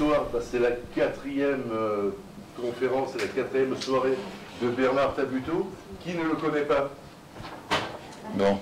soir, c'est la quatrième conférence et la quatrième soirée de Bernard Tabuteau. Qui ne le connaît pas? Non.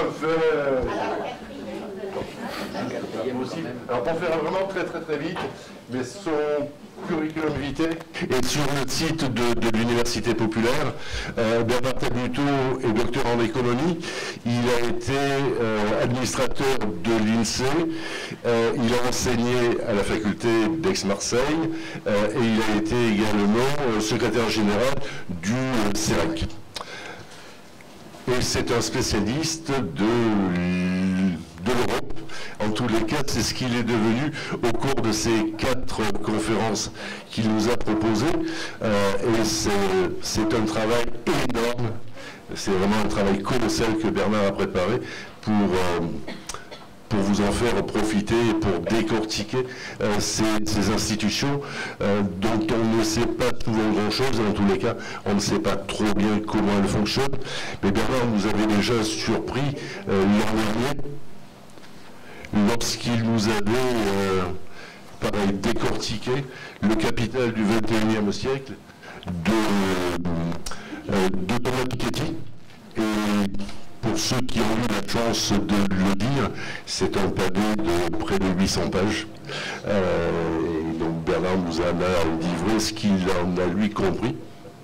Alors pour faire vraiment très vite, mais son curriculum vitae est sur le site de l'Université populaire. Bernard Tabuteau est docteur en économie. Il a été administrateur de l'INSEE. Il a enseigné à la faculté d'Aix-Marseille et il a été également secrétaire général du CEREC. Et c'est un spécialiste de l'Europe. En tous les cas, c'est ce qu'il est devenu au cours de ces 4 conférences qu'il nous a proposées. Et c'est un travail énorme. C'est vraiment un travail colossal que Bernard a préparé pour vous en faire profiter et pour décortiquer ces institutions dont on ne sait pas souvent grand-chose. En tous les cas, on ne sait pas trop bien comment elles fonctionnent. Mais Bernard nous avait déjà surpris l'an dernier lorsqu'il nous avait décortiqué le capital du XXIe siècle de Thomas Piketty. Et pour ceux qui ont eu la chance de le dire, c'est un pavé de près de 800 pages. Et donc Bernard nous en a livré ce qu'il en a lui compris.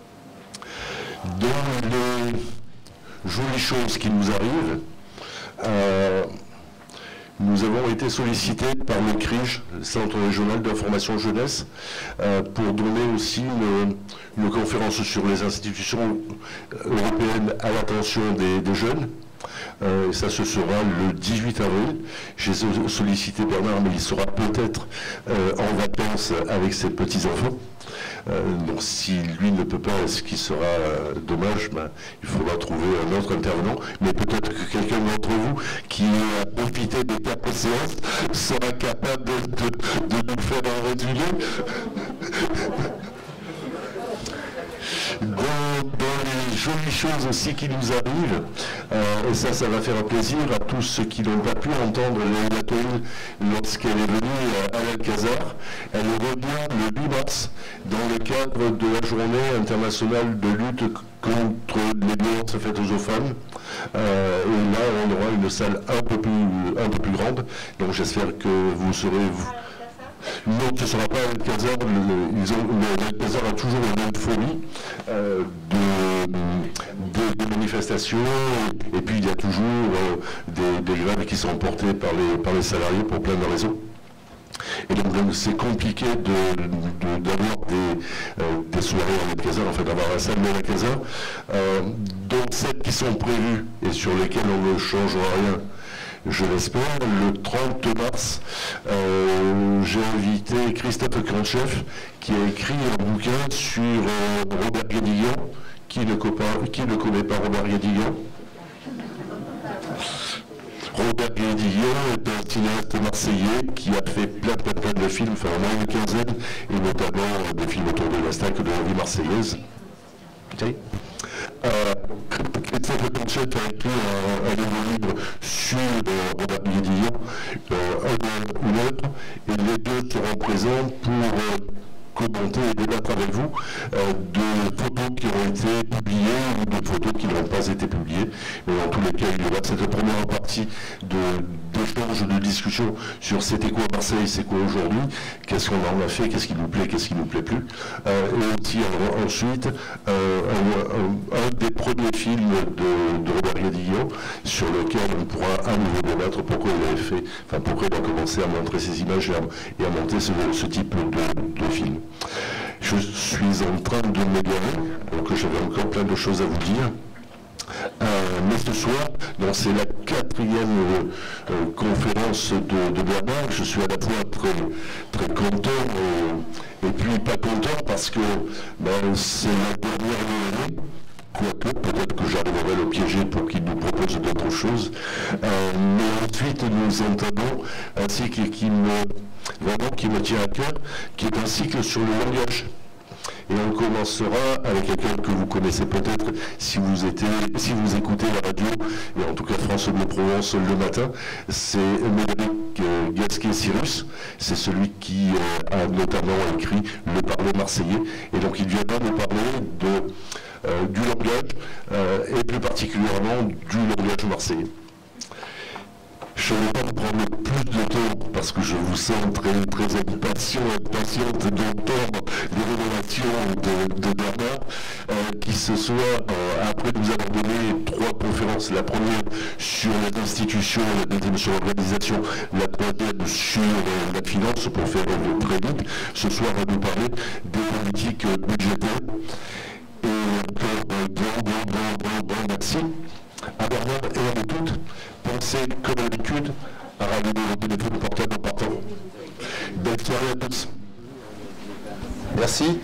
Dans les jolies choses qui nous arrivent, nous avons été sollicités par le CRIJ, le Centre régional d'information jeunesse, pour donner aussi une conférence sur les institutions européennes à l'attention des jeunes. Et ça, ce sera le 18 avril. J'ai sollicité Bernard, mais il sera peut-être en vacances avec ses petits-enfants. Donc si lui ne peut pas, ce qui sera dommage, il faudra trouver un autre intervenant. Mais peut-être que quelqu'un d'entre vous qui a profité des 4 séances sera capable de nous faire un résumé. Dans les jolies choses aussi qui nous arrivent, et ça va faire plaisir à tous ceux qui n'ont pas pu entendre Leïla Toïne lorsqu'elle est venue à l'Alcazar. Elle revient le 8 mars dans le cadre de la journée internationale de lutte contre les violences faites aux femmes. Et là, on aura une salle un peu plus grande, donc j'espère que vous serez... Non, ce ne sera pas Alcazar. L'Alcazar a toujours la même folie des manifestations, et puis il y a toujours des grèves qui sont portées par les salariés pour plein de raisons. Et donc c'est compliqué d'avoir des soirées en Alcazar, en fait d'avoir la salle de l'Alcazar, dont celles qui sont prévues et sur lesquelles on ne changera rien. Je l'espère, le 30 mars, j'ai invité Christophe Kranchev, qui a écrit un bouquin sur Robert Guédiguian. Qui ne connaît pas Robert Guédiguian? Robert Guédiguian est un cinéaste marseillais qui a fait plein de films, enfin au moins une quinzaine, et notamment des films autour de la stack de la vie marseillaise. Okay. Christophe Kranchev a écrit un nouveau livre sur Robert Guédiguian, un ou l'autre, et les deux seront présents pour commenter et débattre avec vous de photos qui ont été publiées ou de photos qui n'ont pas été publiées. Mais dans tous les cas, il y aura cette première partie d'échange, de discussion sur c'était quoi Marseille, c'est quoi aujourd'hui, qu'est-ce qu'on en a fait, qu'est-ce qui nous plaît, qu'est-ce qui ne nous plaît plus. Et aussi ensuite, un des premiers films de Robert Guédiguian sur lequel on pourra à nouveau débattre pourquoi il avait fait, enfin pourquoi il a commencé à montrer ces images et à monter ce type de film. Je suis en train de m'égarer, donc j'avais encore plein de choses à vous dire. Mais ce soir, c'est la 4e conférence de Bernard. Je suis à la fois très content et puis pas content parce que c'est la dernière année. Quoique, peut-être que j'arriverai à le piéger pour qu'il nous propose d'autres choses. Mais ensuite, nous entendons un cycle qui me tient à cœur, qui est un cycle sur le langage. Et on commencera avec quelqu'un que vous connaissez peut-être si vous écoutez la radio, et en tout cas France Bleu Provence le matin, c'est Médéric Gasquet-Cyrus. C'est celui qui a notamment écrit Le Parler marseillais. Et donc il viendra nous parler du langage, et plus particulièrement du langage marseillais. Je ne vais pas vous prendre plus de temps parce que je vous sens très impatiente d'entendre les révélations de Bernard, qui ce soir, après nous avoir donné 3 conférences, la première sur les institutions, la deuxième sur l'organisation, la troisième sur la finance, pour faire très vite, ce soir va nous parler des politiques budgétaires. Et encore grand merci à Bernard et à nous toutes. Pensez, comme d'habitude, à rallumer le téléphone portable en partant. Bonne soirée à tous. Merci.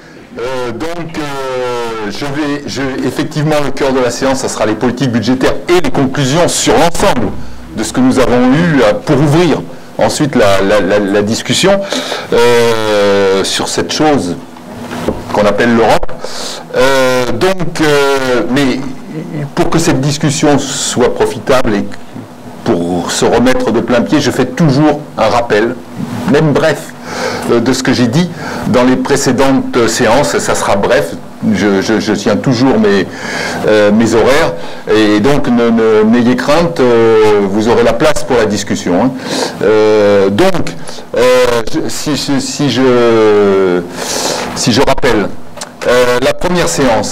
Effectivement, le cœur de la séance, ça sera les politiques budgétaires et les conclusions sur l'ensemble de ce que nous avons eu pour ouvrir ensuite la discussion sur cette chose qu'on appelle l'Europe. Mais pour que cette discussion soit profitable et pour se remettre de plein pied, je fais toujours un rappel, même bref, de ce que j'ai dit dans les précédentes séances. Ça sera bref, je tiens toujours mes horaires, et donc n'ayez crainte, vous aurez la place pour la discussion. Si je rappelle, la première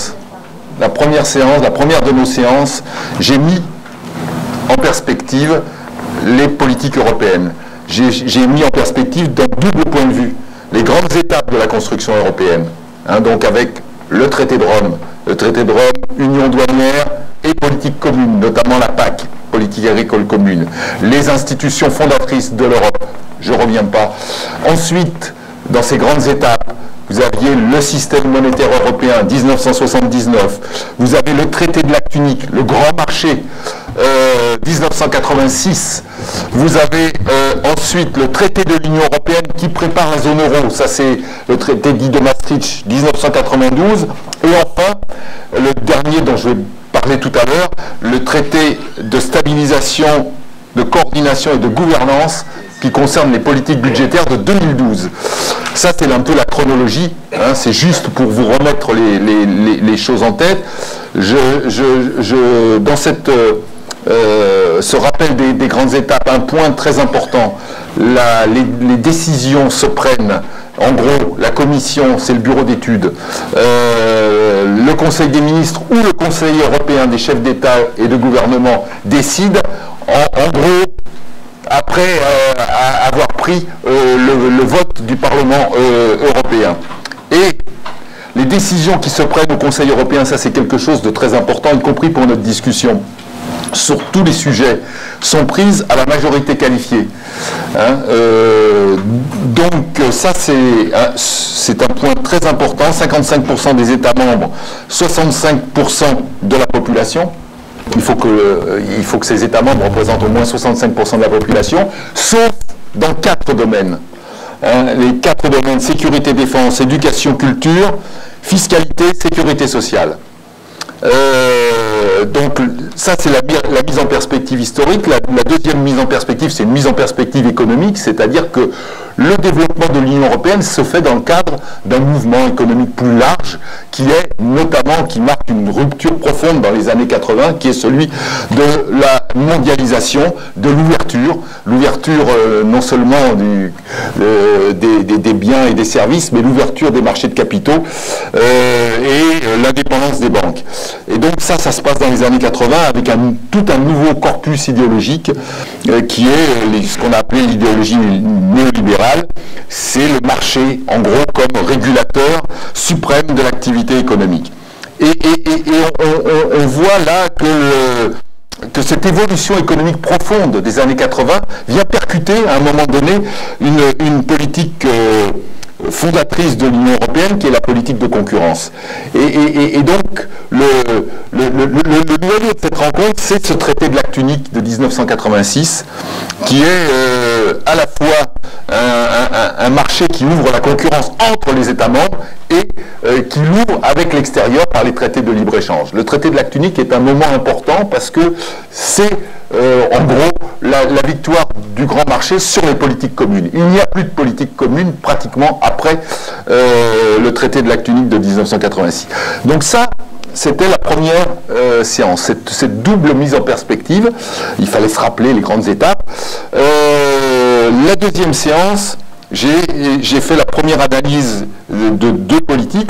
de nos séances, j'ai mis en perspective les politiques européennes. J'ai mis en perspective d'un double point de vue les grandes étapes de la construction européenne, donc avec le traité de Rome, union douanière et politique commune, notamment la PAC, politique agricole commune, les institutions fondatrices de l'Europe, je ne reviens pas. Ensuite, dans ces grandes étapes, vous aviez le système monétaire européen, 1979. Vous avez le traité de l'acte unique, le grand marché, 1986. Vous avez ensuite le traité de l'Union européenne qui prépare la zone euro. Ça, c'est le traité dit de Maastricht, 1992. Et enfin, le dernier dont je vais parler tout à l'heure, le traité de stabilisation, de coordination et de gouvernance qui concerne les politiques budgétaires de 2012. Ça, c'est un peu la chronologie, c'est juste pour vous remettre les choses en tête. Dans ce rappel des grandes étapes, un point très important, les décisions se prennent, en gros, la commission, c'est le bureau d'études, le conseil des ministres ou le conseil européen des chefs d'État et de gouvernement décide, en gros, après avoir pris le vote du Parlement européen. Et les décisions qui se prennent au Conseil européen, ça c'est quelque chose de très important, y compris pour notre discussion, sur tous les sujets, sont prises à la majorité qualifiée. Donc ça c'est un point très important, 55% des États membres, 65% de la population. Il faut que ces États membres représentent au moins 65% de la population, sauf dans 4 domaines. Les 4 domaines: sécurité, défense, éducation, culture, fiscalité, sécurité sociale. Donc ça c'est la mise en perspective historique. La deuxième mise en perspective, c'est une mise en perspective économique, c'est-à-dire que le développement de l'Union européenne se fait dans le cadre d'un mouvement économique plus large qui marque une rupture profonde dans les années 80, qui est celui de la mondialisation, de l'ouverture non seulement des biens et des services, mais l'ouverture des marchés de capitaux et l'indépendance des banques. Et donc ça se passe dans les années 80 avec tout un nouveau corpus idéologique qui est ce qu'on a appelé l'idéologie néolibérale. C'est le marché, en gros, comme régulateur suprême de l'activité économique. Et on voit là que cette évolution économique profonde des années 80 vient percuter, à un moment donné, une politique fondatrice de l'Union européenne, qui est la politique de concurrence. Et donc, le noyau de cette rencontre, c'est ce traité de l'acte unique de 1986, qui est à la fois un marché qui ouvre la concurrence entre les États membres et qui l'ouvre avec l'extérieur par les traités de libre-échange. Le traité de Lac unique est un moment important parce que c'est en gros la victoire du grand marché sur les politiques communes. Il n'y a plus de politique commune pratiquement après le traité de Lac unique de 1986. Donc ça, c'était la première séance, cette double mise en perspective. Il fallait se rappeler les grandes étapes. La deuxième séance, j'ai fait la première analyse de deux politiques,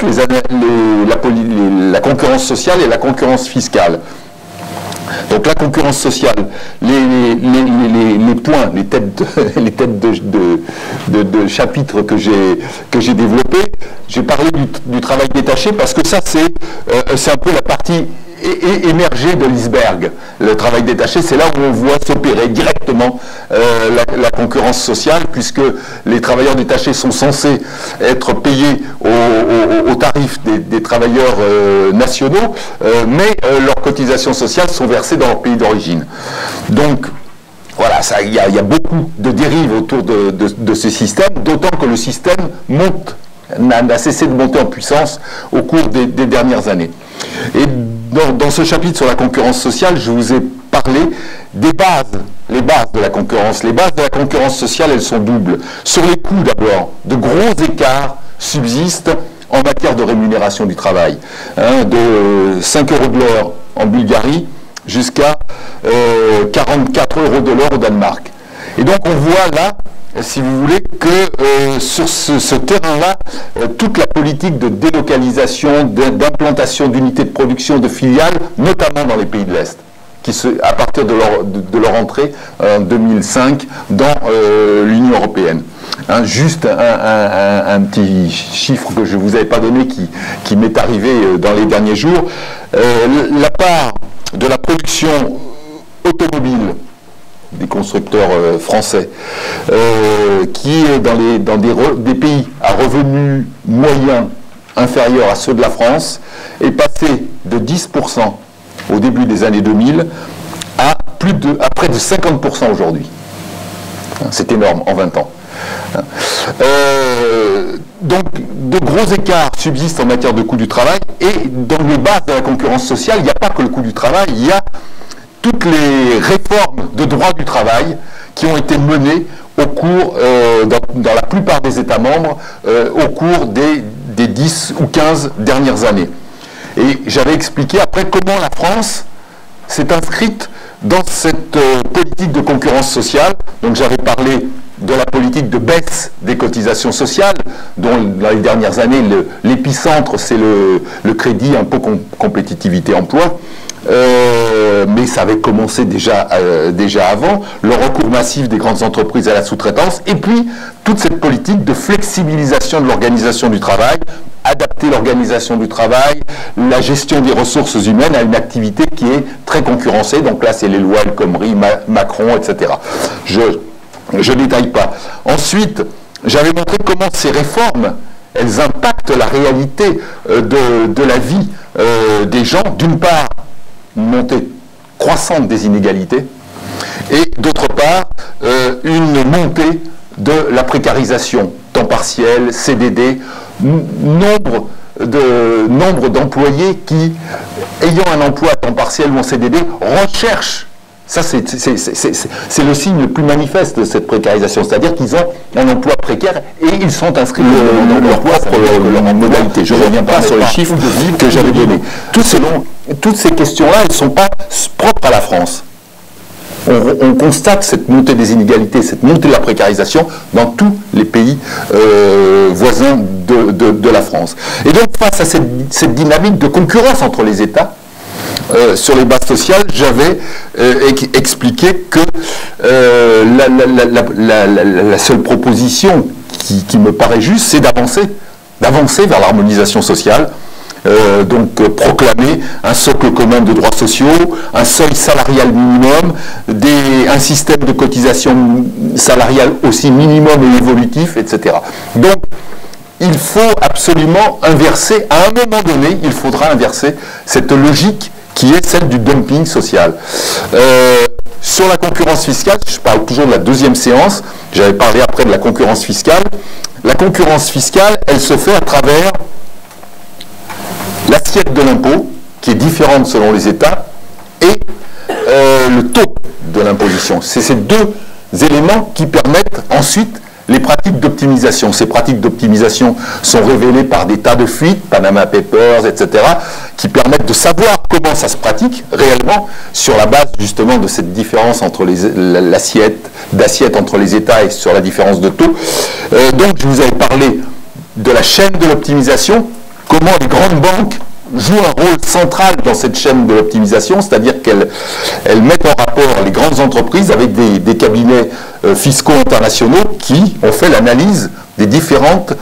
la concurrence sociale et la concurrence fiscale. Donc la concurrence sociale, les points, les têtes de chapitres que j'ai développés, j'ai parlé du travail détaché parce que ça c'est un peu la partie émergée de l'iceberg. Le travail détaché, c'est là où on voit s'opérer directement la concurrence sociale, puisque les travailleurs détachés sont censés être payés au tarif des travailleurs nationaux, mais leurs cotisations sociales sont versées dans leur pays d'origine. Donc, voilà, il y a beaucoup de dérives autour de ce système, d'autant que le système n'a cessé de monter en puissance au cours des dernières années. Et dans ce chapitre sur la concurrence sociale, je vous ai parlé des bases, les bases de la concurrence. Les bases de la concurrence sociale, elles sont doubles. Sur les coûts d'abord, de gros écarts subsistent en matière de rémunération du travail. De 5 € de l'heure en Bulgarie jusqu'à 44 € de l'heure au Danemark. Et donc on voit là, si vous voulez, que sur ce terrain-là, toute la politique de délocalisation, d'implantation d'unités de production, de filiales, notamment dans les pays de l'Est, à partir de leur entrée en 2005 dans l'Union européenne. Juste un petit chiffre que je ne vous avais pas donné qui m'est arrivé dans les derniers jours. La part de la production automobile des constructeurs français, qui est dans des pays à revenus moyens inférieurs à ceux de la France, est passé de 10% au début des années 2000 à près de 50% aujourd'hui. C'est énorme en 20 ans. Donc, de gros écarts subsistent en matière de coût du travail, et dans les bases de la concurrence sociale, il n'y a pas que le coût du travail, il y a toutes les réformes de droit du travail qui ont été menées au cours, dans la plupart des États membres, au cours des 10 ou 15 dernières années. Et j'avais expliqué après comment la France s'est inscrite dans cette politique de concurrence sociale. Donc j'avais parlé de la politique de baisse des cotisations sociales, dont dans les dernières années, l'épicentre, c'est le crédit impôt compétitivité emploi. Mais ça avait commencé déjà avant, le recours massif des grandes entreprises à la sous-traitance, et puis toute cette politique de flexibilisation de l'organisation du travail, adapter l'organisation du travail, la gestion des ressources humaines à une activité qui est très concurrencée. Donc là, c'est les lois El Khomri, Macron, etc. Je ne détaille pas. Ensuite, j'avais montré comment ces réformes, elles impactent la réalité de la vie des gens. D'une part, une montée croissante des inégalités, et d'autre part, une montée de la précarisation, temps partiel, CDD, nombre d'employés qui, ayant un emploi à temps partiel ou en CDD, recherchent. Ça, c'est le signe le plus manifeste de cette précarisation, c'est-à-dire qu'ils ont un emploi précaire et ils sont inscrits dans leur propre modalité. Je ne reviens pas sur les chiffres que j'avais donnés. Toutes ces questions-là, elles ne sont pas propres à la France. On constate cette montée des inégalités, cette montée de la précarisation dans tous les pays voisins de la France. Et donc, face à cette dynamique de concurrence entre les États, sur les bases sociales, j'avais expliqué que la seule proposition qui me paraît juste, c'est d'avancer vers l'harmonisation sociale, donc proclamer un socle commun de droits sociaux, un seuil salarial minimum, un système de cotisation salariale aussi minimum et évolutif, etc. Donc, il faut absolument inverser, à un moment donné, il faudra inverser cette logique qui est celle du dumping social. sur la concurrence fiscale, je parle toujours de la deuxième séance, j'avais parlé après de la concurrence fiscale. La concurrence fiscale, elle se fait à travers l'assiette de l'impôt, qui est différente selon les États, et le taux de l'imposition. C'est ces deux éléments qui permettent ensuite les pratiques d'optimisation. Ces pratiques d'optimisation sont révélées par des tas de fuites, Panama Papers, etc., qui permettent de savoir comment ça se pratique réellement sur la base justement de cette différence entre d'assiette entre les États et sur la différence de taux. Donc je vous avais parlé de la chaîne de l'optimisation, comment les grandes banques jouent un rôle central dans cette chaîne de l'optimisation, c'est-à-dire qu'elles mettent en rapport les grandes entreprises avec des cabinets fiscaux internationaux qui ont fait l'analyse des différentes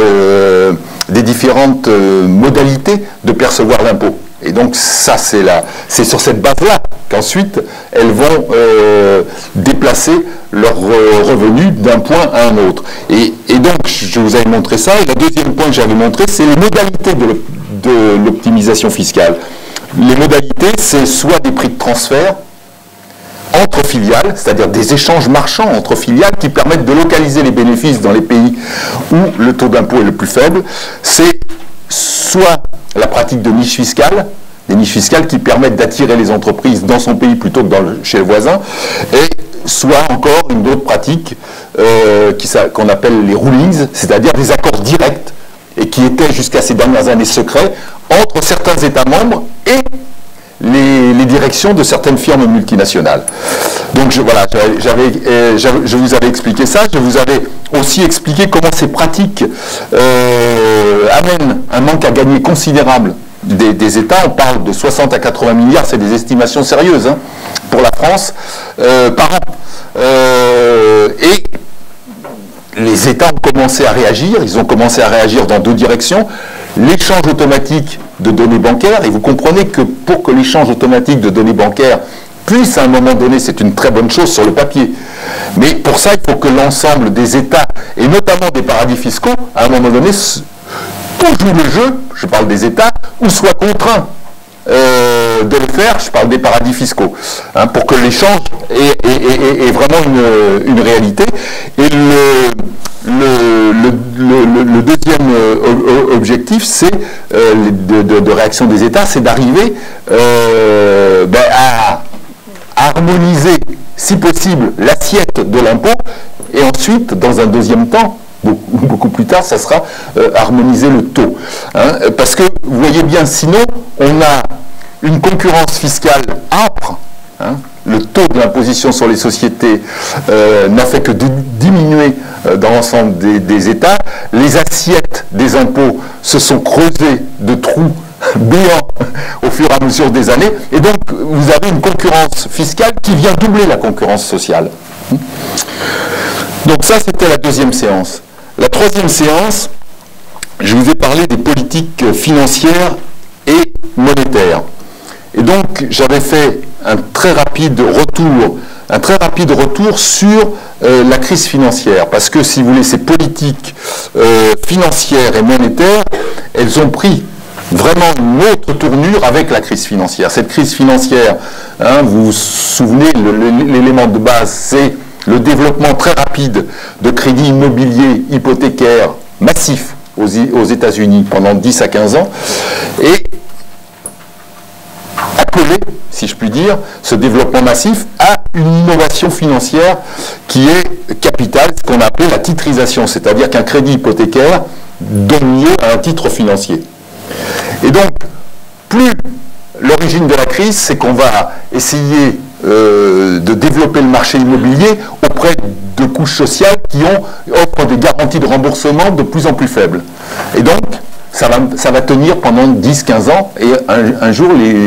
modalités de percevoir l'impôt. Et donc ça, c'est sur cette base-là qu'ensuite elles vont déplacer leurs revenus d'un point à un autre. Et donc je vous avais montré ça, et le deuxième point que j'avais montré, c'est les modalités de l'optimisation fiscale. Les modalités, c'est soit des prix de transfert entre filiales, c'est-à-dire des échanges marchands entre filiales qui permettent de localiser les bénéfices dans les pays où le taux d'impôt est le plus faible. C'est soit la pratique de niches fiscales, des niches fiscales qui permettent d'attirer les entreprises dans son pays plutôt que chez le voisin, et soit encore une autre pratique qu'on appelle les rulings, c'est-à-dire des accords directs, et qui étaient jusqu'à ces dernières années secrets, entre certains États membres et les directions de certaines firmes multinationales. Donc je vous avais expliqué ça, je vous avais aussi expliqué comment ces pratiques amènent un manque à gagner considérable des États. On parle de 60 à 80 milliards, c'est des estimations sérieuses hein, pour la France, par an. Et les États ont commencé à réagir, ils ont commencé à réagir dans deux directions. L'échange automatique de données bancaires, et vous comprenez que pour que l'échange automatique de données bancaires puisse à un moment donné, c'est une très bonne chose sur le papier. Mais pour ça, il faut que l'ensemble des États, et notamment des paradis fiscaux, à un moment donné, tout joue le jeu, je parle des États, ou soient contraints de le faire, je parle des paradis fiscaux, hein, pour que l'échange ait vraiment une réalité. Et le deuxième objectif, c'est de réaction des États, c'est d'arriver à harmoniser, si possible, l'assiette de l'impôt, et ensuite, dans un deuxième temps, beaucoup plus tard, ça sera harmoniser le taux. Hein, parce que, vous voyez bien, sinon, on a une concurrence fiscale âpre. Hein, le taux de l'imposition sur les sociétés n'a fait que diminuer dans l'ensemble des États. Les assiettes des impôts se sont creusées de trous béants au fur et à mesure des années. Et donc, vous avez une concurrence fiscale qui vient doubler la concurrence sociale. Donc ça, c'était la deuxième séance. La troisième séance, je vous ai parlé des politiques financières et monétaires. Et donc, j'avais fait un très rapide retour sur la crise financière. Parce que, si vous voulez, ces politiques financières et monétaires, elles ont pris vraiment une autre tournure avec la crise financière. Cette crise financière, hein, vous vous souvenez, l'élément de base, c'est le développement très rapide de crédits immobiliers hypothécaires massifs aux États-Unis pendant 10 à 15 ans, et accolé, si je puis dire, ce développement massif à une innovation financière qui est capitale, ce qu'on appelle la titrisation, c'est-à-dire qu'un crédit hypothécaire donne lieu à un titre financier. Et donc, plus l'origine de la crise, c'est qu'on va essayer de développer le marché immobilier auprès de couches sociales qui offrent des garanties de remboursement de plus en plus faibles. Et donc, ça va tenir pendant 10-15 ans, et un jour,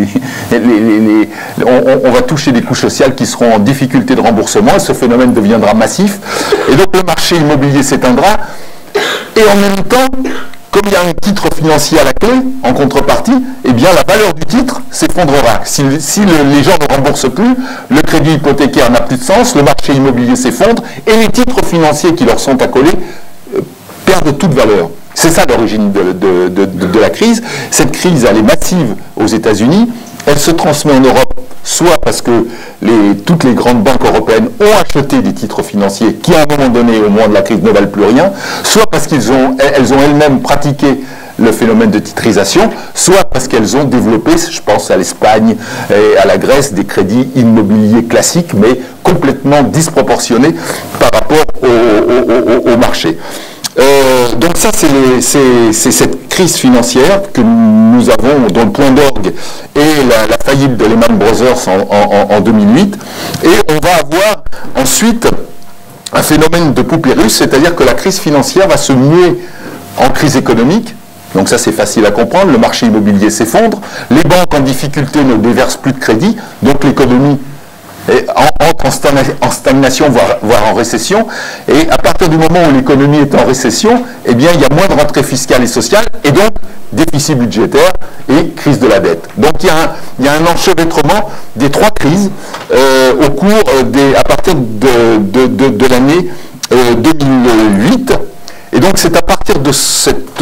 on va toucher des couches sociales qui seront en difficulté de remboursement, et ce phénomène deviendra massif, et donc le marché immobilier s'éteindra, et en même temps, comme il y a un titre financier à la clé, en contrepartie, eh bien la valeur du titre s'effondrera. Si les gens ne remboursent plus, le crédit hypothécaire n'a plus de sens, le marché immobilier s'effondre, et les titres financiers qui leur sont accolés perdent toute valeur. C'est ça l'origine de la crise. Cette crise, elle est massive aux États-Unis, Elle se transmet en Europe, soit parce que toutes les grandes banques européennes ont acheté des titres financiers qui, à un moment donné, au moment de la crise, ne valent plus rien, soit parce qu'elles ont elles-mêmes pratiqué le phénomène de titrisation, soit parce qu'elles ont développé, je pense à l'Espagne et à la Grèce, des crédits immobiliers classiques, mais complètement disproportionnés par rapport au marché. Donc ça, c'est cette crise financière que nous avons, dont le point d'orgue est la faillite de Lehman Brothers en 2008. Et on va avoir ensuite un phénomène de poupée russe, c'est-à-dire que la crise financière va se muer en crise économique. Donc ça, c'est facile à comprendre. Le marché immobilier s'effondre. Les banques en difficulté ne déversent plus de crédit. Donc l'économie entre en stagnation, voire en récession. Et à partir du moment où l'économie est en récession, eh bien, il y a moins de rentrée fiscale et sociale, et donc déficit budgétaire et crise de la dette. Donc il y a un enchevêtrement des trois crises au cours à partir de l'année 2008. Et donc c'est à partir de cette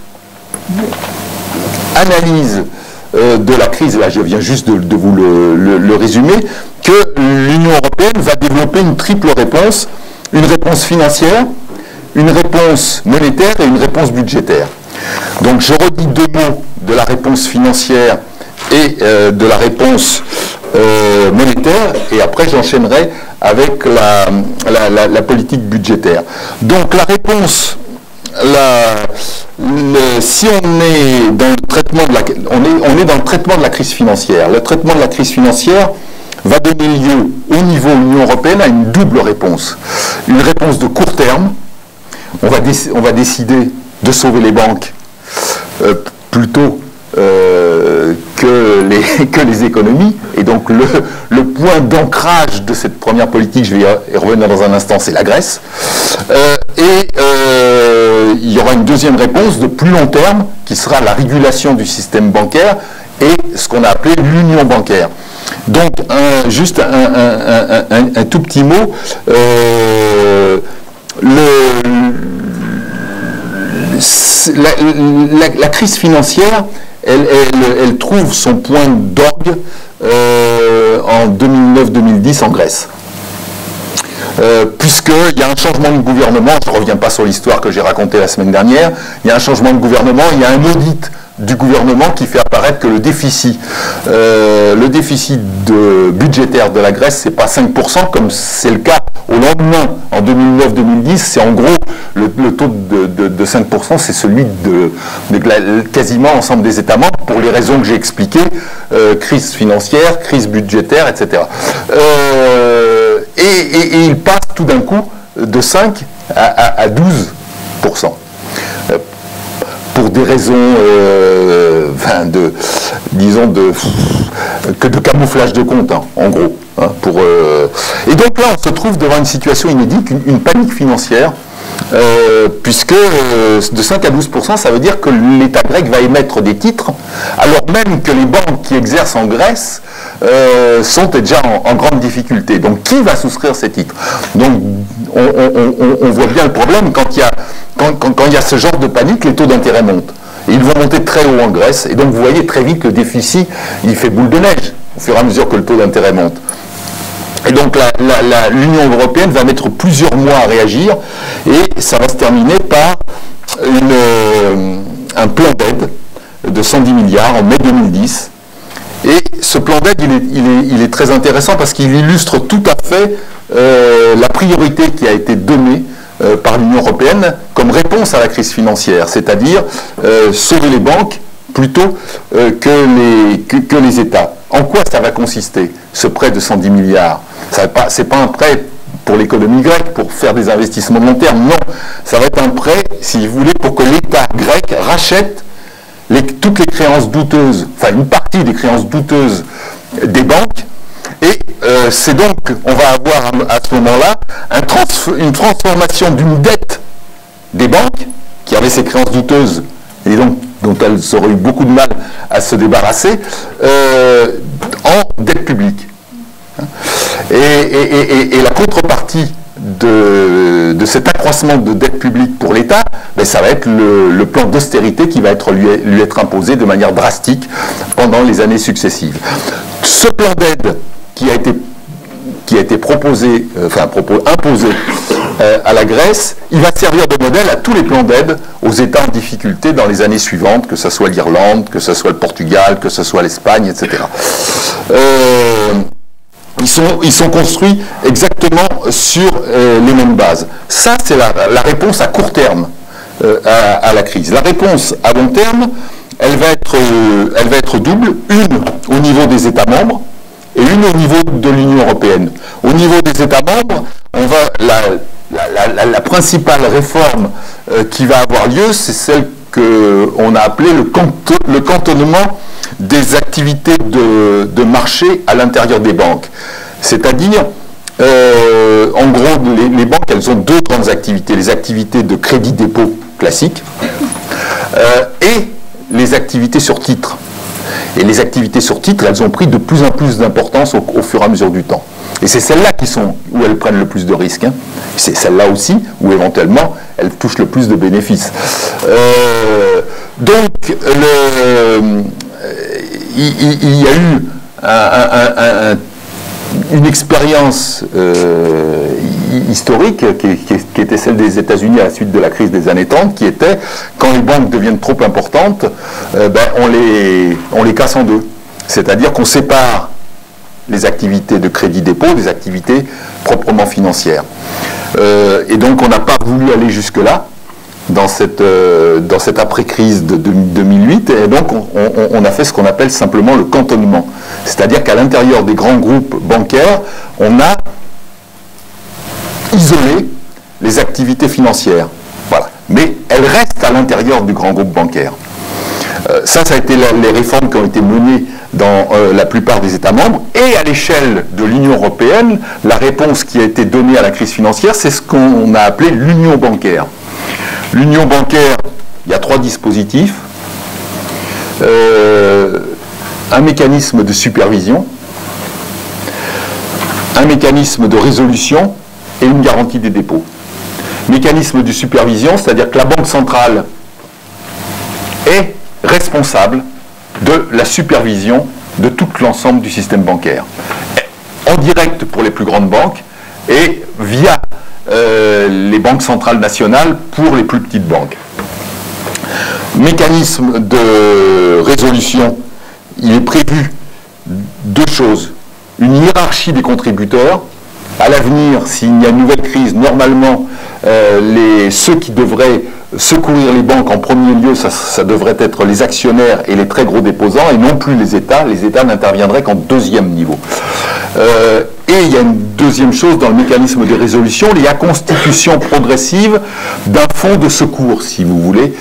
analyse de la crise, là je viens juste de vous le résumer, que l'Union européenne va développer une triple réponse, une réponse financière, une réponse monétaire et une réponse budgétaire. Donc je redis deux mots de la réponse financière et de la réponse monétaire, et après j'enchaînerai avec la politique budgétaire. Donc la réponse, si on est dans le traitement on est dans le traitement de la crise financière. Le traitement de la crise financière va donner lieu au niveau de l'Union européenne à une double réponse. Une réponse de court terme. On va décider de sauver les banques plutôt que les économies. Et donc le point d'ancrage de cette première politique, je vais y revenir dans un instant, c'est la Grèce. Il y aura une deuxième réponse de plus long terme qui sera la régulation du système bancaire et ce qu'on a appelé l'union bancaire. Donc juste un tout petit mot. La crise financière, elle trouve son point d'orgue en 2009-2010 en Grèce. Puisqu'il y a un changement de gouvernement, je ne reviens pas sur l'histoire que j'ai racontée la semaine dernière, il y a un changement de gouvernement, il y a un audit du gouvernement qui fait apparaître que le déficit budgétaire de la Grèce, c'est pas 5%, comme c'est le cas au lendemain, en 2009-2010, c'est en gros, le taux de 5%, c'est celui de quasiment l'ensemble des États membres, pour les raisons que j'ai expliquées, crise financière, crise budgétaire, etc. Et il passe tout d'un coup de 5 à 12%. Pour des raisons de camouflage de compte, hein, en gros. Hein, Et donc là, on se trouve devant une situation inédite, une panique financière, puisque de 5 à 12%, ça veut dire que l'État grec va émettre des titres, alors même que les banques qui exercent en Grèce sont déjà en grande difficulté. Donc qui va souscrire ces titres? Donc on voit bien le problème quand il y a ce genre de panique, les taux d'intérêt montent. Et ils vont monter très haut en Grèce, et donc vous voyez très vite que le déficit, il fait boule de neige, au fur et à mesure que le taux d'intérêt monte. Et donc l'Union européenne va mettre plusieurs mois à réagir, et ça va se terminer par un plan d'aide de 110 milliards en mai 2010. Et ce plan d'aide, il est très intéressant parce qu'il illustre tout à fait la priorité qui a été donnée par l'Union européenne comme réponse à la crise financière, c'est-à-dire sauver les banques plutôt que les États. En quoi ça va consister, ce prêt de 110 milliards? Ce n'est pas un prêt pour l'économie grecque, pour faire des investissements de long terme, non. Ça va être un prêt, si vous voulez, pour que l'État grec rachète toutes les créances douteuses, enfin une partie des créances douteuses des banques. Et c'est donc, on va avoir à ce moment-là une transformation d'une dette des banques, qui avaient ces créances douteuses, et donc dont elles auraient eu beaucoup de mal à se débarrasser, en dette publique. Et la contrepartie de cet accroissement de dette publique pour l'État, ben ça va être le plan d'austérité qui va lui être imposé de manière drastique pendant les années successives. Ce plan d'aide qui a été proposé, imposé à la Grèce, il va servir de modèle à tous les plans d'aide aux États en difficulté dans les années suivantes, que ce soit l'Irlande, que ce soit le Portugal, que ce soit l'Espagne, etc. Ils sont construits exactement sur les mêmes bases. Ça, c'est la réponse à court terme à la crise. La réponse à long terme, elle va être double. Une au niveau des États membres et une au niveau de l'Union européenne. Au niveau des États membres, la principale réforme qui va avoir lieu, c'est celle qu'on a appelée le cantonnement des activités de marché à l'intérieur des banques. C'est-à-dire, en gros, les banques, elles ont deux grandes activités. Les activités de crédit-dépôt classiques et les activités sur titre. Et les activités sur titre, elles ont pris de plus en plus d'importance au fur et à mesure du temps. Et c'est celles-là où elles prennent le plus de risques. Hein. C'est celles-là aussi où éventuellement elles touchent le plus de bénéfices. Donc, il y a eu une expérience historique qui était celle des États-Unis à la suite de la crise des années 30, qui était, quand les banques deviennent trop importantes, on les casse en deux. C'est-à-dire qu'on sépare les activités de crédit-dépôt des activités proprement financières. Et donc on n'a pas voulu aller jusque-là dans cette après-crise de 2008, et donc on a fait ce qu'on appelle simplement le cantonnement. C'est-à-dire qu'à l'intérieur des grands groupes bancaires, on a isolé les activités financières. Voilà. Mais elles restent à l'intérieur du grand groupe bancaire. Ça a été les réformes qui ont été menées dans la plupart des États membres, et à l'échelle de l'Union européenne, la réponse qui a été donnée à la crise financière, c'est ce qu'on a appelé l'union bancaire. L'union bancaire, il y a 3 dispositifs. Un mécanisme de supervision, un mécanisme de résolution et une garantie des dépôts. Mécanisme de supervision, c'est-à-dire que la Banque centrale est responsable de la supervision de tout l'ensemble du système bancaire. En direct pour les plus grandes banques et via les banques centrales nationales pour les plus petites banques. Mécanisme de résolution, il est prévu 2 choses. Une hiérarchie des contributeurs. À l'avenir, s'il y a une nouvelle crise, normalement, ceux qui devraient secourir les banques en premier lieu, ça devrait être les actionnaires et les très gros déposants, et non plus les États. Les États n'interviendraient qu'en 2e niveau. Et il y a une deuxième chose dans le mécanisme de résolution, il y a constitution progressive d'un fonds de secours, si vous voulez,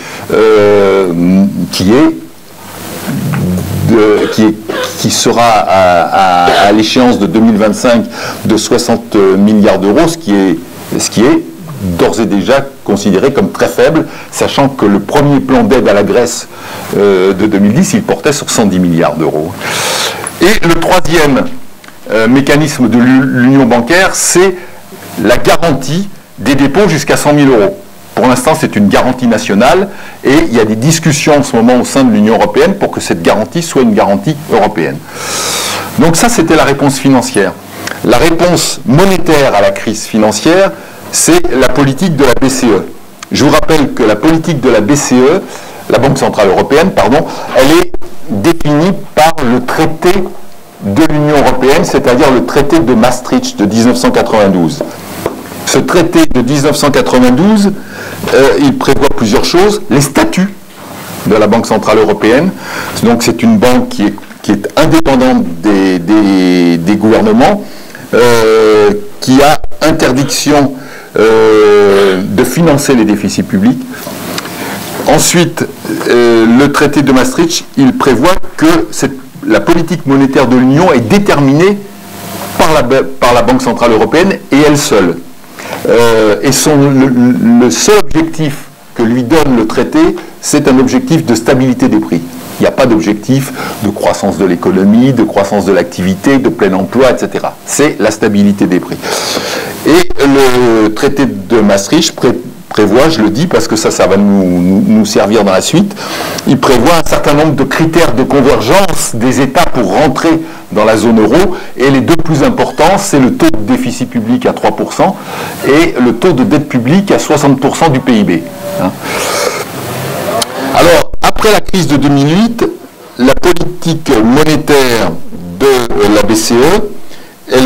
qui sera à l'échéance de 2025 de 60 milliards d'euros, ce qui est d'ores et déjà considéré comme très faible, sachant que le premier plan d'aide à la Grèce de 2010, il portait sur 110 milliards d'euros. Et le troisième mécanisme de l'union bancaire, c'est la garantie des dépôts jusqu'à 100 000 euros. Pour l'instant, c'est une garantie nationale et il y a des discussions en ce moment au sein de l'Union européenne pour que cette garantie soit une garantie européenne. Donc ça, c'était la réponse financière. La réponse monétaire à la crise financière, c'est la politique de la BCE. Je vous rappelle que la politique de la BCE, la Banque Centrale Européenne, pardon, elle est définie par le traité de l'Union Européenne, c'est-à-dire le traité de Maastricht de 1992. Ce traité de 1992, il prévoit plusieurs choses. Les statuts de la Banque Centrale Européenne, donc c'est une banque qui est indépendante des gouvernements, qui a interdiction de financer les déficits publics. Ensuite, le traité de Maastricht, il prévoit que la politique monétaire de l'Union est déterminée par la Banque Centrale Européenne et elle seule. Et le seul objectif que lui donne le traité, c'est un objectif de stabilité des prix. Il n'y a pas d'objectif de croissance de l'économie, de croissance de l'activité, de plein emploi, etc. C'est la stabilité des prix. Et le traité de Maastricht prévoit, je le dis parce que ça va nous servir dans la suite, il prévoit un certain nombre de critères de convergence des États pour rentrer dans la zone euro, et les deux plus importants, c'est le taux de déficit public à 3% et le taux de dette publique à 60% du PIB. Alors, après la crise de 2008, la politique monétaire de la BCE, elle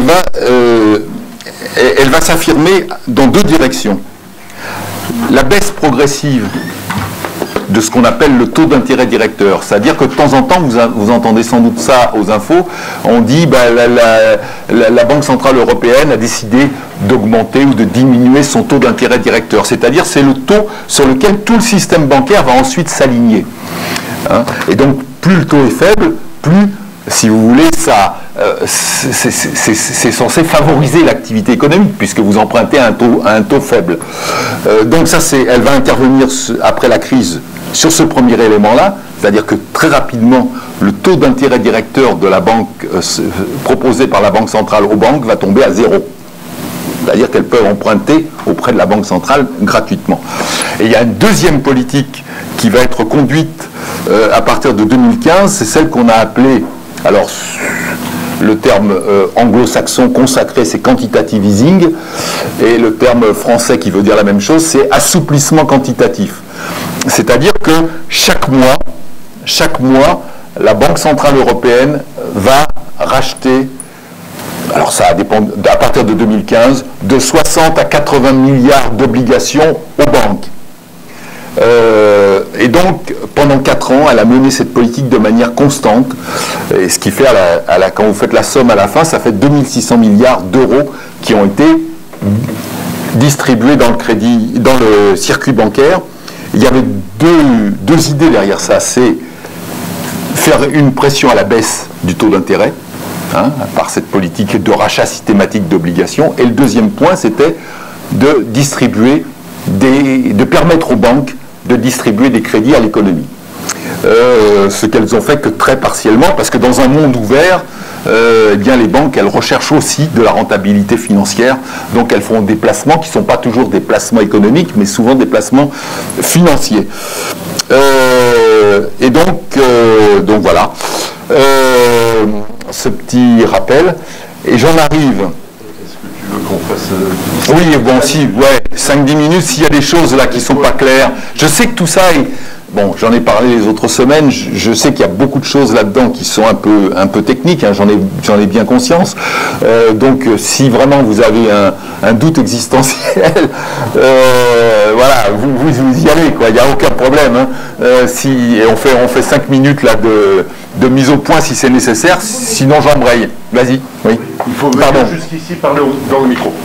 va s'affirmer dans deux directions. La baisse progressive de ce qu'on appelle le taux d'intérêt directeur. C'est-à-dire que de temps en temps, vous entendez sans doute ça aux infos, on dit la Banque Centrale Européenne a décidé d'augmenter ou de diminuer son taux d'intérêt directeur. C'est-à-dire c'est le taux sur lequel tout le système bancaire va ensuite s'aligner. Et donc, plus le taux est faible, plus, si vous voulez, ça... c'est censé favoriser l'activité économique puisque vous empruntez à un taux faible. Donc ça, elle va intervenir après la crise sur ce premier élément-là, c'est-à-dire que très rapidement, le taux d'intérêt directeur de la banque proposé par la Banque centrale aux banques va tomber à 0. C'est-à-dire qu'elles peuvent emprunter auprès de la Banque centrale gratuitement. Et il y a une deuxième politique qui va être conduite à partir de 2015, c'est celle qu'on a appelée, alors le terme anglo-saxon consacré, c'est quantitative easing, et le terme français qui veut dire la même chose, c'est assouplissement quantitatif. C'est-à-dire que chaque mois, la Banque centrale européenne va racheter, alors ça dépend, à partir de 2015, de 60 à 80 milliards d'obligations aux banques. Et donc, pendant 4 ans, elle a mené cette politique de manière constante, et ce qui fait, quand vous faites la somme à la fin, ça fait 2600 milliards d'euros qui ont été distribués dans le circuit bancaire. Il y avait deux idées derrière ça, c'est faire une pression à la baisse du taux d'intérêt, par cette politique de rachat systématique d'obligations, et le deuxième point, c'était de permettre aux banques de distribuer des crédits à l'économie. Ce qu'elles ont fait que très partiellement, parce que dans un monde ouvert, eh bien les banques, elles recherchent aussi de la rentabilité financière, donc elles font des placements qui ne sont pas toujours des placements économiques, mais souvent des placements financiers. Et donc voilà, ce petit rappel, et j'en arrive... Qu'on fasse... Oui, bon, si, ouais, 5-10 minutes, s'il y a des choses là qui ne sont pas claires. Je sais que tout ça est... Bon, j'en ai parlé les autres semaines, je sais qu'il y a beaucoup de choses là-dedans qui sont un peu techniques, j'en ai bien conscience. Donc, si vraiment vous avez un doute existentiel, voilà, vous y allez, quoi, il n'y a aucun problème. Et on fait 5 minutes là de mise au point si c'est nécessaire, sinon j'embraye. Vas-y, oui. Il faut venir jusqu'ici parler dans le micro.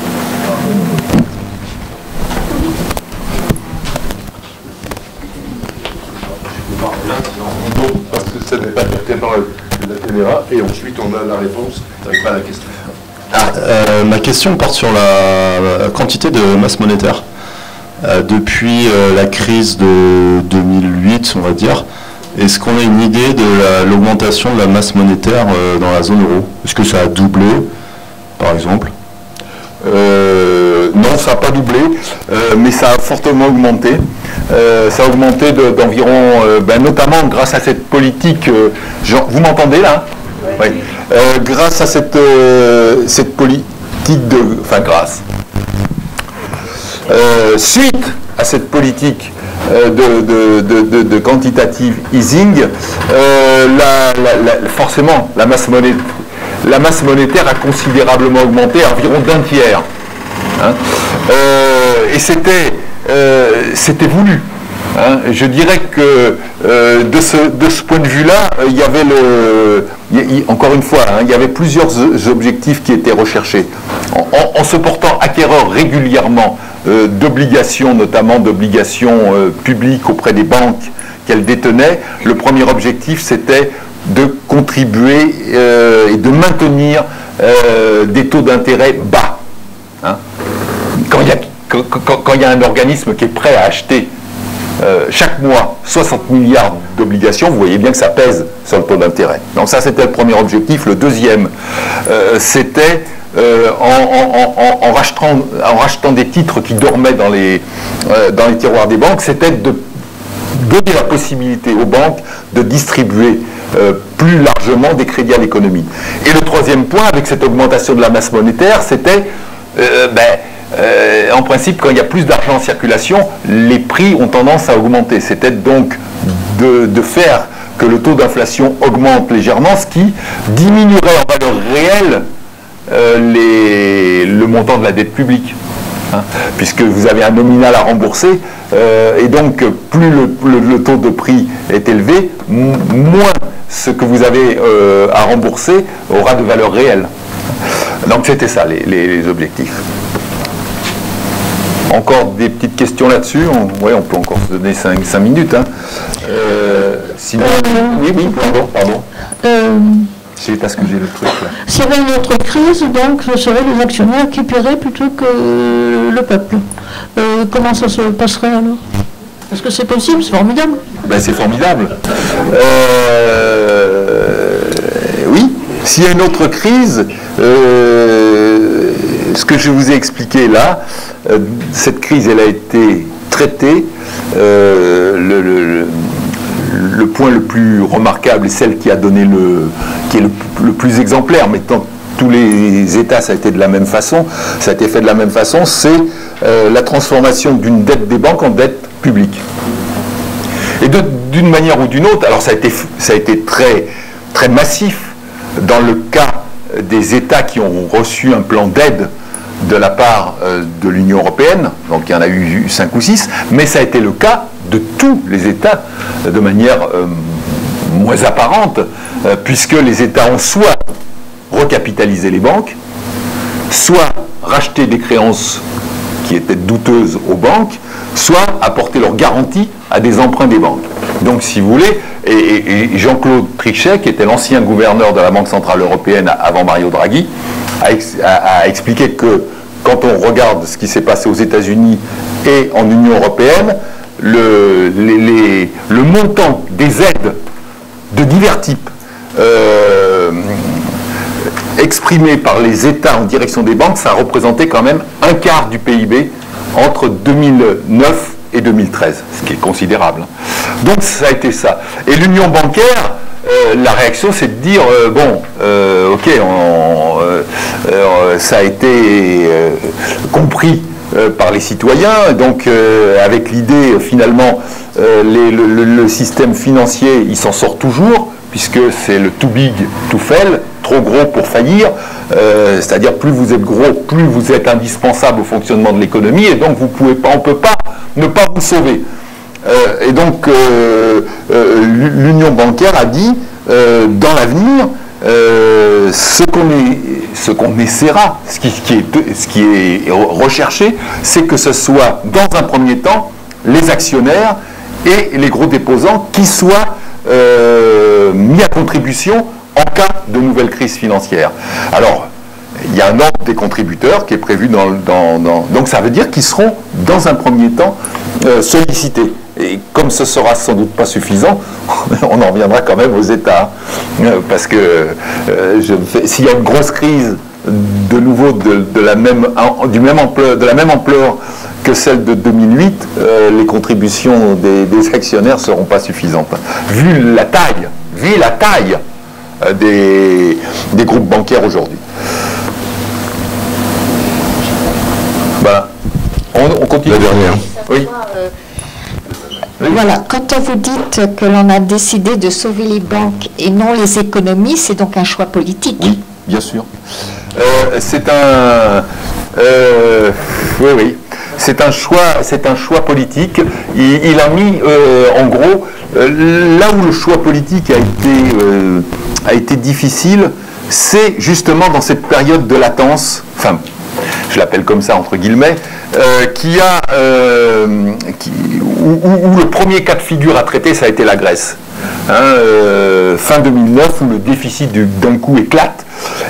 Parce que ça n'est pas capté par la caméra, et ensuite on a la réponse avec la question. Ma question porte sur la quantité de masse monétaire. Depuis la crise de 2008, on va dire, est-ce qu'on a une idée de l'augmentation de la masse monétaire dans la zone euro? Est-ce que ça a doublé, par exemple? Non, ça n'a pas doublé, mais ça a fortement augmenté. Ça a augmenté d'environ, notamment grâce à cette politique... vous m'entendez là? Oui. Grâce à cette politique de... Enfin, suite à cette politique de quantitative easing, forcément, la masse monétaire a considérablement augmenté, environ d'un tiers. Et c'était voulu. Je dirais que de ce point de vue-là, il y avait encore une fois, il y avait plusieurs objectifs qui étaient recherchés. En se portant acquéreur régulièrement d'obligations, notamment d'obligations publiques auprès des banques qu'elles détenaient, le premier objectif c'était de contribuer et de maintenir des taux d'intérêt bas. Quand il y a un organisme qui est prêt à acheter chaque mois 60 milliards d'obligations, vous voyez bien que ça pèse sur le taux d'intérêt. Donc ça, c'était le premier objectif. Le deuxième, c'était en rachetant des titres qui dormaient dans les tiroirs des banques, c'était de donner la possibilité aux banques de distribuer plus largement des crédits à l'économie. Et le troisième point, avec cette augmentation de la masse monétaire, c'était, en principe, quand il y a plus d'argent en circulation, les prix ont tendance à augmenter. C'était donc de faire que le taux d'inflation augmente légèrement, ce qui diminuerait en valeur réelle le montant de la dette publique. Puisque vous avez un nominal à rembourser, et donc plus le taux de prix est élevé, moins ce que vous avez à rembourser aura de valeur réelle. Donc c'était ça les objectifs. Encore des petites questions là-dessus? On peut encore se donner 5 minutes. Sinon... Oui, pardon. C'est parce que j'ai le truc là. S'il y avait une autre crise, donc ce seraient les actionnaires qui paieraient plutôt que le peuple. Comment ça se passerait alors? Est-ce que c'est possible? C'est formidable. C'est formidable. Oui, s'il y a une autre crise, ce que je vous ai expliqué là, cette crise, elle a été traitée. Le point le plus remarquable et celle qui a donné qui est le plus exemplaire, mais dans tous les États ça a été de la même façon, ça a été fait de la même façon, c'est la transformation d'une dette des banques en dette publique. Et d'une manière ou d'une autre, alors ça a été très, très massif dans le cas des États qui ont reçu un plan d'aide de la part de l'Union européenne, donc il y en a eu 5 ou 6, mais ça a été le cas de tous les États de manière moins apparente, puisque les États ont soit recapitalisé les banques, soit racheté des créances qui étaient douteuses aux banques, soit apporté leur garantie à des emprunts des banques. Donc si vous voulez, et Jean-Claude Trichet, qui était l'ancien gouverneur de la Banque Centrale Européenne avant Mario Draghi, a expliqué que quand on regarde ce qui s'est passé aux États-Unis et en Union européenne, le montant des aides de divers types exprimées par les États en direction des banques, ça représentait quand même un quart du PIB entre 2009 et 2013, ce qui est considérable. Donc ça a été ça. Et l'union bancaire, la réaction c'est de dire, ok, ça a été compris par les citoyens, donc avec l'idée finalement le système financier il s'en sort toujours, puisque c'est le too big to fail, trop gros pour faillir, c'est-à-dire plus vous êtes gros, plus vous êtes indispensable au fonctionnement de l'économie, et donc on ne peut pas ne pas vous sauver. Et donc l'union bancaire a dit, dans l'avenir, ce qu'on essaiera, ce qui est recherché, c'est que ce soit dans un premier temps les actionnaires et les gros déposants qui soient mis à contribution en cas de nouvelle crise financière. Alors, il y a un ordre des contributeurs qui est prévu donc ça veut dire qu'ils seront dans un premier temps sollicités. Et comme ce sera sans doute pas suffisant, on en reviendra quand même aux États. Parce que s'il y a une grosse crise de nouveau de la même ampleur que celle de 2008, les contributions des actionnaires ne seront pas suffisantes. Vu la taille des groupes bancaires aujourd'hui. Voilà. On continue. La dernière. Oui. Voilà, quand vous dites que l'on a décidé de sauver les banques et non les économies, c'est donc un choix politique. Oui, bien sûr. C'est un... oui. C'est un choix politique. Il a mis, en gros, là où le choix politique a été difficile, c'est justement dans cette période de latence, enfin, je l'appelle comme ça entre guillemets, où le premier cas de figure à traiter, ça a été la Grèce. Fin 2009, où le déficit d'un coup éclate,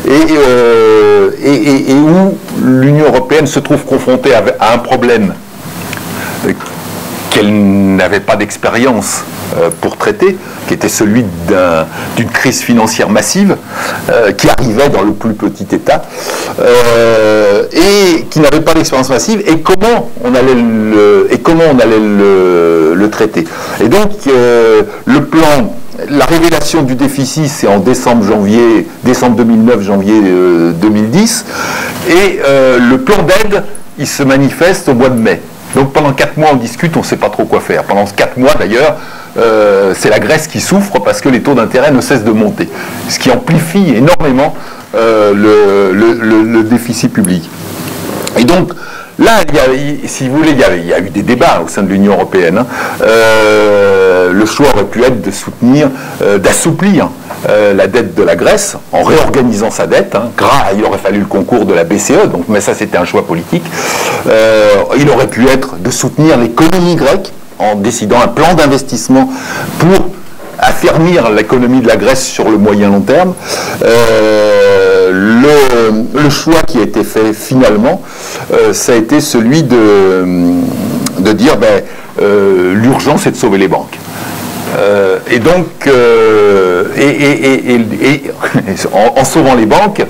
et où l'Union européenne se trouve confrontée à un problème qu'elle n'avait pas d'expérience pour traiter, qui était celui d'une crise financière massive qui arrivait dans le plus petit État et qui n'avait pas d'expérience massive, et comment on allait le traiter. Et donc le plan, la révélation du déficit, c'est en décembre 2009, janvier 2010, et le plan d'aide, il se manifeste au mois de mai. Donc pendant 4 mois on discute, on ne sait pas trop quoi faire. Pendant 4 mois d'ailleurs, c'est la Grèce qui souffre parce que les taux d'intérêt ne cessent de monter, ce qui amplifie énormément le déficit public. Et donc là, si vous voulez, il y a eu des débats au sein de l'Union européenne. Le choix aurait pu être de soutenir, d'assouplir la dette de la Grèce en réorganisant sa dette. Il aurait fallu le concours de la BCE, mais ça c'était un choix politique. Il aurait pu être de soutenir l'économie grecque en décidant un plan d'investissement pour affermir l'économie de la Grèce sur le moyen long terme. Le choix qui a été fait finalement, ça a été celui de dire l'urgence est de sauver les banques. Et donc, en sauvant les banques,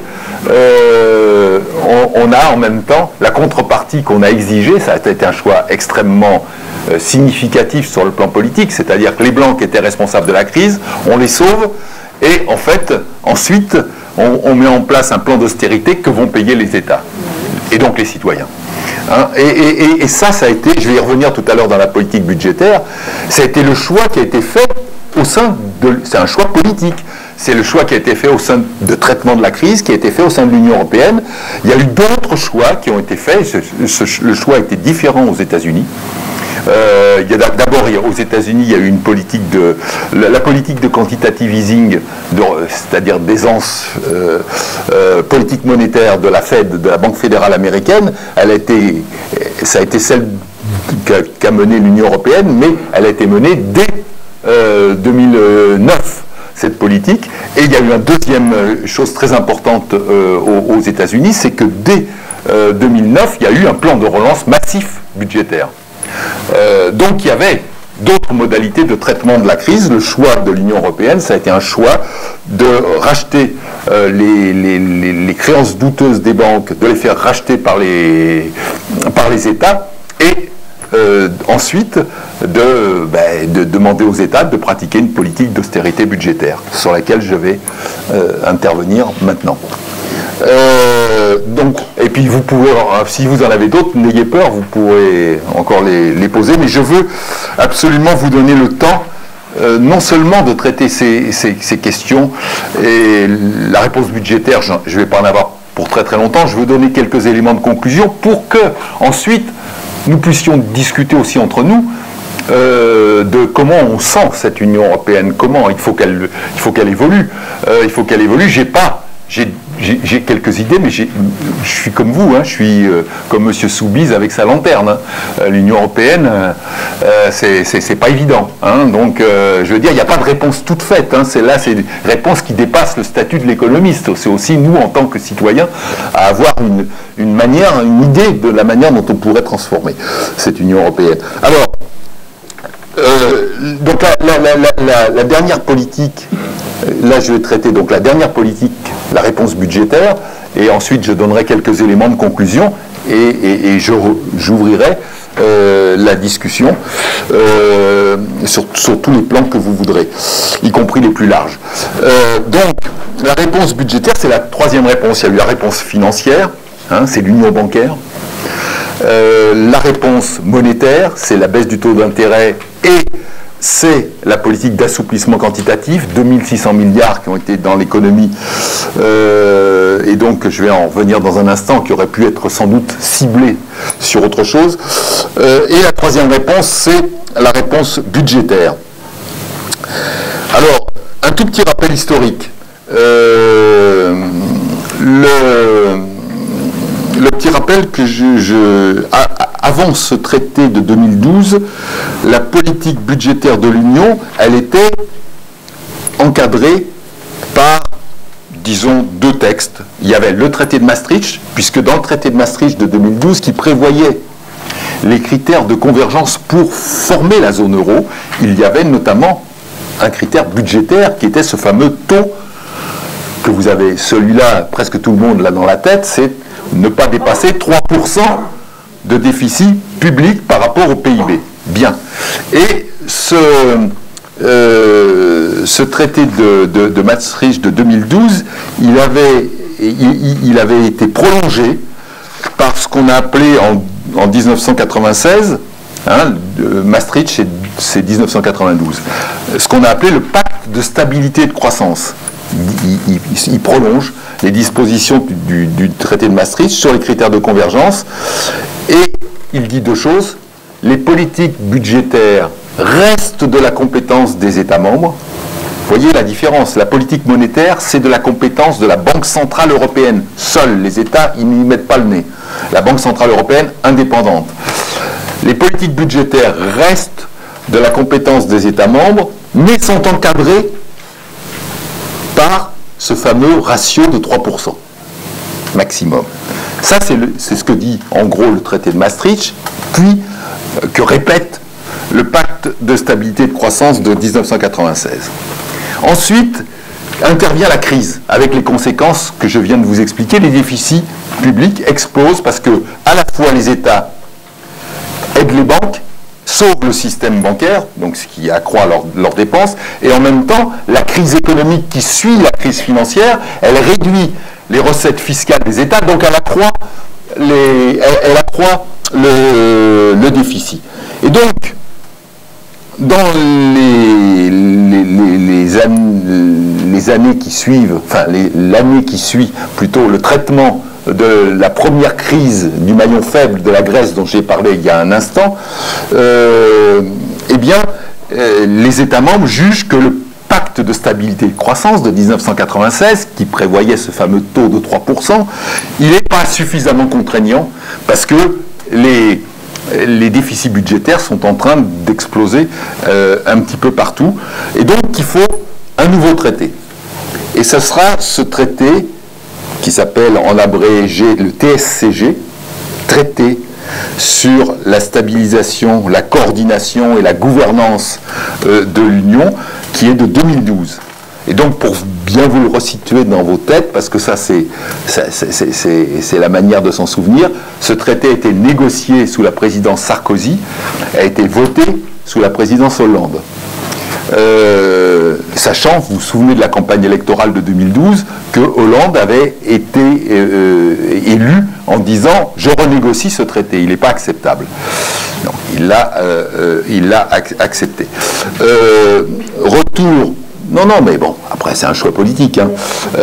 on a en même temps la contrepartie qu'on a exigée. Ça a été un choix extrêmement significatif sur le plan politique, c'est-à-dire que les banques étaient responsables de la crise, on les sauve, et en fait, ensuite, on met en place un plan d'austérité que vont payer les États, et donc les citoyens. Et ça a été, je vais y revenir tout à l'heure dans la politique budgétaire, ça a été le choix qui a été fait au sein de... C'est un choix politique. C'est le choix qui a été fait au sein de traitement de la crise, qui a été fait au sein de l'Union européenne. Il y a eu d'autres choix qui ont été faits. Le choix était différent aux États-Unis. D'abord, aux États-Unis, il y a eu une politique la politique de quantitative easing, c'est-à-dire d'aisance politique monétaire de la Fed, de la Banque fédérale américaine. Ça a été celle qu'a menée l'Union européenne, mais elle a été menée dès 2009. Cette politique. Et il y a eu une deuxième chose très importante aux États-Unis, c'est que dès 2009, il y a eu un plan de relance massif budgétaire. Donc il y avait d'autres modalités de traitement de la crise. Le choix de l'Union européenne, ça a été un choix de racheter les créances douteuses des banques, de les faire racheter par les États, et ensuite de demander aux États de pratiquer une politique d'austérité budgétaire, sur laquelle je vais intervenir maintenant. Et puis vous pouvez, si vous en avez d'autres, n'ayez peur, vous pourrez encore les poser, mais je veux absolument vous donner le temps non seulement de traiter ces questions, et la réponse budgétaire, je ne vais pas en avoir pour très très longtemps, je veux donner quelques éléments de conclusion pour que ensuite nous puissions discuter aussi entre nous de comment on sent cette Union européenne, comment il faut qu'elle évolue. Il faut qu'elle évolue. J'ai quelques idées, mais je suis comme vous, je suis comme M. Soubise avec sa lanterne. L'Union européenne, c'est pas évident. Donc, je veux dire, il n'y a pas de réponse toute faite. C'est des réponses qui dépassent le statut de l'économiste. C'est aussi nous, en tant que citoyens, à avoir une idée de la manière dont on pourrait transformer cette Union européenne. Alors, donc la dernière politique. Là, je vais traiter donc la dernière politique, la réponse budgétaire, et ensuite je donnerai quelques éléments de conclusion et j'ouvrirai la discussion sur tous les plans que vous voudrez, y compris les plus larges. Donc, la réponse budgétaire, c'est la troisième réponse. Il y a eu la réponse financière, c'est l'union bancaire. La réponse monétaire, c'est la baisse du taux d'intérêt et c'est la politique d'assouplissement quantitatif, 2600 milliards qui ont été dans l'économie, et donc je vais en revenir dans un instant, qui aurait pu être sans doute ciblé sur autre chose. Et la troisième réponse, c'est la réponse budgétaire. Alors, un tout petit rappel historique. Le petit rappel que avant ce traité de 2012, la politique budgétaire de l'Union, elle était encadrée par, disons, deux textes. Il y avait le traité de Maastricht, puisque dans le traité de Maastricht de 2012, qui prévoyait les critères de convergence pour former la zone euro, il y avait notamment un critère budgétaire qui était ce fameux taux que vous avez, celui-là, presque tout le monde l'a dans la tête, c'est ne pas dépasser 3% de déficit public par rapport au PIB. Bien. Et ce traité de Maastricht de 2012, il avait été prolongé par ce qu'on a appelé en 1996, Maastricht c'est 1992, ce qu'on a appelé le pacte de stabilité et de croissance. Il prolonge les dispositions du traité de Maastricht sur les critères de convergence et il dit deux choses. Les politiques budgétaires restent de la compétence des États membres. Vous voyez la différence. La politique monétaire, c'est de la compétence de la Banque centrale européenne. Seuls les États, ils n'y mettent pas le nez. La Banque centrale européenne, indépendante. Les politiques budgétaires restent de la compétence des États membres, mais sont encadrées par ce fameux ratio de 3% maximum. Ça, c'est ce que dit en gros le traité de Maastricht, puis que répète le pacte de stabilité et de croissance de 1996. Ensuite, intervient la crise, avec les conséquences que je viens de vous expliquer. Les déficits publics explosent parce que, à la fois, les États aident les banques, sauvent le système bancaire, donc ce qui accroît leurs dépenses, et en même temps, la crise économique qui suit la crise financière, elle réduit les recettes fiscales des États, donc elle accroît le déficit. Et donc, dans les années qui suivent, enfin l'année qui suit plutôt le traitement de la première crise du maillon faible de la Grèce dont j'ai parlé il y a un instant, les États membres jugent que le pacte de stabilité et de croissance de 1996, qui prévoyait ce fameux taux de 3%, il n'est pas suffisamment contraignant parce que les déficits budgétaires sont en train d'exploser un petit peu partout. Et donc, il faut un nouveau traité. Et ce sera ce traité qui s'appelle en abrégé le TSCG, traité sur la stabilisation, la coordination et la gouvernance de l'Union, qui est de 2012. Et donc, pour bien vous le resituer dans vos têtes, parce que ça, c'est la manière de s'en souvenir, ce traité a été négocié sous la présidence Sarkozy, a été voté sous la présidence Hollande. Sachant, vous vous souvenez de la campagne électorale de 2012, que Hollande avait été élu en disant « je renégocie ce traité, il n'est pas acceptable ». Donc, il l'a accepté. Retour... Non, mais bon, après c'est un choix politique. Hein.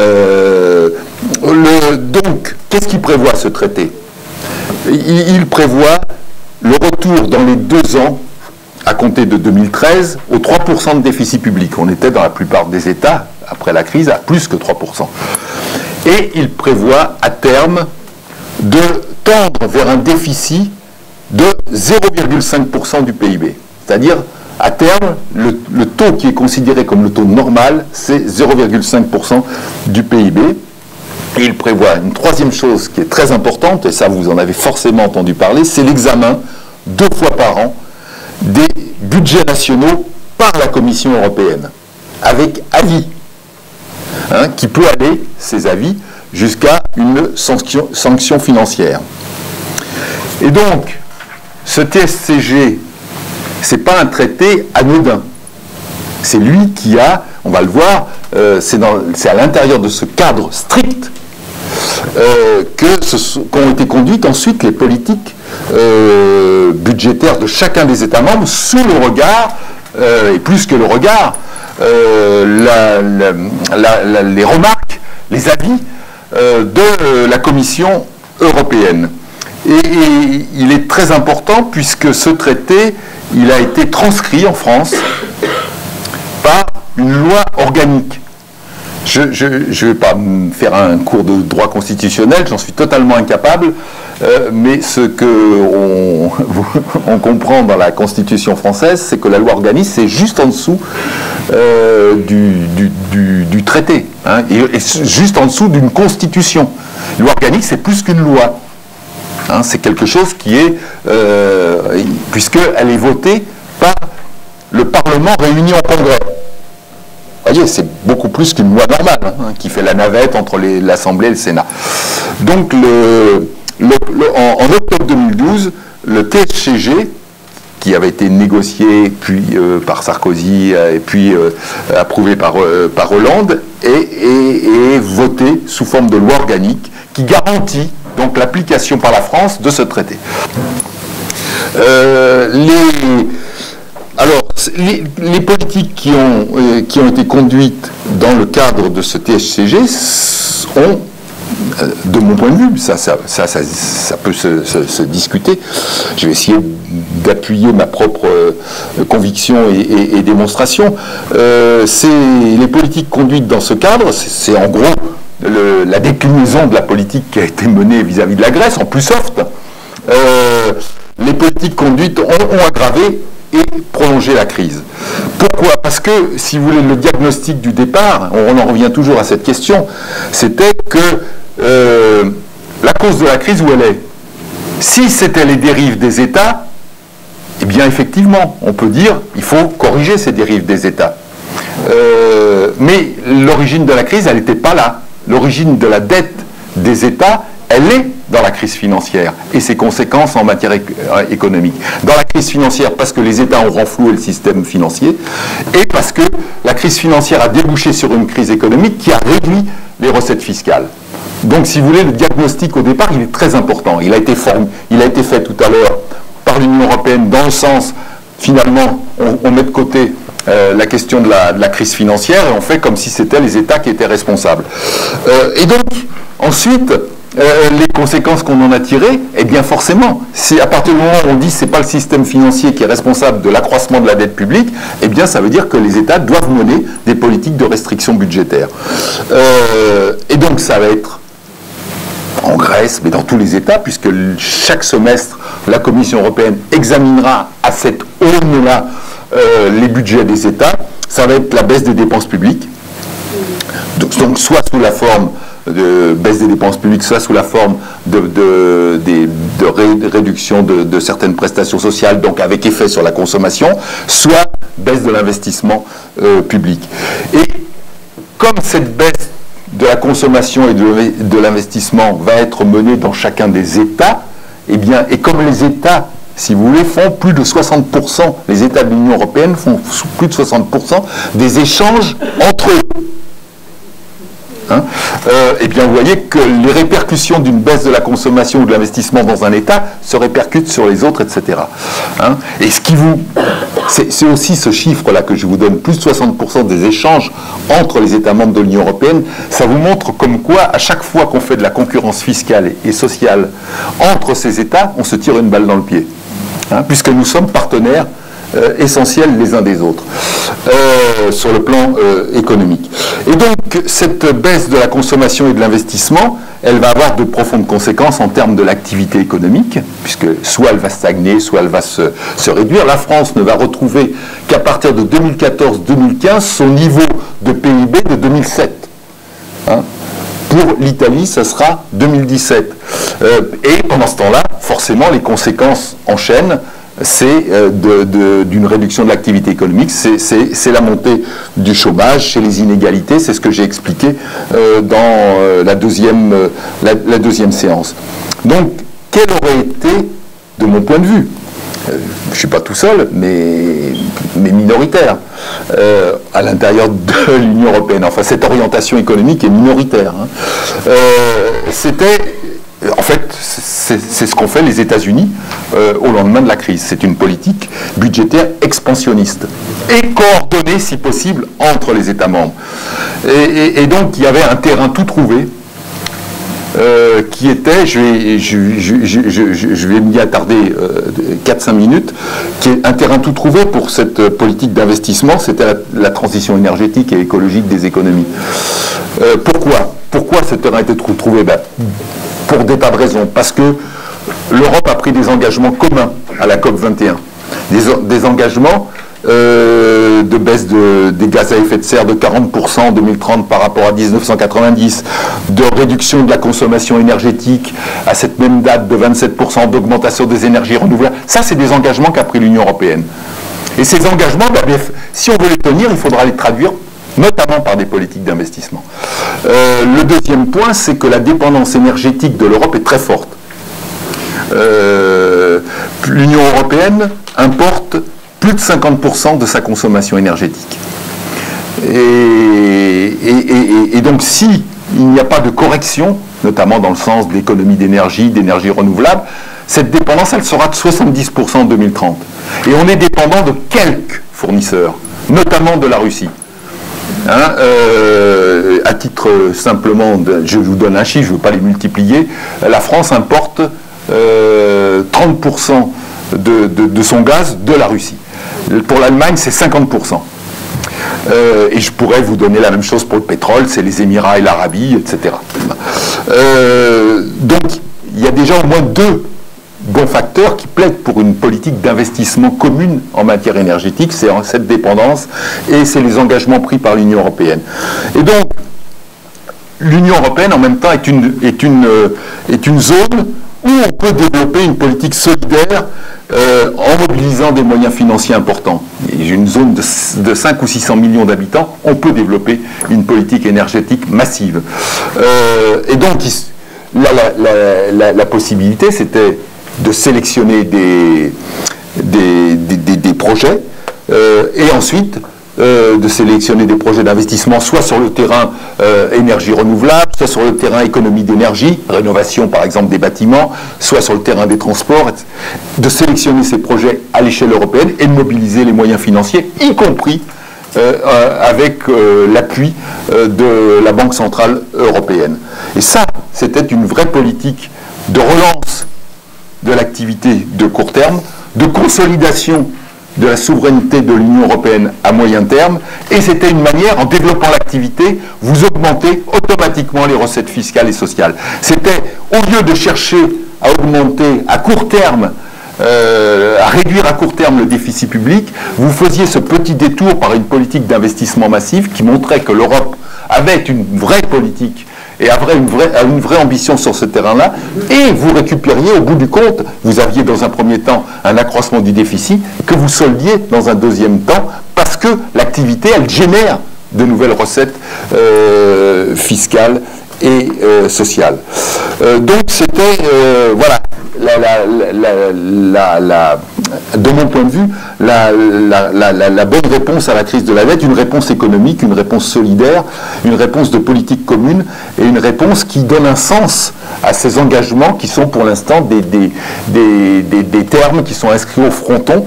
Donc, qu'est-ce qu'il prévoit ce traité ? Il prévoit le retour dans les 2 ans, à compter de 2013, aux 3% de déficit public. On était dans la plupart des États, après la crise, à plus que 3%. Et il prévoit à terme de tendre vers un déficit de 0,5% du PIB. C'est-à-dire, à terme, le taux qui est considéré comme le taux normal, c'est 0,5% du PIB. Et il prévoit une troisième chose qui est très importante, et ça vous en avez forcément entendu parler, c'est l'examen 2 fois par an des budgets nationaux par la Commission européenne, avec avis, qui peut aller, ces avis, jusqu'à une sanction financière. Et donc, ce TSCG, ce n'est pas un traité anodin. C'est lui qui a, on va le voir, c'est à l'intérieur de ce cadre strict qu'ont été conduites ensuite les politiques budgétaires de chacun des États membres sous le regard, et plus que le regard, les remarques, les avis de la Commission européenne. Et il est très important puisque ce traité, il a été transcrit en France par une loi organique. Je ne vais pas me faire un cours de droit constitutionnel, j'en suis totalement incapable, mais ce qu'on comprend dans la Constitution française, c'est que la loi organique, c'est juste en dessous du traité, et juste en dessous d'une constitution. Loi organique, c'est plus qu'une loi. Hein, c'est quelque chose qui est, puisqu'elle est votée par le Parlement réuni en Congrès. Vous voyez, c'est beaucoup plus qu'une loi normale, hein, qui fait la navette entre l'Assemblée et le Sénat. Donc, en octobre 2012, le TSCG, qui avait été négocié puis par Sarkozy et puis approuvé par Hollande, est voté sous forme de loi organique qui garantit donc l'application par la France de ce traité. Les politiques qui ont été conduites dans le cadre de ce TSCG ont, de mon point de vue, ça peut se discuter. Je vais essayer d'appuyer ma propre conviction et démonstration. Les politiques conduites dans ce cadre, c'est en gros la déclinaison de la politique qui a été menée vis-à-vis de la Grèce, en plus soft. Les politiques conduites ont aggravé et prolonger la crise. Pourquoi? Parce que, si vous voulez, le diagnostic du départ, on en revient toujours à cette question, c'était que la cause de la crise, où elle est? Si c'était les dérives des États, eh bien, effectivement, on peut dire il faut corriger ces dérives des États. Mais l'origine de la crise, elle n'était pas là. L'origine de la dette des États, elle est dans la crise financière et ses conséquences en matière économique. Dans la crise financière, parce que les États ont renfloué le système financier, et parce que la crise financière a débouché sur une crise économique qui a réduit les recettes fiscales. Donc, si vous voulez, le diagnostic au départ, il est très important. Il a été fait tout à l'heure par l'Union européenne dans le sens, finalement, on met de côté la question de la crise financière et on fait comme si c'était les États qui étaient responsables. Et donc, ensuite, les conséquences qu'on en a tirées, eh bien forcément, à partir du moment où on dit que ce n'est pas le système financier qui est responsable de l'accroissement de la dette publique, eh bien ça veut dire que les États doivent mener des politiques de restriction budgétaire. Et donc ça va être en Grèce, mais dans tous les États, puisque chaque semestre, la Commission européenne examinera à cette aune-là les budgets des États. Ça va être la baisse des dépenses publiques, donc soit sous la forme de baisse des dépenses publiques, soit sous la forme de réduction de certaines prestations sociales, donc avec effet sur la consommation, soit baisse de l'investissement public. Et comme cette baisse de la consommation et de l'investissement va être menée dans chacun des États, eh bien, et comme les États, si vous voulez, font plus de 60%, les États de l'Union européenne font plus de 60% des échanges entre eux. Hein, eh bien, vous voyez que les répercussions d'une baisse de la consommation ou de l'investissement dans un État se répercutent sur les autres, etc. Hein, et c'est aussi ce chiffre-là que je vous donne, plus de 60% des échanges entre les États membres de l'Union européenne. Ça vous montre comme quoi, à chaque fois qu'on fait de la concurrence fiscale et sociale entre ces États, on se tire une balle dans le pied, hein, puisque nous sommes partenaires essentiels les uns des autres sur le plan économique. Et donc cette baisse de la consommation et de l'investissement, elle va avoir de profondes conséquences en termes de l'activité économique, puisque soit elle va stagner, soit elle va se réduire. La France ne va retrouver qu'à partir de 2014-2015 son niveau de PIB de 2007. Hein. Pour l'Italie, ça sera 2017. Et pendant ce temps-là, forcément, les conséquences enchaînent. C'est d'une réduction de l'activité économique, c'est la montée du chômage, c'est les inégalités, c'est ce que j'ai expliqué dans la deuxième séance. Donc, quel aurait été, de mon point de vue, je ne suis pas tout seul, mais minoritaire, à l'intérieur de l'Union européenne, enfin cette orientation économique est minoritaire, hein. En fait, c'est ce qu'ont fait les États-Unis au lendemain de la crise. C'est une politique budgétaire expansionniste et coordonnée, si possible, entre les États membres. Et donc, il y avait un terrain tout trouvé qui était, je vais m'y attarder 4-5 minutes, qui est un terrain tout trouvé pour cette politique d'investissement, c'était la transition énergétique et écologique des économies. Pourquoi ce terrain était tout trouvé? Pour des tas de raisons. Parce que l'Europe a pris des engagements communs à la COP 21. Des engagements de baisse des gaz à effet de serre de 40% en 2030 par rapport à 1990, de réduction de la consommation énergétique à cette même date de 27%, d'augmentation des énergies renouvelables. Ça, c'est des engagements qu'a pris l'Union européenne. Et ces engagements, si on veut les tenir, il faudra les traduire notamment par des politiques d'investissement. Le deuxième point, c'est que la dépendance énergétique de l'Europe est très forte. L'Union européenne importe plus de 50% de sa consommation énergétique. Et donc, si il n'y a pas de correction, notamment dans le sens de l'économie d'énergie renouvelable, cette dépendance, elle sera de 70% en 2030. Et on est dépendant de quelques fournisseurs, notamment de la Russie. À titre simplement, je vous donne un chiffre, je ne veux pas les multiplier, la France importe 30% de son gaz de la Russie. Pour l'Allemagne, c'est 50%. Et je pourrais vous donner la même chose pour le pétrole, c'est les Émirats et l'Arabie, etc. Donc, il y a déjà au moins deux bons facteurs qui plaident pour une politique d'investissement commune en matière énergétique, c'est cette dépendance et c'est les engagements pris par l'Union européenne. Et donc, l'Union européenne, en même temps, est une zone où on peut développer une politique solidaire en mobilisant des moyens financiers importants. Et une zone de 5 ou 600 millions d'habitants, on peut développer une politique énergétique massive. Et donc, la possibilité, c'était de sélectionner des projets et ensuite de sélectionner des projets d'investissement soit sur le terrain énergie renouvelable, soit sur le terrain économie d'énergie, rénovation par exemple des bâtiments, soit sur le terrain des transports, de sélectionner ces projets à l'échelle européenne et de mobiliser les moyens financiers, y compris avec l'appui de la Banque Centrale Européenne. Et ça, c'était une vraie politique de relance de l'activité de court terme, de consolidation de la souveraineté de l'Union européenne à moyen terme, et c'était une manière, en développant l'activité, vous augmentez automatiquement les recettes fiscales et sociales. C'était, au lieu de chercher à augmenter à court terme, à réduire à court terme le déficit public, vous faisiez ce petit détour par une politique d'investissement massif qui montrait que l'Europe avait une vraie politique et avait une vraie ambition sur ce terrain-là, et vous récupériez au bout du compte, vous aviez dans un premier temps un accroissement du déficit, que vous soldiez dans un deuxième temps, parce que l'activité, elle génère de nouvelles recettes fiscales et sociales. Donc c'était, voilà, de mon point de vue, la bonne réponse à la crise de la dette, une réponse économique, une réponse solidaire, une réponse de politique commune et une réponse qui donne un sens à ces engagements qui sont pour l'instant des termes qui sont inscrits au fronton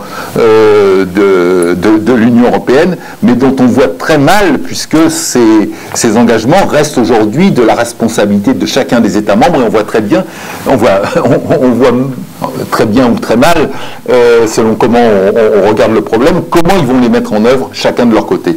de l'Union européenne, mais dont on voit très mal, puisque ces engagements restent aujourd'hui de la responsabilité de chacun des États membres, et on voit très bien, on voit très bien ou très mal, selon comment on regarde le problème, comment ils vont les mettre en œuvre, chacun de leur côté.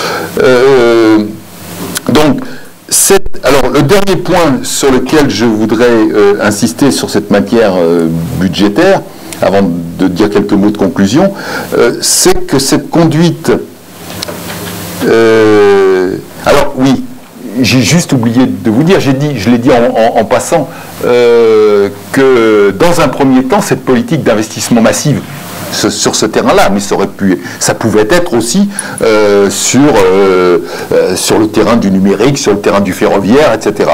Donc, alors, le dernier point sur lequel je voudrais insister sur cette matière budgétaire, avant de dire quelques mots de conclusion, c'est que cette conduite... alors, oui, j'ai juste oublié de vous dire, je l'ai dit en passant, que dans un premier temps, cette politique d'investissement massive sur ce terrain-là, mais ça pouvait être aussi sur le terrain du numérique, sur le terrain du ferroviaire, etc.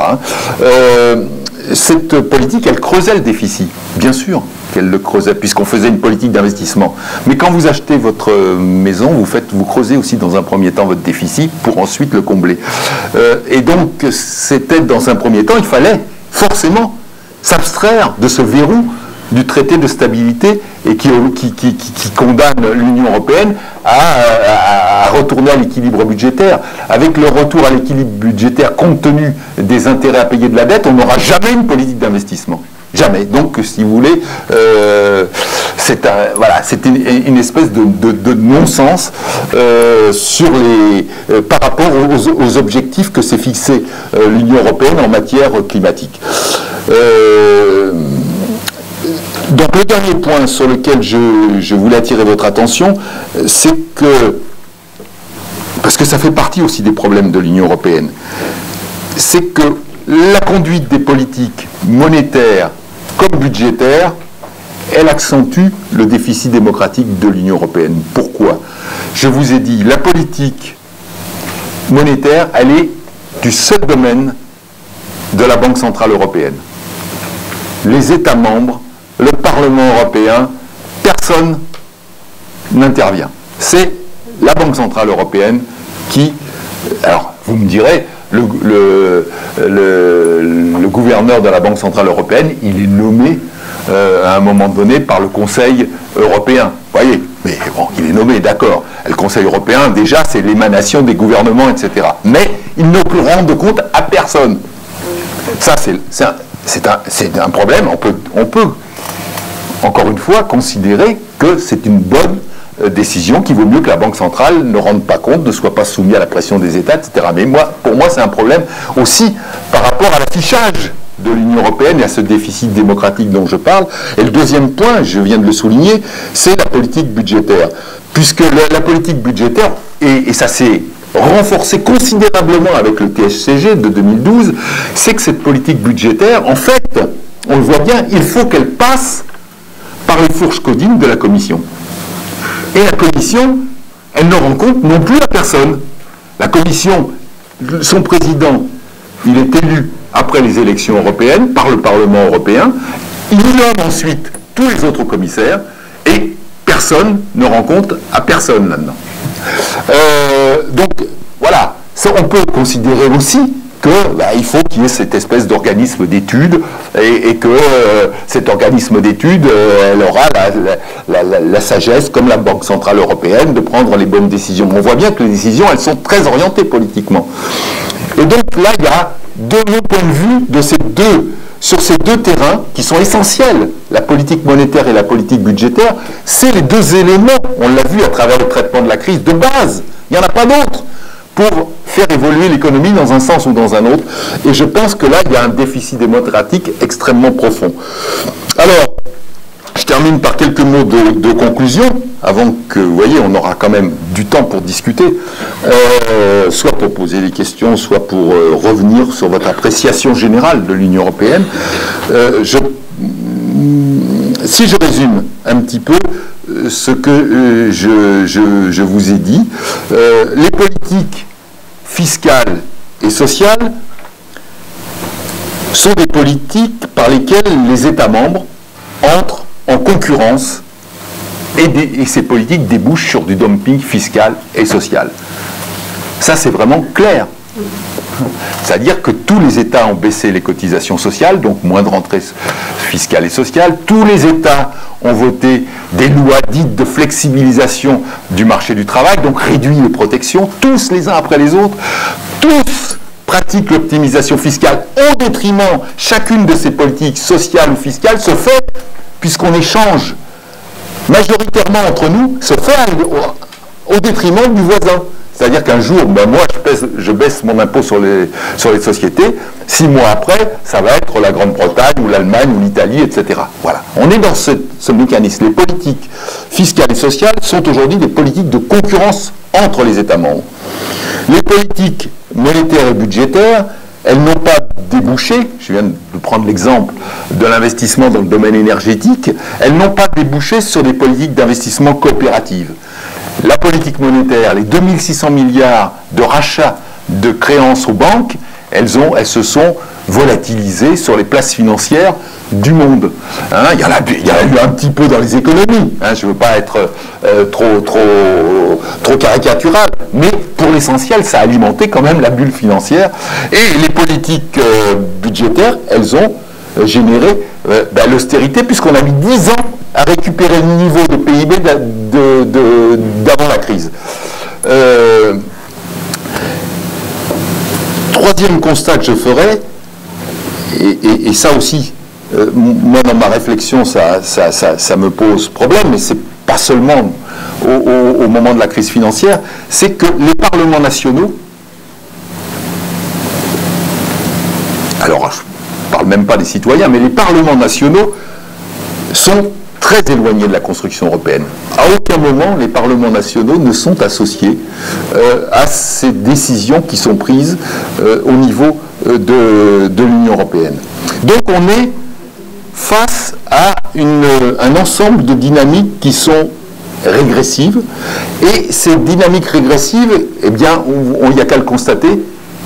Cette politique, elle creusait le déficit, bien sûr qu'elle le creusait, puisqu'on faisait une politique d'investissement. Mais quand vous achetez votre maison, vous creusez aussi dans un premier temps votre déficit pour ensuite le combler. Et donc, c'était dans un premier temps, il fallait forcément s'abstraire de ce verrou du traité de stabilité et qui condamne l'Union européenne à retourner à l'équilibre budgétaire. Avec le retour à l'équilibre budgétaire, compte tenu des intérêts à payer de la dette, on n'aura jamais une politique d'investissement. Jamais. Donc, si vous voulez, c'est une espèce de non-sens par rapport aux objectifs que s'est fixé l'Union européenne en matière climatique. Donc le dernier point sur lequel je voulais attirer votre attention, c'est que, parce que ça fait partie aussi des problèmes de l'Union européenne, c'est que la conduite des politiques monétaires comme budgétaires, elle accentue le déficit démocratique de l'Union européenne. Pourquoi? Je vous ai dit, la politique monétaire, elle est du seul domaine de la Banque centrale européenne. Les États membres, le Parlement européen, personne n'intervient. C'est la Banque centrale européenne qui... Alors, vous me direz, le gouverneur de la Banque centrale européenne, il est nommé à un moment donné par le Conseil européen. Vous voyez, mais bon, il est nommé, d'accord. Le Conseil européen, déjà, c'est l'émanation des gouvernements, etc. Mais il ne peut rendre compte à personne. Ça, c'est un problème. On peut, encore une fois, considérer que c'est une bonne décision, qu'il vaut mieux que la Banque centrale ne rende pas compte, ne soit pas soumise à la pression des États, etc. Mais pour moi, c'est un problème aussi par rapport à l'affichage de l'Union européenne et à ce déficit démocratique dont je parle. Et le deuxième point, je viens de le souligner, c'est la politique budgétaire. Puisque la politique budgétaire, et ça s'est renforcé considérablement avec le TSCG de 2012, c'est que cette politique budgétaire, en fait, on le voit bien, il faut qu'elle passe par les fourches codines de la Commission. Et la Commission, elle ne rend compte non plus à personne. La Commission, son président, il est élu après les élections européennes par le Parlement européen, il nomme ensuite tous les autres commissaires et personne ne rend compte à personne là-dedans. Donc voilà, ça, on peut considérer aussi qu'il faut qu'il y ait cette espèce d'organisme d'études et que cet organisme d'études, elle aura la sagesse, comme la Banque centrale européenne, de prendre les bonnes décisions. On voit bien que les décisions, elles sont très orientées politiquement. Et donc là, il y a, de mon point de vue, sur ces deux terrains qui sont essentiels, la politique monétaire et la politique budgétaire, c'est les deux éléments, on l'a vu à travers le traitement de la crise, de base. Il n'y en a pas d'autre pour faire évoluer l'économie dans un sens ou dans un autre. Et je pense que là, il y a un déficit démocratique extrêmement profond. Alors, je termine par quelques mots de conclusion, avant que, vous voyez, on aura quand même du temps pour discuter, soit pour poser des questions, soit pour revenir sur votre appréciation générale de l'Union européenne. Si je résume un petit peu ce que je vous ai dit, les politiques fiscales et sociales sont des politiques par lesquelles les États membres entrent en concurrence et ces politiques débouchent sur du dumping fiscal et social. Ça, c'est vraiment clair. C'est-à-dire que tous les États ont baissé les cotisations sociales, donc moins de rentrées fiscales et sociales. Tous les États ont voté des lois dites de flexibilisation du marché du travail, donc réduit les protections, tous les uns après les autres. Tous pratiquent l'optimisation fiscale au détriment, chacune de ces politiques sociales ou fiscales se fait, puisqu'on échange majoritairement entre nous, se fait au détriment du voisin. C'est-à-dire qu'un jour, ben moi, je baisse mon impôt sur les sociétés. 6 mois après, ça va être la Grande-Bretagne ou l'Allemagne ou l'Italie, etc. Voilà. On est dans ce mécanisme. Les politiques fiscales et sociales sont aujourd'hui des politiques de concurrence entre les États membres. Les politiques monétaires et budgétaires, elles n'ont pas débouché, je viens de prendre l'exemple de l'investissement dans le domaine énergétique, elles n'ont pas débouché sur des politiques d'investissement coopératives. La politique monétaire, les 2600 milliards de rachats de créances aux banques, elles se sont volatilisées sur les places financières du monde. Il y en a eu un petit peu dans les économies. Je ne veux pas être trop caricatural, mais pour l'essentiel, ça a alimenté quand même la bulle financière. Et les politiques budgétaires, elles ont généré l'austérité, puisqu'on a mis 10 ans à récupérer le niveau de PIB d'avant la crise. Troisième constat que je ferai, et ça aussi, moi dans ma réflexion, ça me pose problème, mais c'est pas seulement au moment de la crise financière, c'est que les parlements nationaux, alors je ne parle même pas des citoyens, mais les parlements nationaux sont très éloignés de la construction européenne. À aucun moment, les parlements nationaux ne sont associés à ces décisions qui sont prises au niveau de l'Union européenne. Donc on est face à un ensemble de dynamiques qui sont régressives, et ces dynamiques régressives, eh bien, il n'y a qu'à le constater,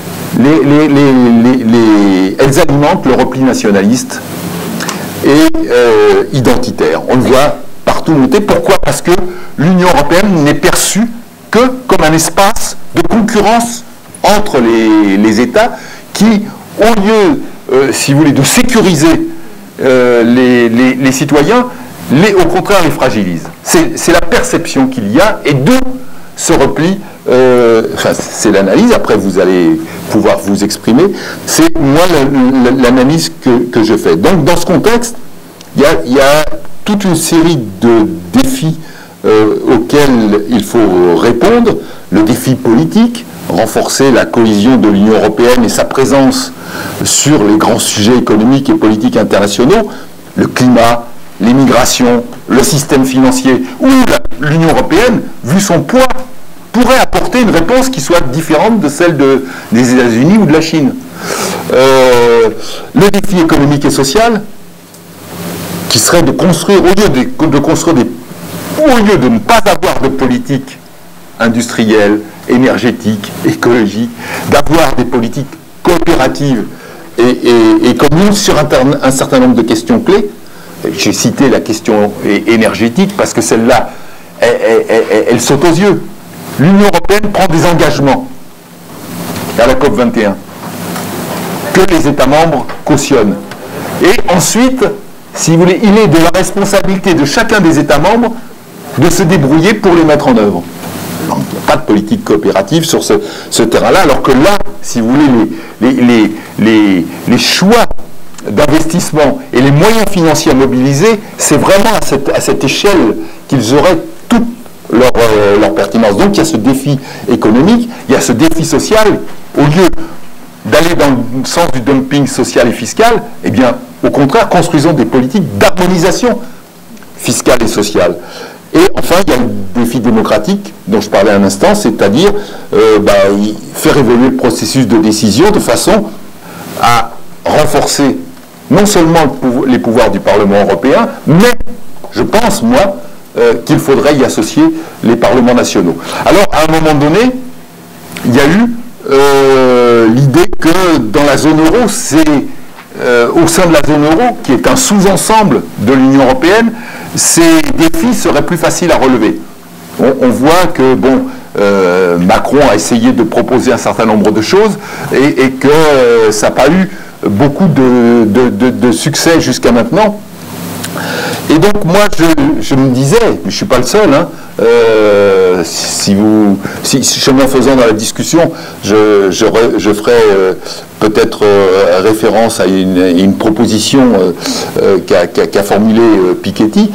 elles alimentent le repli nationaliste et identitaire. On le voit partout monter. Pourquoi? Parce que l'Union européenne n'est perçue que comme un espace de concurrence entre les États qui, au lieu, si vous voulez, de sécuriser les citoyens, au contraire les fragilise. C'est la perception qu'il y a, et d'où ce repli, c'est l'analyse, après vous allez pouvoir vous exprimer, c'est moi l'analyse que je fais. Donc dans ce contexte, il y a toute une série de défis auxquels il faut répondre. Le défi politique, renforcer la cohésion de l'Union européenne et sa présence sur les grands sujets économiques et politiques internationaux, le climat, l'immigration, le système financier, où l'Union européenne, vu son poids, pourrait apporter une réponse qui soit différente de celle des États-Unis ou de la Chine. Le défi économique et social, qui serait de construire, au lieu de ne pas avoir de politique industrielle, énergétique, écologique, d'avoir des politiques coopératives et communes sur un certain nombre de questions clés. J'ai cité la question énergétique parce que celle-là, elle saute aux yeux. L'Union européenne prend des engagements à la COP21 que les États membres cautionnent. Et ensuite, si vous voulez, il est de la responsabilité de chacun des États membres de se débrouiller pour les mettre en œuvre. Donc, il n'y a pas de politique coopérative sur ce terrain-là, alors que là, si vous voulez, les choix d'investissement et les moyens financiers à mobiliser, c'est vraiment à cette échelle qu'ils auraient toute leur pertinence. Donc il y a ce défi économique, il y a ce défi social. Au lieu d'aller dans le sens du dumping social et fiscal, eh bien, au contraire, construisons des politiques d'harmonisation fiscale et sociale. Et enfin, il y a le défi démocratique dont je parlais un instant, c'est-à-dire faire évoluer le processus de décision de façon à renforcer non seulement les pouvoirs du Parlement européen, mais je pense, moi, qu'il faudrait y associer les parlements nationaux. Alors, à un moment donné, il y a eu l'idée que dans la zone euro, c'est au sein de la zone euro, qui est un sous-ensemble de l'Union européenne, ces défis seraient plus faciles à relever. On voit que, Macron a essayé de proposer un certain nombre de choses et que ça n'a pas eu beaucoup de succès jusqu'à maintenant. Et donc moi je me disais, mais je ne suis pas le seul, hein, si chemin faisant dans la discussion, je ferai peut-être référence à une proposition qu'a formulée Piketty.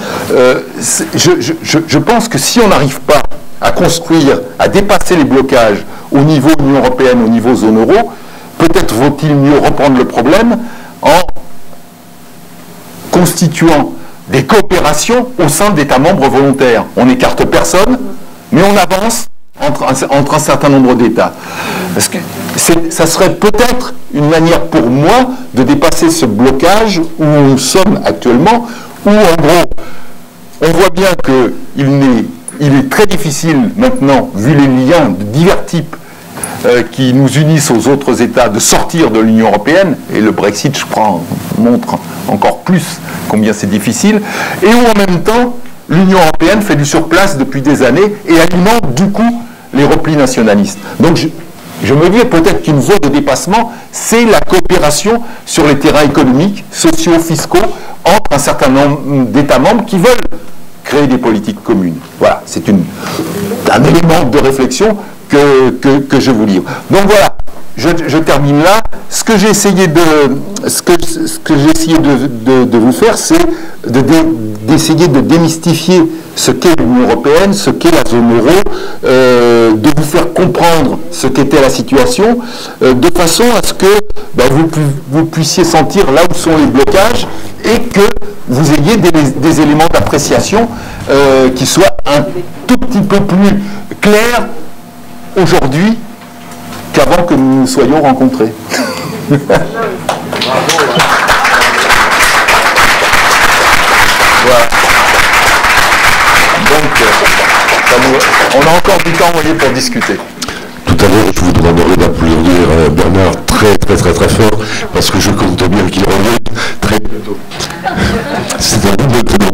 Je pense que si on n'arrive pas à construire, à dépasser les blocages au niveau Union européenne, au niveau zone euro, peut-être vaut-il mieux reprendre le problème en constituant des coopérations au sein d'États membres volontaires. On n'écarte personne, mais on avance entre un certain nombre d'États. Parce que ça serait peut-être une manière pour moi de dépasser ce blocage où nous sommes actuellement, où en gros, on voit bien qu'il est très difficile maintenant, vu les liens de divers types qui nous unissent aux autres États, de sortir de l'Union européenne, et le Brexit, je crois, montre encore plus combien c'est difficile, et où en même temps, l'Union européenne fait du surplace depuis des années et alimente du coup les replis nationalistes. Donc je me dis peut-être qu'une voie de dépassement, c'est la coopération sur les terrains économiques, sociaux, fiscaux, entre un certain nombre d'États membres qui veulent créer des politiques communes. Voilà, c'est un élément de réflexion que je vous livre. Donc voilà, je termine là. Ce que j'ai essayé de vous faire, c'est de d'essayer de démystifier ce qu'est l'Union européenne, ce qu'est la zone euro, de vous faire comprendre ce qu'était la situation, de façon à ce que vous puissiez sentir là où sont les blocages et que vous ayez des éléments d'appréciation qui soient un tout petit peu plus clairs aujourd'hui qu'avant que nous nous soyons rencontrés. Voilà. Donc, on a encore du temps pour discuter. Tout à l'heure, je vous demanderai d'applaudir Bernard très fort, parce que je compte bien qu'il revienne très bientôt. C'est un double prénom.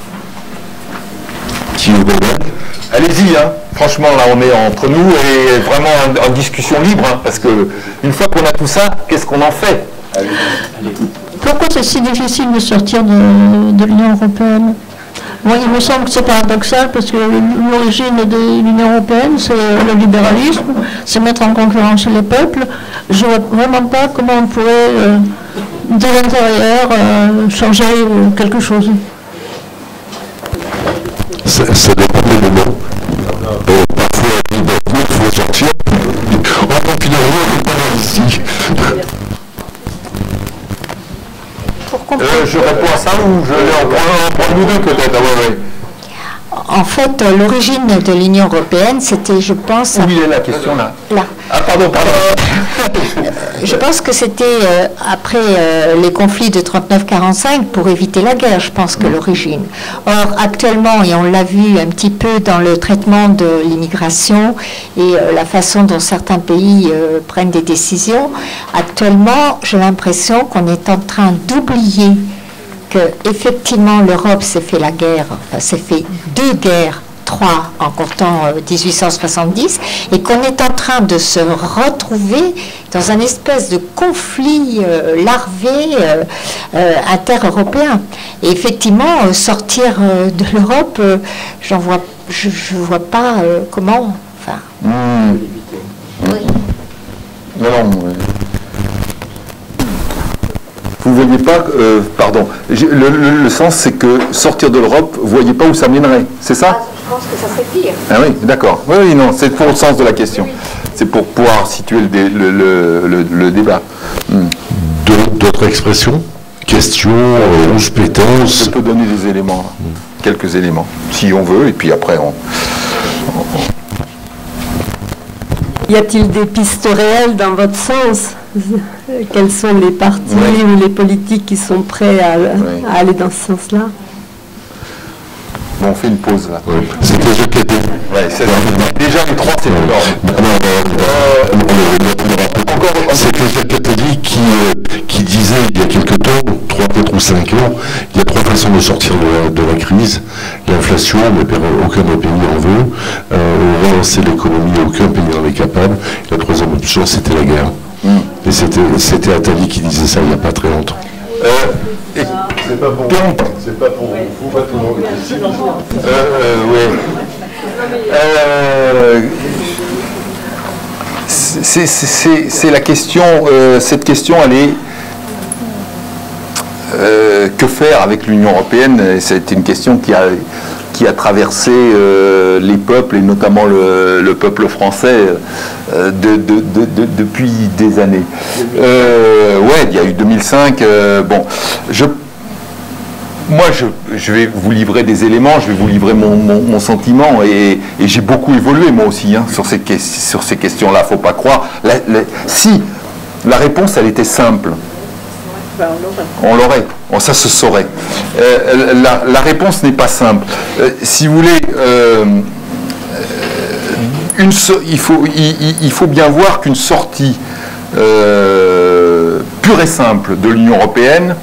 Qui vous regarde? Allez-y, hein. Franchement, là, on est entre nous et vraiment en discussion libre, hein, parce que une fois qu'on a tout ça, qu'est-ce qu'on en fait? Pourquoi c'est si difficile de sortir de l'Union européenne? Moi, il me semble que c'est paradoxal parce que l'origine de l'Union européenne, c'est le libéralisme, c'est mettre en concurrence les peuples. Je ne vois vraiment pas comment on pourrait, de l'intérieur, changer quelque chose. Ça dépend des moments. Parfois, il faut sortir. Donc, finalement, on n'est pas là ici. Je réponds à ça ou je vais en prendre nous deux peut-être? En fait, l'origine de l'Union européenne, c'était, je pense... Où il est la question là? Là. Ah pardon. Je pense que c'était après les conflits de 39-45 pour éviter la guerre, je pense que l'origine. Or, actuellement, et on l'a vu un petit peu dans le traitement de l'immigration et la façon dont certains pays prennent des décisions, actuellement, j'ai l'impression qu'on est en train d'oublier que effectivement l'Europe s'est fait la guerre, s'est fait 2 guerres, 3 en comptant 1870, et qu'on est en train de se retrouver dans un espèce de conflit larvé inter-européen. Et effectivement, sortir de l'Europe, je vois pas comment. Enfin. Oui. Non. Vous ne voyez pas, pardon, le sens c'est que sortir de l'Europe, vous ne voyez pas où ça mènerait, c'est ça? Je pense que ça serait pire. Ah oui, d'accord. Oui, non, c'est pour le sens de la question. C'est pour pouvoir situer le débat. D'autres expressions? Questions, rouge pétence? Je peux donner des éléments, quelques éléments, si on veut, et puis après on... Y a-t-il des pistes réelles dans votre sens? Quels sont les partis ou les politiques qui sont prêts à aller dans ce sens-là? Bon, on fait une pause là. Oui. C'était Jacques Attali. Déjà les 3 c'est énorme. C'était Jacques Attali qui disait il y a quelques temps, 3, 4 ou 5 ans, il y a 3 façons de sortir de la crise. L'inflation, mais aucun pays en veut. Relancer l'économie, aucun pays n'en est capable. La 3e option, c'était la guerre. Et c'était Attali qui disait ça il n'y a pas très longtemps. C'est pas pour vous. C'est pas pour vous. Pas tout le monde. C'est la question. Cette question, elle est que faire avec l'Union européenne? C'est une question qui a traversé les peuples et notamment le peuple français depuis des années. Il y a eu 2005. Moi, je vais vous livrer des éléments, je vais vous livrer mon sentiment et j'ai beaucoup évolué moi aussi sur ces questions-là. Il ne faut pas croire. Si la réponse, elle était simple, on l'aurait. Ça se saurait. La réponse n'est pas simple. Si vous voulez, il faut bien voir qu'une sortie pure et simple de l'Union européenne,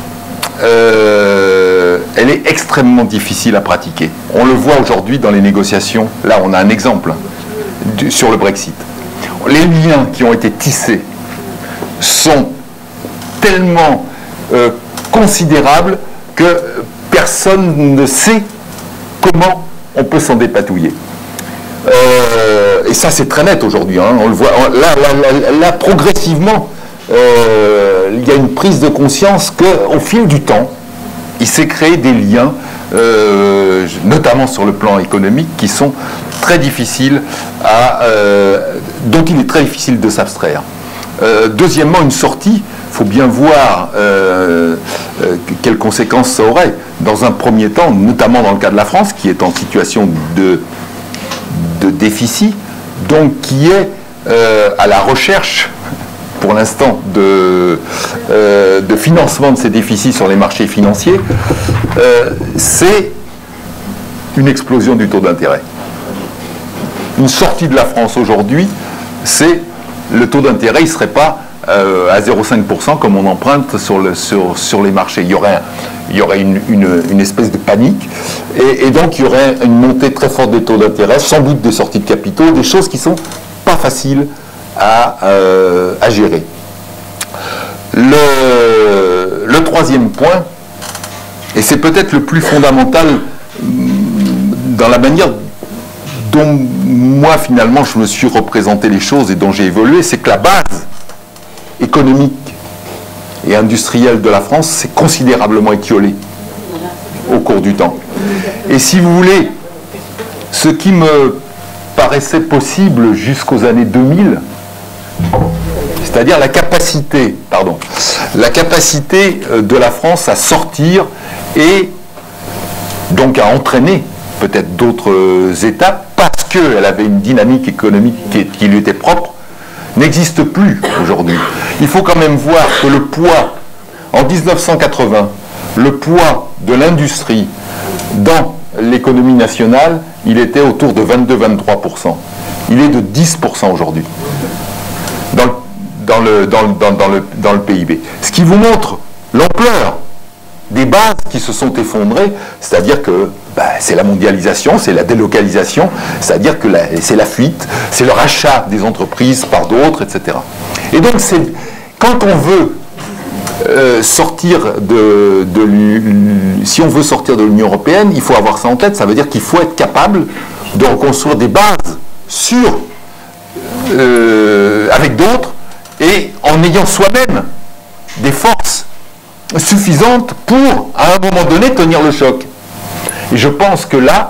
elle est extrêmement difficile à pratiquer. On le voit aujourd'hui dans les négociations. Là, on a un exemple sur le Brexit. Les liens qui ont été tissés sont tellement considérables que personne ne sait comment on peut s'en dépatouiller. Et ça, c'est très net aujourd'hui. On le voit. Là, progressivement, il y a une prise de conscience qu'au fil du temps, il s'est créé des liens, notamment sur le plan économique, qui sont très difficiles dont il est très difficile de s'abstraire. Deuxièmement, une sortie, il faut bien voir quelles conséquences ça aurait. Dans un premier temps, notamment dans le cas de la France, qui est en situation de déficit, donc qui est à la recherche, pour l'instant, de financement de ces déficits sur les marchés financiers, c'est une explosion du taux d'intérêt. Une sortie de la France aujourd'hui, c'est le taux d'intérêt, il ne serait pas à 0,5% comme on emprunte sur les marchés. Il y aurait une espèce de panique et donc il y aurait une montée très forte des taux d'intérêt, sans doute des sorties de capitaux, des choses qui ne sont pas faciles à gérer. Le troisième point, et c'est peut-être le plus fondamental dans la manière dont moi finalement je me suis représenté les choses et dont j'ai évolué, c'est que la base économique et industrielle de la France s'est considérablement étiolée au cours du temps. Et si vous voulez, ce qui me paraissait possible jusqu'aux années 2000, c'est-à-dire la capacité de la France à sortir et donc à entraîner peut-être d'autres étapes parce qu'elle avait une dynamique économique qui lui était propre, n'existe plus aujourd'hui. Il faut quand même voir que le poids, en 1980, le poids de l'industrie dans l'économie nationale, il était autour de 22-23%. Il est de 10% aujourd'hui dans le PIB. Ce qui vous montre l'ampleur des bases qui se sont effondrées, c'est-à-dire que c'est la mondialisation, c'est la délocalisation, c'est-à-dire que c'est la fuite, c'est le rachat des entreprises par d'autres, etc. Et donc, quand on veut sortir si on veut sortir de l'Union européenne, il faut avoir ça en tête, ça veut dire qu'il faut être capable de reconstruire des bases avec d'autres, et en ayant soi-même des forces suffisantes pour, à un moment donné, tenir le choc. Et je pense que là,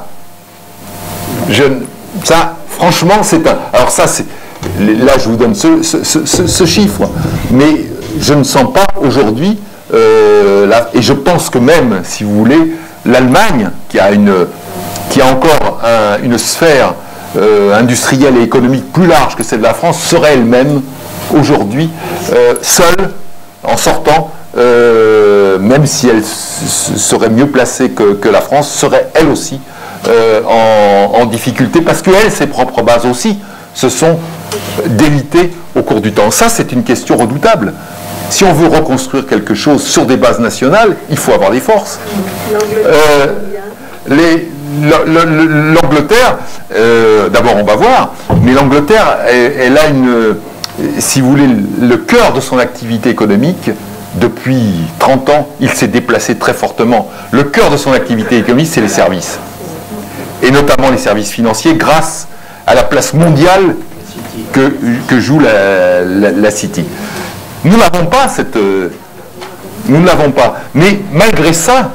franchement, c'est un... Alors ça, là, je vous donne ce chiffre, mais je ne sens pas aujourd'hui, et je pense que même, si vous voulez, l'Allemagne, qui a encore une sphère industrielle et économique plus large que celle de la France, serait elle-même, aujourd'hui, seule, en sortant, même si elle serait mieux placée que la France, serait elle aussi en difficulté, parce qu'elle, ses propres bases aussi, se sont délitées au cours du temps. Ça, c'est une question redoutable. Si on veut reconstruire quelque chose sur des bases nationales, il faut avoir des forces. L'Angleterre, d'abord on va voir, mais l'Angleterre, elle a si vous voulez, le cœur de son activité économique. Depuis 30 ans, il s'est déplacé très fortement. Le cœur de son activité économique, c'est les services. Et notamment les services financiers, grâce à la place mondiale que joue la City. Nous n'avons pas nous ne l'avons pas. Mais malgré ça,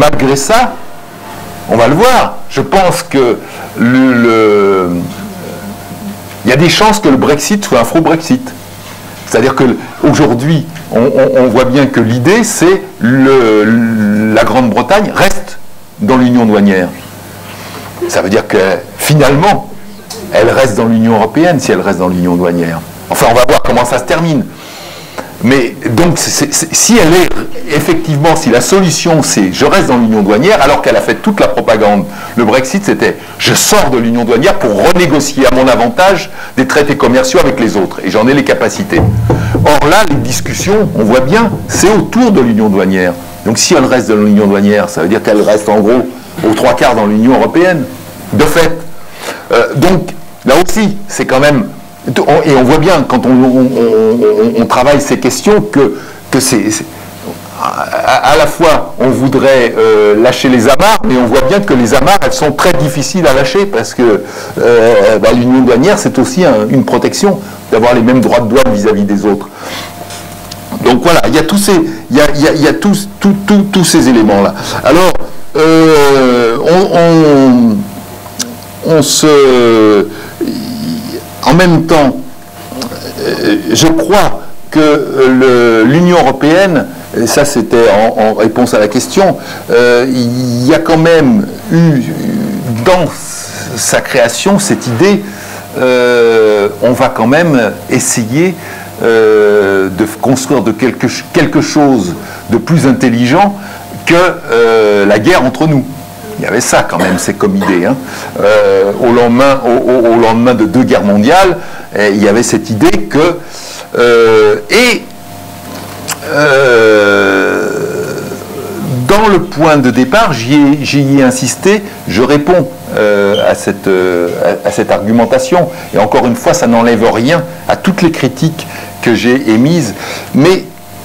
on va le voir. Je pense que il y a des chances que le Brexit soit un faux Brexit. C'est-à-dire qu'aujourd'hui, on voit bien que l'idée, c'est la Grande-Bretagne reste dans l'union douanière. Ça veut dire que finalement, elle reste dans l'Union européenne si elle reste dans l'union douanière. Enfin, on va voir comment ça se termine. Mais donc, si elle est effectivement, si la solution c'est je reste dans l'union douanière, alors qu'elle a fait toute la propagande, le Brexit c'était je sors de l'union douanière pour renégocier à mon avantage des traités commerciaux avec les autres, et j'en ai les capacités. Or là, les discussions, on voit bien, c'est autour de l'union douanière. Donc si elle reste dans l'union douanière, ça veut dire qu'elle reste en gros aux 3/4 dans l'Union européenne, de fait. Donc là aussi, c'est quand même... Et on voit bien, quand on travaille ces questions, que c'est à la fois, on voudrait lâcher les amarres, mais on voit bien que les amarres, elles sont très difficiles à lâcher, parce que l'union douanière, c'est aussi une protection, d'avoir les mêmes droits de douane vis-à-vis des autres. Donc voilà, il y a tous ces éléments-là. Alors, en même temps, je crois que l'Union européenne, et ça c'était en réponse à la question, il y a quand même eu dans sa création cette idée, on va quand même essayer de construire quelque chose de plus intelligent que la guerre entre nous. Il y avait ça quand même, c'est comme idée. Hein. Au lendemain de 2 guerres mondiales, il y avait cette idée que... dans le point de départ, j'y ai insisté, je réponds à cette argumentation. Et encore une fois, ça n'enlève rien à toutes les critiques que j'ai émises. Mais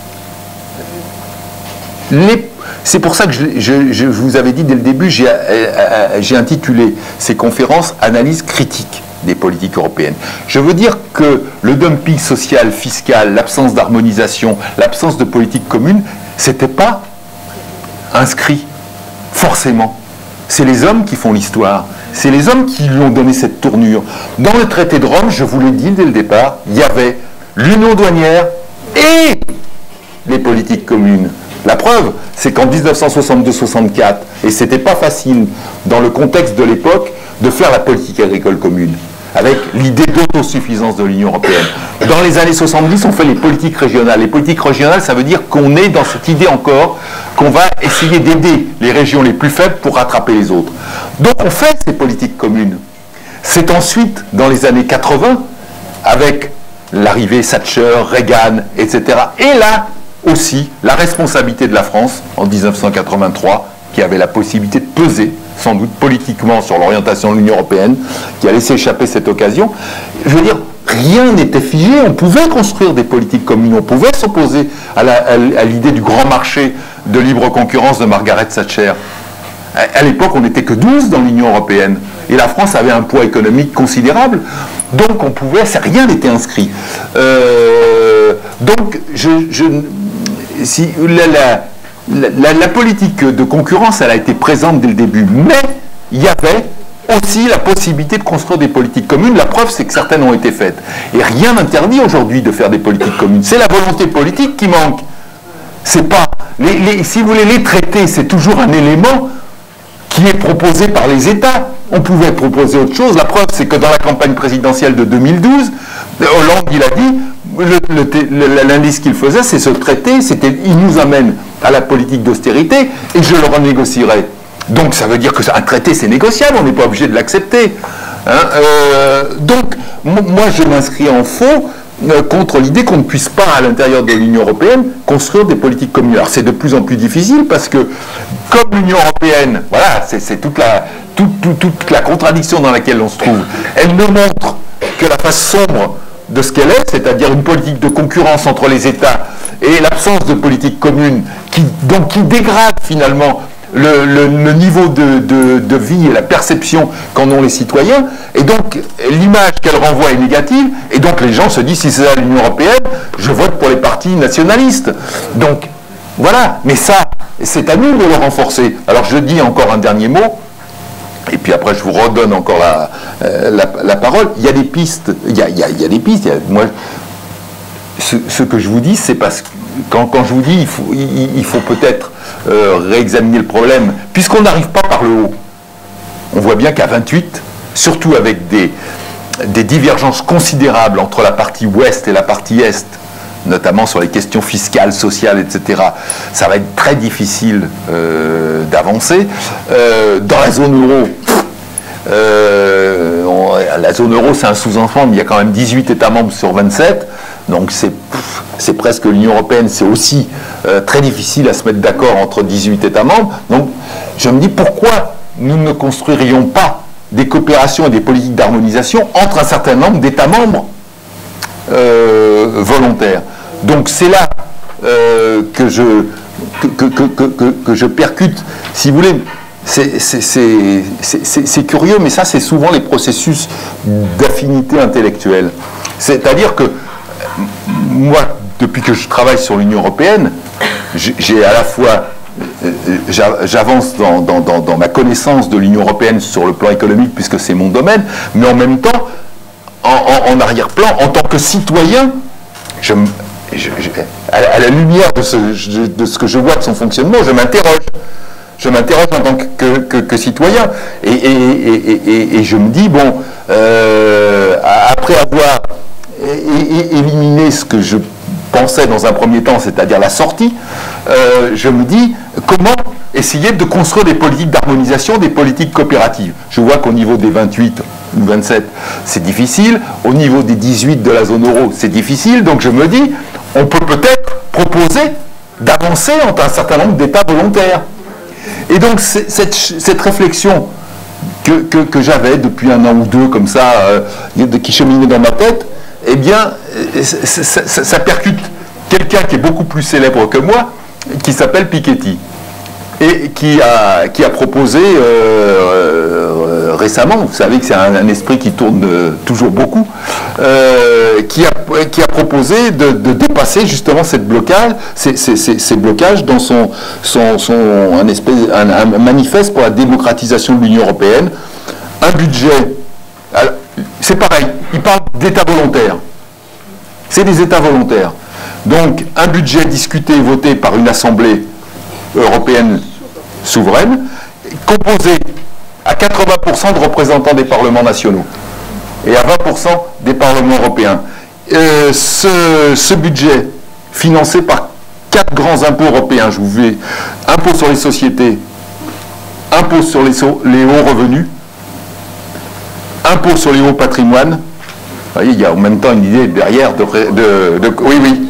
c'est pour ça que je vous avais dit dès le début, j'ai intitulé ces conférences « Analyse critique » des politiques européennes. Je veux dire que le dumping social, fiscal, l'absence d'harmonisation, l'absence de politique commune, c'était pas inscrit, forcément. C'est les hommes qui font l'histoire. C'est les hommes qui lui ont donné cette tournure. Dans le traité de Rome, je vous l'ai dit dès le départ, il y avait l'union douanière et les politiques communes. La preuve, c'est qu'en 1962-64, et c'était pas facile dans le contexte de l'époque, de faire la politique agricole commune, avec l'idée d'autosuffisance de l'Union européenne. Dans les années 70, on fait les politiques régionales. Les politiques régionales, ça veut dire qu'on est dans cette idée encore qu'on va essayer d'aider les régions les plus faibles pour rattraper les autres. Donc on fait ces politiques communes. C'est ensuite, dans les années 80, avec l'arrivée Thatcher, Reagan, etc. Et là aussi, la responsabilité de la France, en 1983, qui avait la possibilité de peser, sans doute politiquement, sur l'orientation de l'Union européenne, qui a laissé échapper cette occasion. Je veux dire, rien n'était figé, on pouvait construire des politiques communes, on pouvait s'opposer à l'idée du grand marché de libre concurrence de Margaret Thatcher. À l'époque, on n'était que 12 dans l'Union européenne, et la France avait un poids économique considérable, donc on pouvait, rien n'était inscrit. Donc, la politique de concurrence, elle a été présente dès le début, mais il y avait aussi la possibilité de construire des politiques communes. La preuve, c'est que certaines ont été faites. Et rien n'interdit aujourd'hui de faire des politiques communes. C'est la volonté politique qui manque. C'est pas... si vous voulez, les traités, c'est toujours un élément qui est proposé par les États. On pouvait proposer autre chose. La preuve, c'est que dans la campagne présidentielle de 2012, Hollande, il a dit, l'indice qu'il faisait, c'est ce traité, il nous amène à la politique d'austérité et je le renégocierai. Donc ça veut dire que un traité, c'est négociable, on n'est pas obligé de l'accepter. Hein. Donc, moi, je m'inscris en faux contre l'idée qu'on ne puisse pas, à l'intérieur de l'Union européenne, construire des politiques communes. Alors c'est de plus en plus difficile parce que, comme l'Union européenne, voilà, c'est toute la contradiction dans laquelle on se trouve, elle ne montre que la face sombre de ce qu'elle est, c'est-à-dire une politique de concurrence entre les États et l'absence de politique commune qui dégrade finalement le niveau de vie et la perception qu'en ont les citoyens, et donc l'image qu'elle renvoie est négative, et donc les gens se disent, si c'est ça l'Union européenne, je vote pour les partis nationalistes. Donc voilà, mais ça, c'est à nous de le renforcer. Alors je dis encore un dernier mot, et puis après je vous redonne encore la parole. Il y a des pistes, moi, ce que je vous dis, c'est parce que quand je vous dis il faut peut-être réexaminer le problème, puisqu'on n'arrive pas par le haut. On voit bien qu'à 28, surtout avec des divergences considérables entre la partie ouest et la partie est, notamment sur les questions fiscales, sociales, etc., ça va être très difficile d'avancer. Dans la zone euro, la zone euro, c'est un sous-ensemble, il y a quand même 18 États membres sur 27, donc c'est presque l'Union européenne, c'est aussi très difficile à se mettre d'accord entre 18 États membres. Donc je me dis, pourquoi nous ne construirions pas des coopérations et des politiques d'harmonisation entre un certain nombre d'États membres volontaires. Donc c'est là que je percute, si vous voulez. C'est curieux, mais ça, c'est souvent les processus d'affinité intellectuelle. C'est-à-dire que, moi, depuis que je travaille sur l'Union européenne, j'ai à la fois, j'avance dans ma connaissance de l'Union européenne sur le plan économique, puisque c'est mon domaine, mais en même temps, en arrière-plan, en tant que citoyen, à la lumière de ce que je vois de son fonctionnement, je m'interroge. Je m'interroge en tant que citoyen. Et je me dis, bon, après avoir éliminé ce que je pensais dans un premier temps, c'est-à-dire la sortie, je me dis, comment essayer de construire des politiques d'harmonisation, des politiques coopératives. Je vois qu'au niveau des 28 ou 27, c'est difficile. Au niveau des 18 de la zone euro, c'est difficile. Donc je me dis, on peut peut-être proposer d'avancer entre un certain nombre d'États volontaires. Et donc cette réflexion que j'avais depuis un an ou deux, comme ça, qui cheminait dans ma tête, eh bien, ça percute quelqu'un qui est beaucoup plus célèbre que moi, qui s'appelle Piketty, et qui a proposé récemment, vous savez que c'est un esprit qui tourne toujours beaucoup, qui a proposé de dépasser justement ces blocages dans un manifeste pour la démocratisation de l'Union européenne, un budget. C'est pareil, il parle d'États volontaires. C'est des États volontaires. Donc, un budget discuté et voté par une assemblée européenne souveraine, composée à 80% de représentants des parlements nationaux et à 20% des parlements européens. Ce budget, financé par 4 grands impôts européens, je vous vais, impôt sur les sociétés, impôt sur les hauts revenus, impôt sur les hauts patrimoines. Vous voyez, il y a en même temps une idée derrière oui, oui.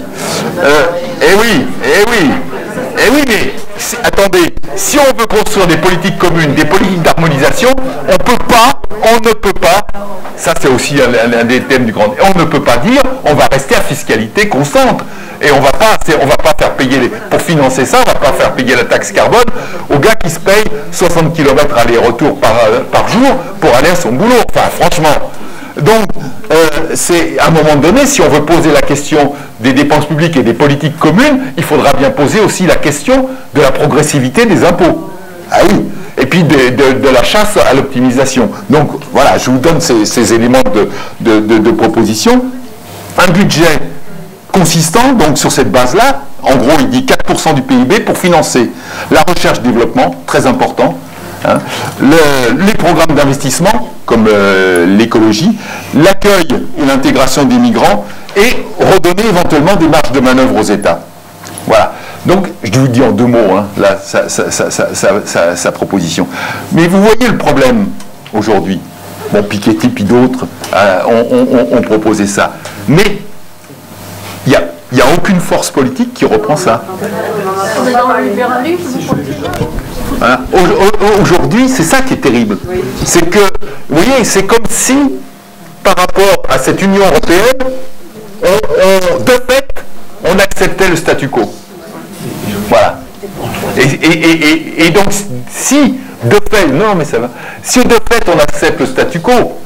Oui, mais attendez, si on veut construire des politiques communes, des politiques d'harmonisation, on ne peut pas, ça c'est aussi un des thèmes du grand, on ne peut pas dire on va rester à fiscalité constante. Et on va pas faire payer, pour financer ça, on va pas faire payer la taxe carbone aux gars qui se payent 60 km aller-retour par jour pour aller à son boulot. Enfin, franchement. Donc, c'est à un moment donné, si on veut poser la question des dépenses publiques et des politiques communes, il faudra bien poser aussi la question de la progressivité des impôts. Ah oui. Et puis de la chasse à l'optimisation. Donc, voilà, je vous donne ces éléments de proposition. Un budget consistant, donc sur cette base-là, en gros, il dit 4% du PIB pour financer la recherche-développement, très important, hein, les programmes d'investissement, comme l'écologie, l'accueil et l'intégration des migrants, et redonner éventuellement des marges de manœuvre aux États. Voilà. Donc, je vous dis en 2 mots, hein, là, sa proposition. Mais vous voyez le problème aujourd'hui. Bon, Piketty puis d'autres ont proposé ça. Mais il n'y a aucune force politique qui reprend ça. Voilà. Aujourd'hui, c'est ça qui est terrible. C'est que, vous voyez, c'est comme si, par rapport à cette Union européenne, de fait, on acceptait le statu quo. Voilà. Et donc, si de fait, non mais ça va, si de fait on accepte le statu quo,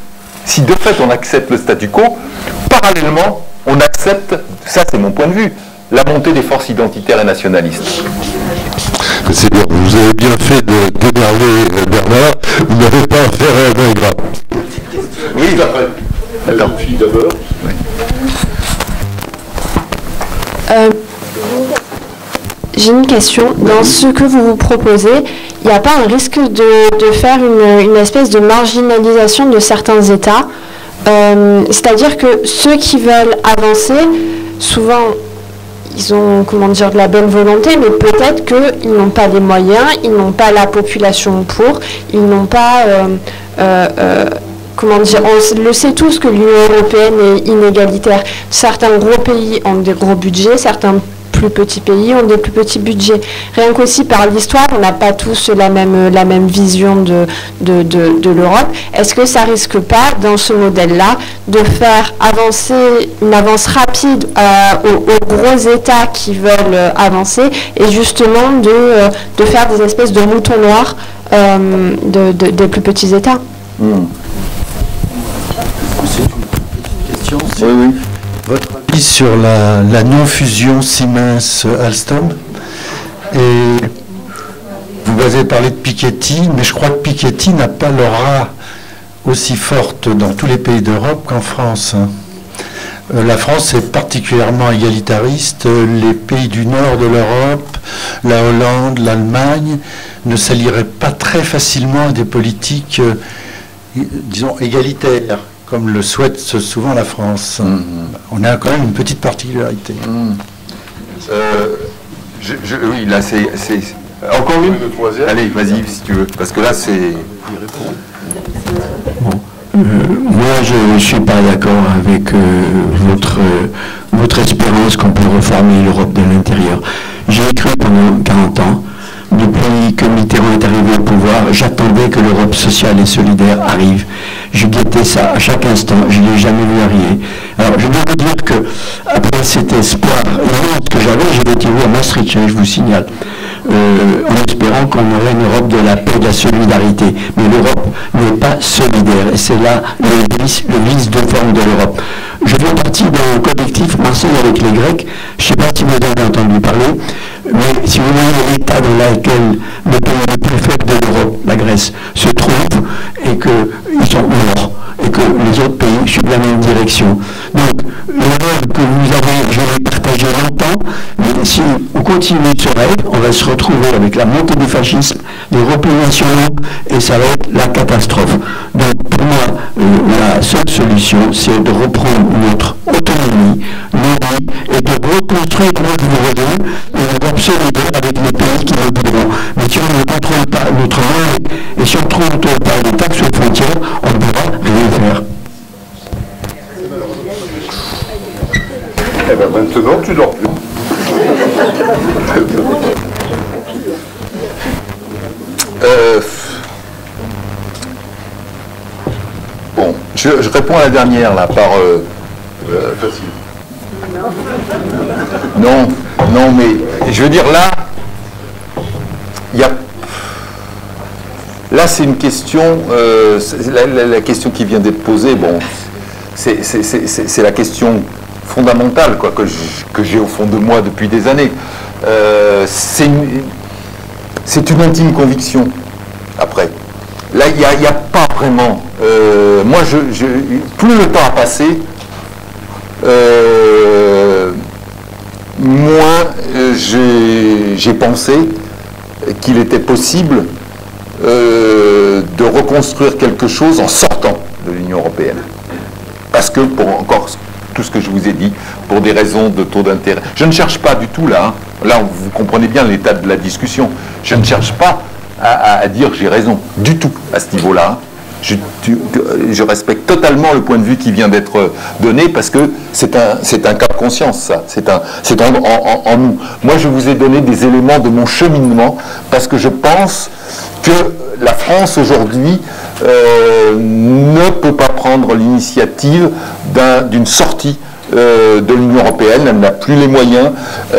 parallèlement, on accepte, ça c'est mon point de vue, la montée des forces identitaires et nationalistes. C'est bien, vous avez bien fait de d'énerver Bernard, vous n'avez pas affaire à un ingrat. Oui, attends. D'abord. Oui. J'ai une question. Dans ce que vous proposez, il n'y a pas un risque de faire une espèce de marginalisation de certains États, c'est-à-dire que ceux qui veulent avancer, souvent, ils ont, de la bonne volonté, mais peut-être qu'ils n'ont pas les moyens, ils n'ont pas la population pour, ils n'ont pas... on le sait tous que l'Union européenne est inégalitaire. Certains gros pays ont des gros budgets, certains plus petits pays ont des plus petits budgets. Rien qu'aussi par l'histoire, on n'a pas tous la même vision de l'Europe. Est-ce que ça risque pas, dans ce modèle-là, de faire avancer une avance rapide aux gros États qui veulent avancer et justement de faire des espèces de moutons noirs des plus petits États? C'est une question. Oui. votre avis sur la non-fusion Siemens-Alstom. Et vous avez parlé de Piketty, mais je crois que Piketty n'a pas l'aura aussi forte dans tous les pays d'Europe qu'en France. La France est particulièrement égalitariste. Les pays du nord de l'Europe, la Hollande, l'Allemagne, ne s'allieraient pas très facilement à des politiques, disons, égalitaires, comme le souhaite souvent la France. On a quand même une petite particularité. Oui, là, c'est... Encore une? Allez, vas-y, si tu veux, parce que là, c'est... Moi, je ne suis pas d'accord avec votre espérance qu'on peut reformer l'Europe de l'intérieur. J'ai cru pendant 40 ans, depuis que Mitterrand est arrivé au pouvoir, j'attendais que l'Europe sociale et solidaire arrive. Je guettais ça à chaque instant, je ne l'ai jamais vu arriver. Alors, je dois vous dire que, après cet espoir immense que j'avais, j'ai retiré à Maastricht, je vous signale, en espérant qu'on aurait une Europe de la paix et de la solidarité. Mais l'Europe n'est pas solidaire, et c'est là le vice de forme de l'Europe. Je fais partie d'un collectif Marseille avec les Grecs, je ne sais pas si vous avez entendu parler, mais si vous voyez l'état dans lequel le pays le plus faible de l'Europe, la Grèce, se trouve, et qu'ils sont morts, et que les autres pays suivent la même direction. Donc, le rêve que vous avez, je l'ai partagé longtemps, mais si on continue ce rêve, on va se retrouver avec la montée du fascisme, des replis nationaux, et ça va être la catastrophe. Donc, pour moi, la seule solution, c'est de reprendre notre autonomie, nos vies, et de reconstruire, moi je vous rejoins, une Europe solidaire avec les pays qui nous guideront. Mais si on ne contrôle pas notre monnaie, et si on ne contrôle pas les taxes aux frontières, on ne pourra rien faire. Eh bien maintenant, tu dors plus. Bon, je réponds à la dernière, là, par... Facile. Non, mais je veux dire, là, là, c'est une question, la question qui vient d'être posée, bon, c'est la question fondamentale, quoi, que j'ai au fond de moi depuis des années. C'est une intime conviction, après. Là, il n'y a pas vraiment... moi, plus le temps a passé, moins j'ai pensé qu'il était possible de reconstruire quelque chose en sortant de l'Union européenne. Parce que, pour encore tout ce que je vous ai dit, pour des raisons de taux d'intérêt, je ne cherche pas du tout là, là vous comprenez bien l'état de la discussion, je ne cherche pas à dire j'ai raison, du tout à ce niveau-là. Je respecte totalement le point de vue qui vient d'être donné parce que c'est un cas de conscience, ça. C'est en nous. Moi, je vous ai donné des éléments de mon cheminement parce que je pense que la France aujourd'hui ne peut pas prendre l'initiative d'une sortie de l'Union européenne, elle n'a plus les moyens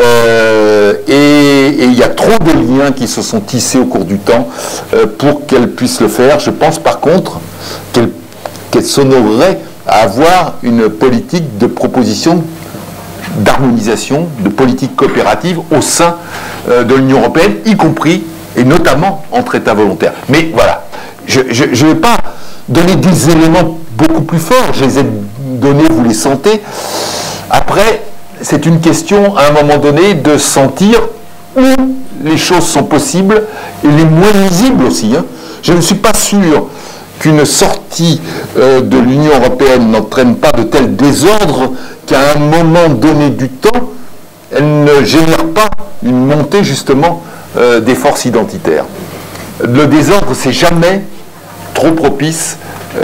et il y a trop de liens qui se sont tissés au cours du temps pour qu'elle puisse le faire. Je pense par contre qu'elle s'honorerait à avoir une politique de proposition d'harmonisation, de politique coopérative au sein de l'Union européenne, y compris et notamment entre États volontaires. Mais voilà, je ne vais pas donner des éléments beaucoup plus forts, je les ai donnés, vous les sentez. Après, c'est une question, à un moment donné, de sentir où les choses sont possibles et les moins lisibles aussi. Hein. Je ne suis pas sûr qu'une sortie de l'Union européenne n'entraîne pas de tel désordre qu'à un moment donné du temps, elle ne génère pas une montée justement des forces identitaires. Le désordre, c'est jamais trop propice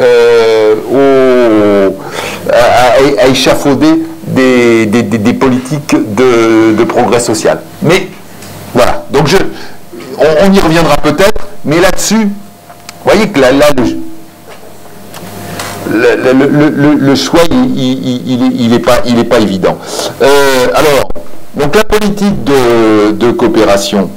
à échafauder des politiques de progrès social. Mais voilà, donc on y reviendra peut-être, mais là-dessus, vous voyez que là le choix, il n'est pas évident. Alors, donc la politique de coopération,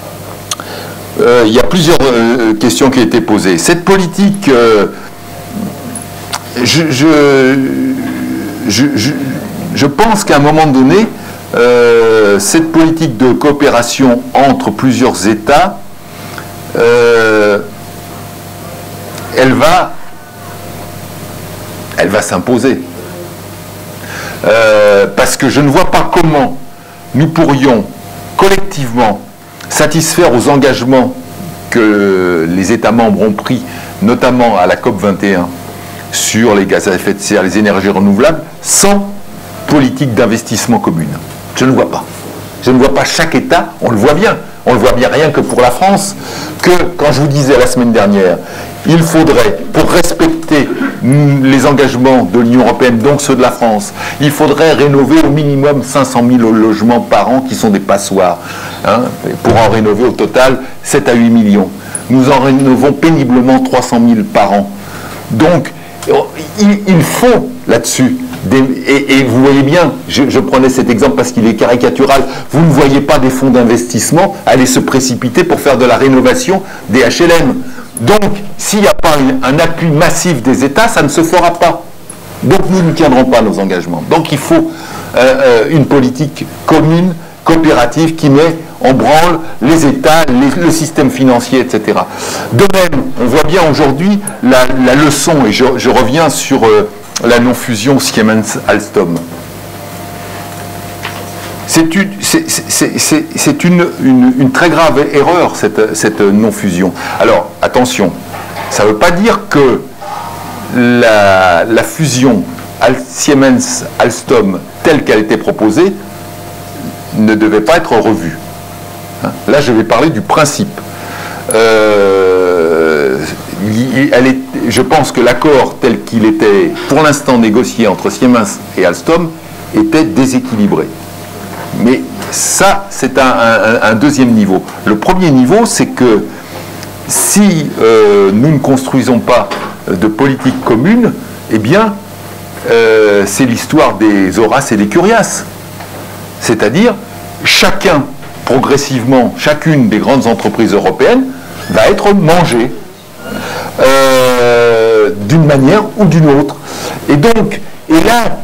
il y a plusieurs questions qui ont été posées. Cette politique, je je pense qu'à un moment donné, cette politique de coopération entre plusieurs États, elle va s'imposer. Parce que je ne vois pas comment nous pourrions collectivement satisfaire aux engagements que les États membres ont pris, notamment à la COP21, sur les gaz à effet de serre, les énergies renouvelables, sans politique d'investissement commune. Je ne vois pas. Je ne vois pas chaque État, on le voit bien rien que pour la France, que quand je vous disais la semaine dernière, il faudrait, pour respecter les engagements de l'Union européenne, donc ceux de la France, il faudrait rénover au minimum 500 000 logements par an qui sont des passoires, hein, pour en rénover au total 7 à 8 millions. Nous en rénovons péniblement 300 000 par an. Donc, il faut là-dessus. Et vous voyez bien, je prenais cet exemple parce qu'il est caricatural, vous ne voyez pas des fonds d'investissement aller se précipiter pour faire de la rénovation des HLM. Donc, s'il n'y a pas un appui massif des États, ça ne se fera pas. Donc, nous ne tiendrons pas nos engagements. Donc, il faut une politique commune, coopérative, qui met en branle les États, le système financier, etc. De même, on voit bien aujourd'hui la leçon, et je reviens sur la non-fusion Siemens-Alstom. C'est une très grave erreur, cette non-fusion. Alors, attention, ça ne veut pas dire que la fusion Siemens-Alstom, telle qu'elle était proposée, ne devait pas être revue. Là, je vais parler du principe. Je pense que l'accord tel qu'il était pour l'instant négocié entre Siemens et Alstom était déséquilibré. Mais ça, c'est un deuxième niveau. Le premier niveau, c'est que si nous ne construisons pas de politique commune, eh bien, c'est l'histoire des Horaces et des Curiaces. C'est-à-dire, chacun, progressivement, chacune des grandes entreprises européennes va être mangée d'une manière ou d'une autre. Et donc, là,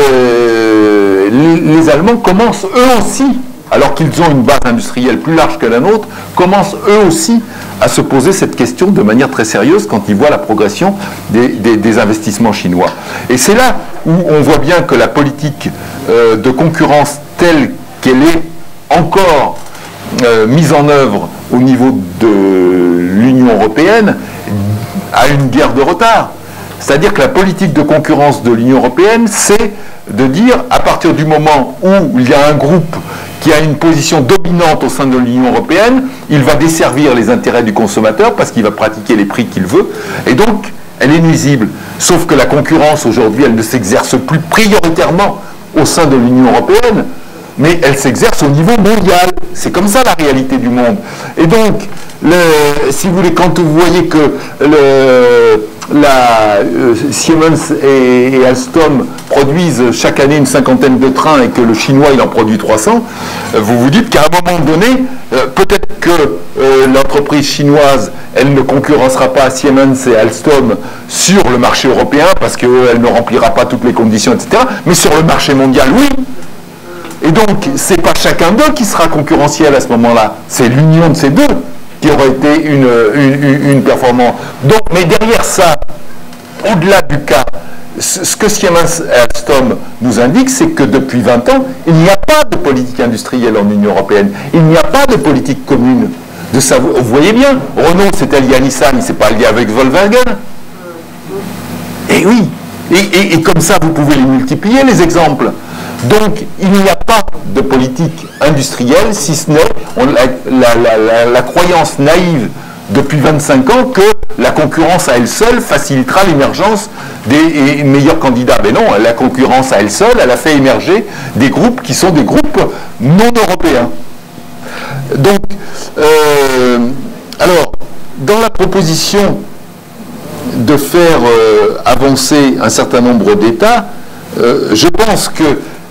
les Allemands commencent eux aussi, alors qu'ils ont une base industrielle plus large que la nôtre, commencent eux aussi à se poser cette question de manière très sérieuse quand ils voient la progression des investissements chinois. Et c'est là où on voit bien que la politique de concurrence telle qu'elle est encore mise en œuvre au niveau de l'Union européenne a une guerre de retard. C'est-à-dire que la politique de concurrence de l'Union européenne, c'est de dire, à partir du moment où il y a un groupe qui a une position dominante au sein de l'Union européenne, il va desservir les intérêts du consommateur parce qu'il va pratiquer les prix qu'il veut, et donc elle est nuisible. Sauf que la concurrence, aujourd'hui, elle ne s'exerce plus prioritairement au sein de l'Union européenne, mais elle s'exerce au niveau mondial. C'est comme ça la réalité du monde. Et donc, si vous voulez, quand vous voyez que Siemens et Alstom produisent chaque année une cinquantaine de trains et que le chinois il en produit 300, vous vous dites qu'à un moment donné, peut-être que l'entreprise chinoise, elle ne concurrencera pas Siemens et Alstom sur le marché européen parce qu'elle ne remplira pas toutes les conditions, etc. Mais sur le marché mondial, oui. Et donc, c'est pas chacun d'eux qui sera concurrentiel à ce moment-là, c'est l'union de ces deux qui aurait été une performance. Donc, mais derrière ça, au-delà du cas, ce que Siemens et Alstom nous indiquent, c'est que depuis 20 ans, il n'y a pas de politique industrielle en Union européenne. Il n'y a pas de politique commune. Vous voyez bien, Renault s'est allié à Nissan, il ne s'est pas allié avec Volkswagen. Et oui, et comme ça, vous pouvez les multiplier, les exemples. Donc, il n'y a pas de politique industrielle, si ce n'est la croyance naïve depuis 25 ans que la concurrence à elle seule facilitera l'émergence des meilleurs candidats. Mais non, la concurrence à elle seule, elle a fait émerger des groupes qui sont des groupes non européens. Donc, alors, dans la proposition de faire avancer un certain nombre d'États, je pense que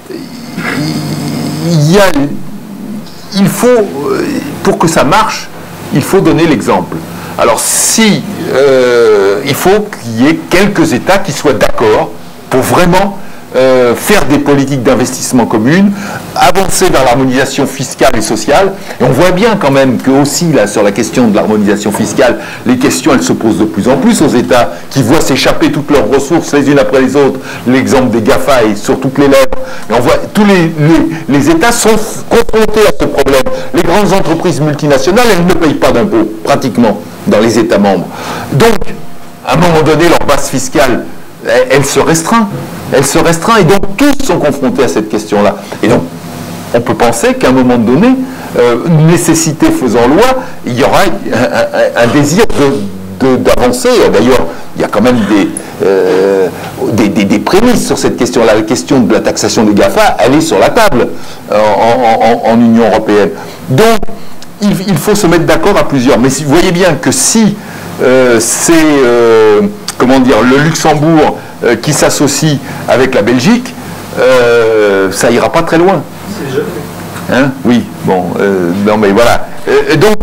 il faut, pour que ça marche, il faut donner l'exemple. Alors il faut qu'il y ait quelques États qui soient d'accord pour vraiment faire des politiques d'investissement communes, avancer vers l'harmonisation fiscale et sociale. Et on voit bien quand même que aussi là, sur la question de l'harmonisation fiscale, les questions elles se posent de plus en plus aux États qui voient s'échapper toutes leurs ressources les unes après les autres. L'exemple des GAFA est sur toutes les lèvres. Et on voit tous les États sont confrontés à ce problème. Les grandes entreprises multinationales, elles ne payent pas d'impôts, pratiquement, dans les États membres. Donc, à un moment donné, leur base fiscale, elle se restreint. Elle se restreint et donc tous sont confrontés à cette question-là. Et donc, on peut penser qu'à un moment donné, nécessité faisant loi, il y aura un désir d'avancer. D'ailleurs, il y a quand même des prémices sur cette question-là. La question de la taxation des GAFA, elle est sur la table en Union européenne. Donc, il faut se mettre d'accord à plusieurs. Mais vous voyez bien que si c'est, comment dire, le Luxembourg qui s'associe avec la Belgique, ça ira pas très loin. C'est jeune. Hein? Oui, bon, non mais voilà. Donc,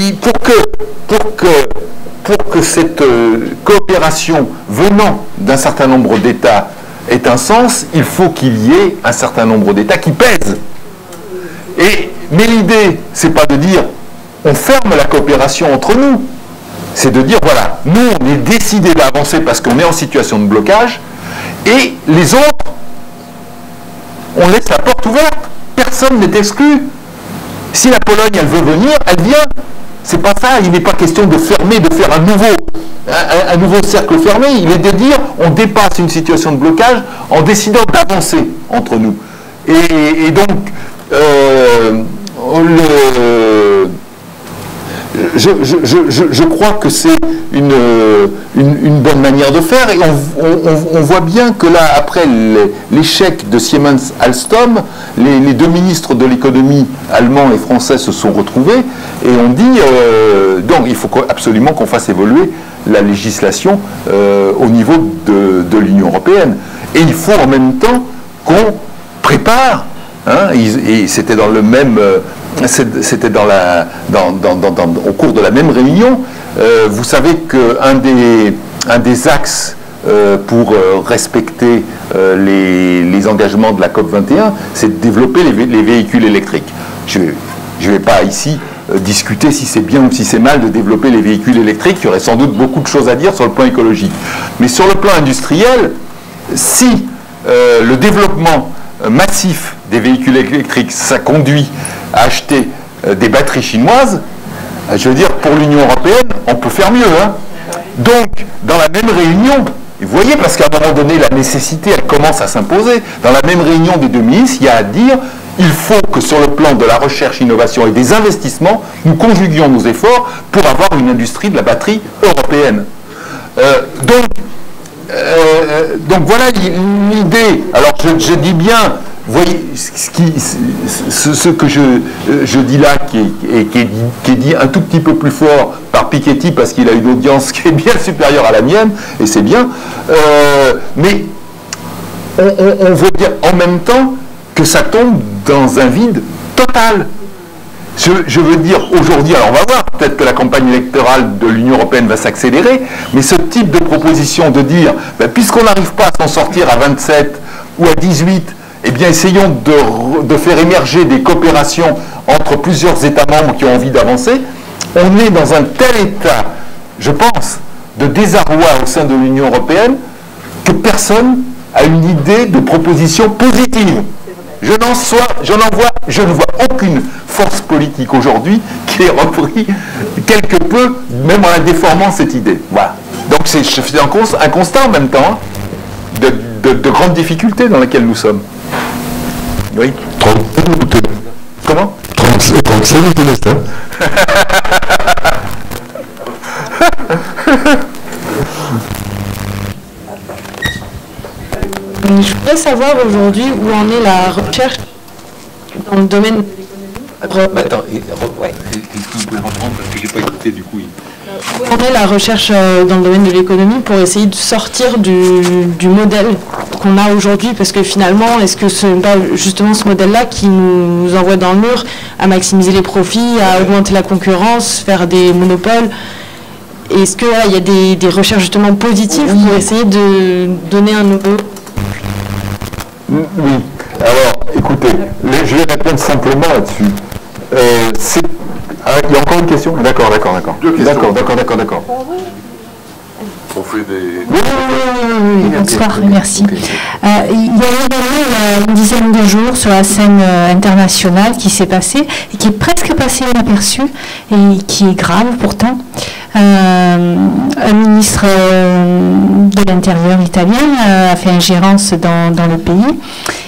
pour que cette coopération venant d'un certain nombre d'États ait un sens, il faut qu'il y ait un certain nombre d'États qui pèsent. Mais l'idée, c'est pas de dire on ferme la coopération entre nous. C'est de dire, voilà, nous, on est décidé d'avancer parce qu'on est en situation de blocage, et les autres, on laisse la porte ouverte. Personne n'est exclu. Si la Pologne, elle veut venir, elle vient. C'est pas ça. Il n'est pas question de fermer, de faire un nouveau cercle fermé. Il est de dire, on dépasse une situation de blocage en décidant d'avancer entre nous. Et donc, je crois que c'est une bonne manière de faire, et on voit bien que là, après l'échec de Siemens-Alstom, les deux ministres de l'économie allemands et français se sont retrouvés, et on dit donc il faut absolument qu'on fasse évoluer la législation au niveau de l'Union européenne, et il faut en même temps qu'on prépare, hein, et c'était dans le même c'était au cours de la même réunion. Vous savez qu'un des axes pour respecter les engagements de la COP21, c'est de développer les véhicules électriques. Je ne vais pas ici discuter si c'est bien ou si c'est mal de développer les véhicules électriques. Il y aurait sans doute beaucoup de choses à dire sur le plan écologique. Mais sur le plan industriel, si le développement massif des véhicules électriques, ça conduit à acheter des batteries chinoises, je veux dire, pour l'Union européenne, on peut faire mieux. Hein. Donc, dans la même réunion, vous voyez, parce qu'à un moment donné, la nécessité, elle commence à s'imposer. Dans la même réunion des deux ministres, il y a à dire, il faut que sur le plan de la recherche, innovation et des investissements, nous conjuguions nos efforts pour avoir une industrie de la batterie européenne. Donc voilà l'idée. Alors je dis bien, vous voyez, ce que je dis là, qui est dit un tout petit peu plus fort par Piketty, parce qu'il a une audience qui est bien supérieure à la mienne, et c'est bien, mais on veut dire en même temps que ça tombe dans un vide total. Je veux dire, aujourd'hui, alors on va voir, peut-être que la campagne électorale de l'Union européenne va s'accélérer, mais ce type de proposition de dire, puisqu'on n'arrive pas à s'en sortir à 27 ou à 18, eh bien essayons de faire émerger des coopérations entre plusieurs États membres qui ont envie d'avancer, on est dans un tel état, je pense, de désarroi au sein de l'Union européenne, que personne a une idée de proposition positive. Je ne vois aucune force politique aujourd'hui qui ait repris quelque peu, même en la déformant, cette idée. Voilà. Donc c'est un constat en même temps de grandes difficultés dans lesquelles nous sommes. Oui. 37 minutes. Comment 37 minutes. Je voudrais savoir aujourd'hui où en est la recherche dans le domaine de l'économie. Attends, vous pouvez reprendre parce que je n'ai pas écouté du coup. Où en est la recherche dans le domaine de l'économie pour essayer de sortir du modèle qu'on a aujourd'hui, parce que finalement, est-ce que ce n'est pas justement ce modèle-là qui nous envoie dans le mur à maximiser les profits, à augmenter la concurrence, faire des monopoles? Est-ce qu'il y a des recherches justement positives pour essayer de donner un nouveau... Oui. Alors, écoutez, je vais répondre simplement là-dessus. Il y a encore une question? D'accord. Deux questions. D'accord. On fait des... Oui, bonsoir, merci. Il y a également une dizaine de jours sur la scène internationale qui s'est passée et qui est presque passé inaperçu et qui est grave pourtant. Un ministre de l'Intérieur italien a fait ingérence dans le pays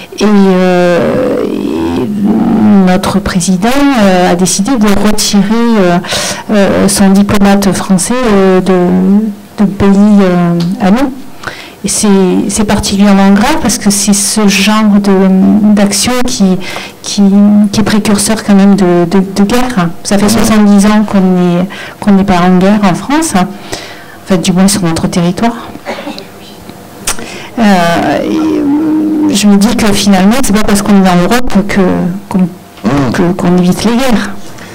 et notre président a décidé de retirer son diplomate français de pays à nous. Et c'est particulièrement grave parce que c'est ce genre d'action qui est précurseur quand même de guerre. Ça fait 70 ans qu'on n'est pas en guerre en France, enfin du moins sur notre territoire. Je me dis que finalement, c'est pas parce qu'on est dans l'Europe qu'on évite les guerres.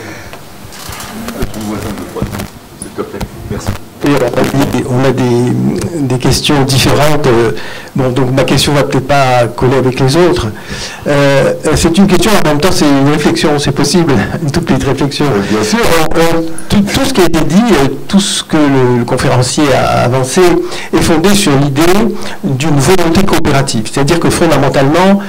Merci. Et on a des questions différentes. Bon, donc ma question va peut-être pas coller avec les autres. C'est une question, en même temps c'est une réflexion, c'est possible, une toute petite réflexion. Bien sûr. Tout ce qui a été dit, tout ce que le conférencier a avancé est fondé sur l'idée d'une volonté coopérative. C'est-à-dire que fondamentalement,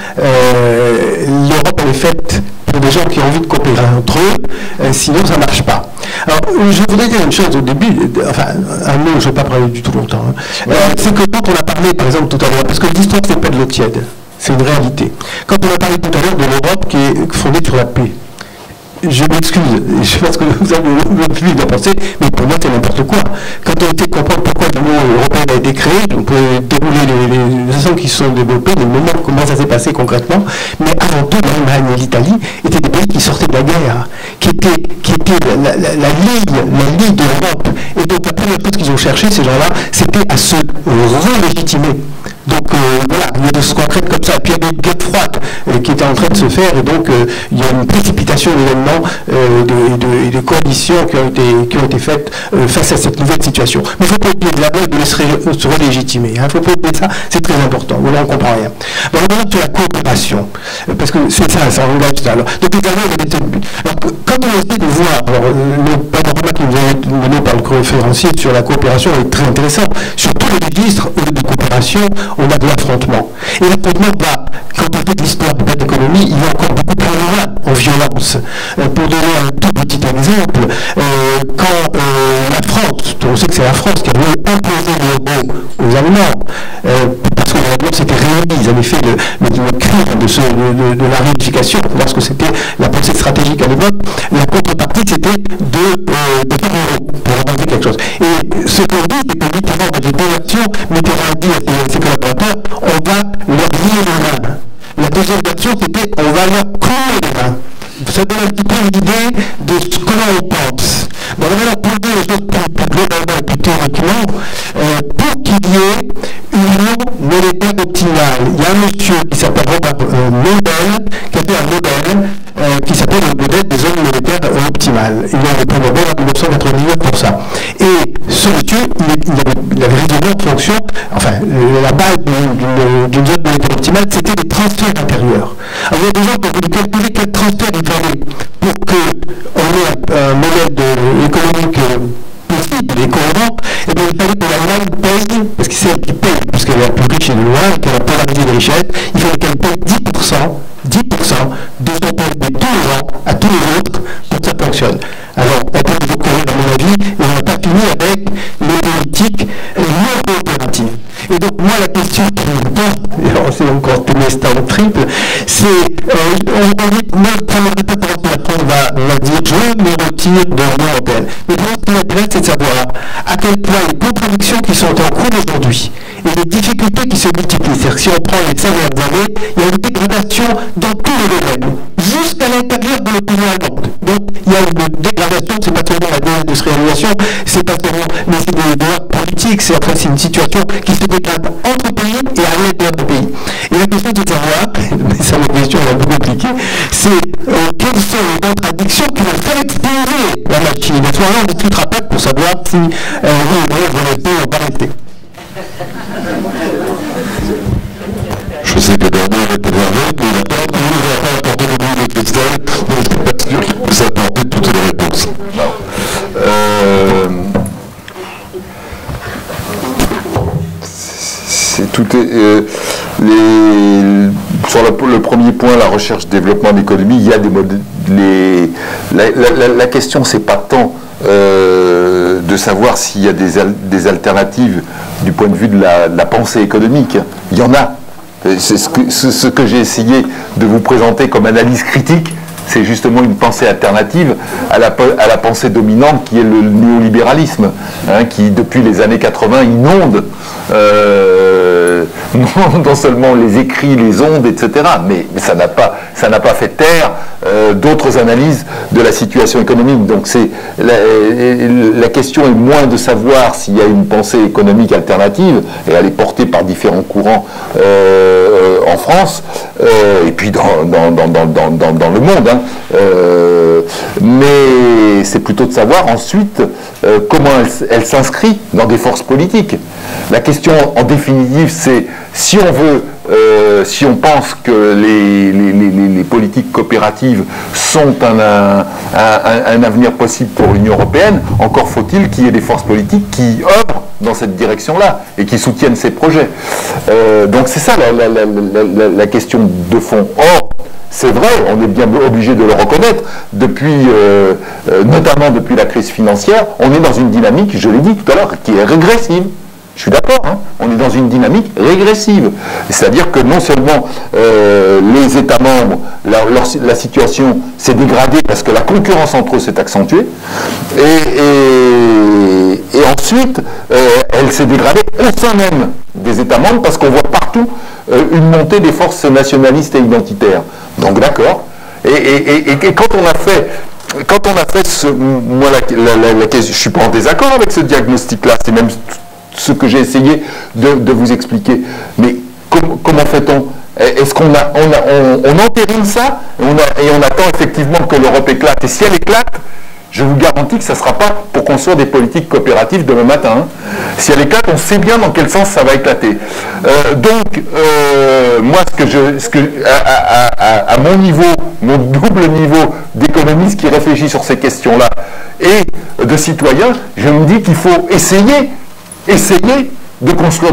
l'Europe elle est faite pour des gens qui ont envie de coopérer entre eux, sinon ça ne marche pas. Alors, je voudrais dire une chose au début, enfin, un mot, je ne vais pas parler du tout longtemps, c'est que quand on a parlé, par exemple, tout à l'heure, parce que l'histoire, c'est pas de l'eau tiède, c'est une réalité. Quand on a parlé tout à l'heure de l'Europe qui est fondée sur la paix, je m'excuse, je pense que vous avez le plus de penser, mais pour moi c'est n'importe quoi. Quand on essaie de comprendre pourquoi l'Union européenne a été créée, on peut dérouler les façons qui se sont développées, les moments, comment ça s'est passé concrètement, mais avant tout l'Allemagne et l'Italie étaient des pays qui sortaient de la guerre, qui étaient la ligne de l'Europe. Et donc la première chose qu'ils ont cherché, ces gens-là, c'était à se relégitimer. Donc voilà, il y a des choses concrètes comme ça. Et puis il y a des guerres froides qui étaient en train de se faire, et donc il y a une précipitation d'événements et de coalitions qui ont été faites face à cette nouvelle situation. Mais il ne faut pas oublier de la blague de se relégitimer. Il ne faut pas oublier ça, c'est très important. Voilà, on ne comprend rien. Bon, on regarde sur la coopération, parce que c'est ça engage ça. Alors, donc également, quand on essaie de voir, le panorama qui nous est donné par le conférencier sur la coopération est très intéressant. Sur tous les registres de coopération, on a de l'affrontement. Et l'affrontement, quand on fait de l'histoire de l'économie, il va encore beaucoup plus loin en violence. Pour donner un tout petit exemple, quand la France, on sait que c'est la France qui a voulu imposer l'euro aux Allemands, parce que les Allemands s'étaient réunis, ils avaient fait le crime de la réunification, parce que c'était la pensée stratégique à l'époque, la contrepartie c'était de faire l'euro pour inventer quelque chose. Et ce qu'on dit, c'est que littéralement, avec les deux actions, Mitterrand a dit à ses collaborateurs, on va leur lier les mains. La deuxième version, c'était on va leur clouer les mains. Ça donne un petit peu l'idée de ce que l'on pense. Bon, alors pour dire les choses plus globalement et plus théoriquement, pour qu'il y ait une union monétaire optimale, il y a un monsieur qui s'appelle Robert Mundell, qui a fait un modèle qui s'appelle le modèle des zones monétaires optimales. Il a été Nobel en 1999 pour ça. Et ce monsieur, il avait raisonné en fonction, enfin, la base d'une zone monétaire optimale, c'était les transferts intérieurs. Alors il y a des gens qui ont voulu calculer quel transfert il fallait pour qu'on ait un modèle économique possible et cohérent, et bien il fallait que l'Allemagne paye, parce que c'est elle qui paye, puisqu'elle est la plus riche et de loin, et qu'elle a polarisé les richesses, il fallait qu'elle paye 10% de son PIB tous les ans à tous les autres pour que ça fonctionne. Alors, on peut vous courir, à mon avis, et on n'a pas fini avec les politiques non coopératives. Et donc, moi, la question qui me pose, c'est encore Télestan triple, c'est, notre patron va dire, je me retire de l'Union européenne. Mais ce qui m'intéresse, c'est de savoir à quel point les contradictions qui sont en cours aujourd'hui et les difficultés qui se multiplient. C'est-à-dire que si on prend les 5 dernières années, il y a une dégradation dans tous les domaines, jusqu'à l'intérieur de l'opinion allemande. Donc, il y a une dégradation, c'est pas seulement la désindustrialisation, c'est pas seulement, mais c'est des débats politiques, c'est une situation qui se dégrade entre pays et à l'intérieur du pays. Et la question de savoir, mais ça la question est un peu compliquée, c'est quelles sont les contradictions qui vont faire exploser la machine. Et à ce moment-là, on ne discutera pas pour savoir si oui vont rester ou pas rester. Je sais que Bernard est réponse. Sur le premier point, la recherche-développement d'économie, il y a des modèles. La question, c'est pas tant de savoir s'il y a des alternatives du point de vue de la pensée économique. Il y en a. C'est ce que j'ai essayé de vous présenter comme analyse critique. C'est justement une pensée alternative à la pensée dominante qui est le néolibéralisme, qui depuis les années 80 inonde non seulement les écrits, les ondes, etc., mais ça n'a pas fait taire d'autres analyses de la situation économique. Donc la question est moins de savoir s'il y a une pensée économique alternative, et elle est portée par différents courants en France, et puis dans le monde, mais c'est plutôt de savoir ensuite comment elle s'inscrit dans des forces politiques. La question en définitive, c'est si on pense que les politiques coopératives sont un avenir possible pour l'Union européenne, encore faut-il qu'il y ait des forces politiques qui œuvrent dans cette direction-là et qui soutiennent ces projets. Donc c'est ça la question de fond. Or, c'est vrai, on est bien obligé de le reconnaître, notamment depuis la crise financière, on est dans une dynamique, je l'ai dit tout à l'heure, qui est régressive. Je suis d'accord, on est dans une dynamique régressive. C'est-à-dire que non seulement les États membres, la situation s'est dégradée parce que la concurrence entre eux s'est accentuée, et ensuite elle s'est dégradée au sein même des États membres parce qu'on voit partout une montée des forces nationalistes et identitaires. Donc d'accord. Et quand on a fait moi je ne suis pas en désaccord avec ce diagnostic-là, c'est même ce que j'ai essayé de vous expliquer. Mais comment fait-on? Est-ce qu'on entérine ça et on attend effectivement que l'Europe éclate? Et si elle éclate, je vous garantis que ça ne sera pas pour construire des politiques coopératives demain matin. Si elle éclate, on sait bien dans quel sens ça va éclater. Donc, moi, à mon niveau, mon double niveau d'économiste qui réfléchit sur ces questions-là et de citoyen, je me dis qu'il faut essayer de construire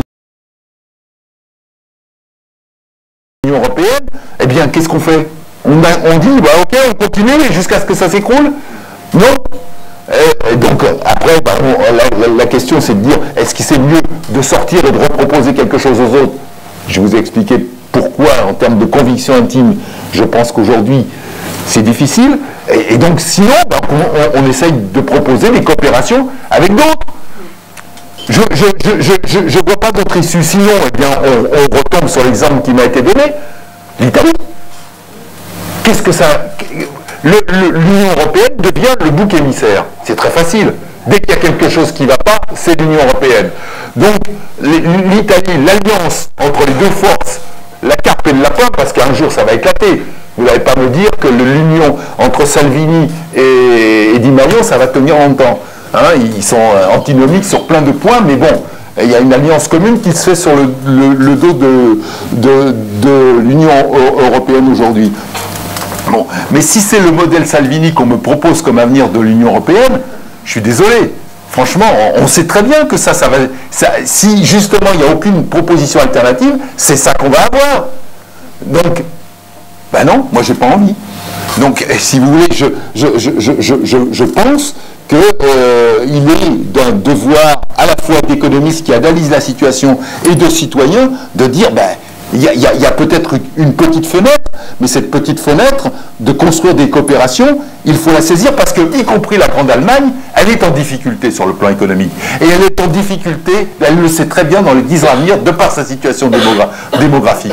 l'Union européenne. Eh bien, qu'est-ce qu'on fait? On dit, bah, ok, on continue jusqu'à ce que ça s'écroule? Non. Et donc, après, la question, c'est de dire, est-ce que c'est mieux de sortir et de reproposer quelque chose aux autres? Je vous ai expliqué pourquoi, en termes de conviction intime, je pense qu'aujourd'hui, c'est difficile. Et donc, sinon, on essaye de proposer des coopérations avec d'autres. Je ne vois pas d'autre issue. Sinon, eh bien, on retombe sur l'exemple qui m'a été donné, l'Italie. Qu'est-ce que ça... L'Union européenne devient le bouc émissaire. C'est très facile. Dès qu'il y a quelque chose qui ne va pas, c'est l'Union européenne. Donc, l'Italie, l'alliance entre les deux forces, la carpe et le lapin, parce qu'un jour ça va éclater. Vous n'allez pas me dire que l'union entre Salvini et Di Maio, ça va tenir longtemps. Ils sont antinomiques sur plein de points, mais bon, il y a une alliance commune qui se fait sur le dos de l'Union européenne aujourd'hui. Bon, mais si c'est le modèle Salvini qu'on me propose comme avenir de l'Union européenne, je suis désolé. Franchement, on sait très bien que ça va... si justement il n'y a aucune proposition alternative, c'est ça qu'on va avoir. Donc, ben non, moi j'ai pas envie. Donc, si vous voulez, je pense qu'il est d'un devoir à la fois d'économiste qui analyse la situation et de citoyen de dire, ben, il y a peut-être une petite fenêtre, mais cette petite fenêtre de construire des coopérations, il faut la saisir parce que, y compris la Grande Allemagne, elle est en difficulté sur le plan économique. Et elle est en difficulté, elle le sait très bien dans les 10 ans à venir, de par sa situation démographique.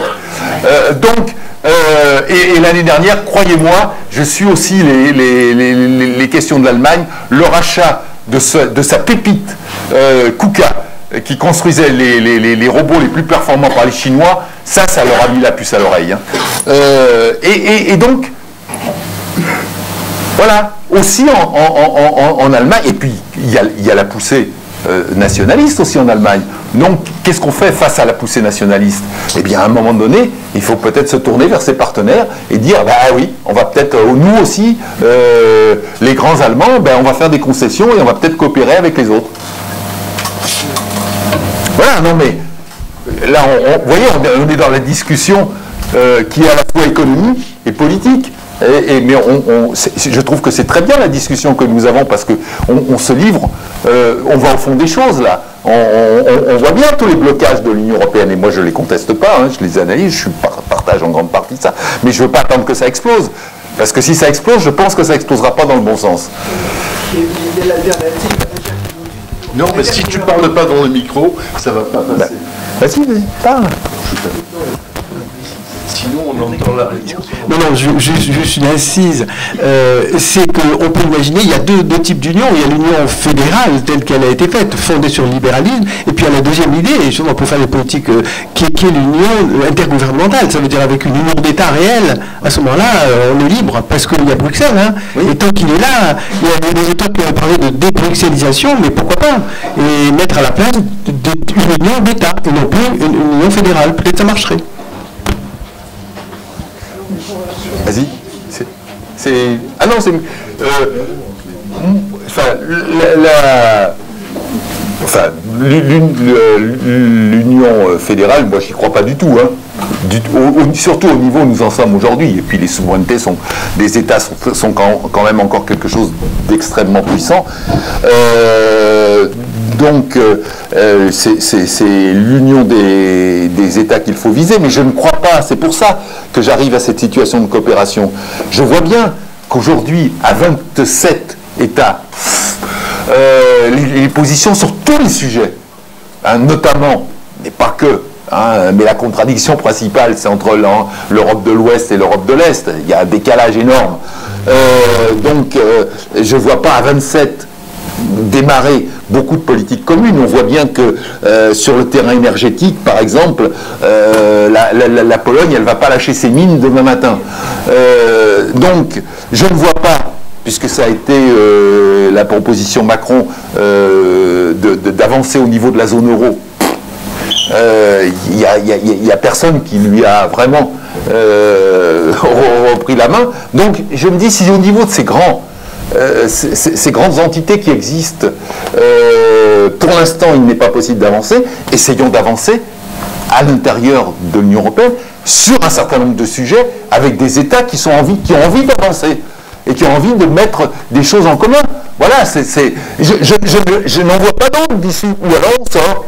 Et l'année dernière, croyez-moi, je suis aussi les questions de l'Allemagne, le rachat de sa pépite KUKA, qui construisait les robots les plus performants par les Chinois, ça leur a mis la puce à l'oreille. Et donc, voilà, aussi en Allemagne, et puis il y a la poussée nationaliste aussi en Allemagne. Donc, qu'est-ce qu'on fait face à la poussée nationaliste? Eh bien, à un moment donné, il faut peut-être se tourner vers ses partenaires et dire, bah oui, on va peut-être, nous aussi, les grands Allemands, ben, on va faire des concessions et on va peut-être coopérer avec les autres. Voilà, non mais, là, vous voyez, on est dans la discussion qui est à la fois économique et politique. Mais je trouve que c'est très bien la discussion que nous avons parce qu'on se livre, on va au fond des choses là. On voit bien tous les blocages de l'Union européenne et moi je ne les conteste pas, hein, je les analyse, je partage en grande partie ça, mais je ne veux pas attendre que ça explose. Parce que si ça explose, je pense que ça n'explosera pas dans le bon sens. Non, mais si tu ne parles pas dans le micro, ça ne va pas passer. Vas-y, parle. Sinon, on entend la réponse. Non, juste une incise. C'est qu'on peut imaginer, il y a deux types d'union. Il y a l'union fédérale telle qu'elle a été faite, fondée sur le libéralisme. Et puis il y a la deuxième idée, et justement pour faire les politiques, qui est l'union intergouvernementale. Ça veut dire avec une union d'État réelle. À ce moment-là, on est libre, parce qu'il y a Bruxelles. Hein, oui. Et tant qu'il est là, il y a des États qui ont parlé de débruxellisation, mais pourquoi pas? Et mettre à la place une union d'État, et non plus une union fédérale. Peut-être ça marcherait. Vas-y. Ah non, c'est... l'Union fédérale, moi, j'y crois pas du tout. Hein. Surtout au niveau où nous en sommes aujourd'hui. Et puis les souverainetés des États sont quand même encore quelque chose d'extrêmement puissant. Donc, c'est l'union des États qu'il faut viser, mais je ne crois pas, c'est pour ça que j'arrive à cette situation de coopération. Je vois bien qu'aujourd'hui, à 27 États, les positions sur tous les sujets, hein, notamment, mais pas que, hein, mais la contradiction principale, c'est entre l'Europe de l'Ouest et l'Europe de l'Est. Il y a un décalage énorme. Donc, je ne vois pas à 27 démarrer beaucoup de politiques communes. On voit bien que sur le terrain énergétique, par exemple, la Pologne, elle ne va pas lâcher ses mines demain matin. Donc, je ne vois pas, puisque ça a été la proposition Macron d'avancer au niveau de la zone euro, il n'y a personne qui lui a vraiment repris la main. Donc, je me dis, si au niveau de ces grandes entités qui existent, pour l'instant il n'est pas possible d'avancer, essayons d'avancer à l'intérieur de l'Union européenne sur un certain nombre de sujets avec des États qui ont envie d'avancer et qui ont envie de mettre des choses en commun. Voilà, je n'en vois pas d'autres d'ici, ou alors on sort.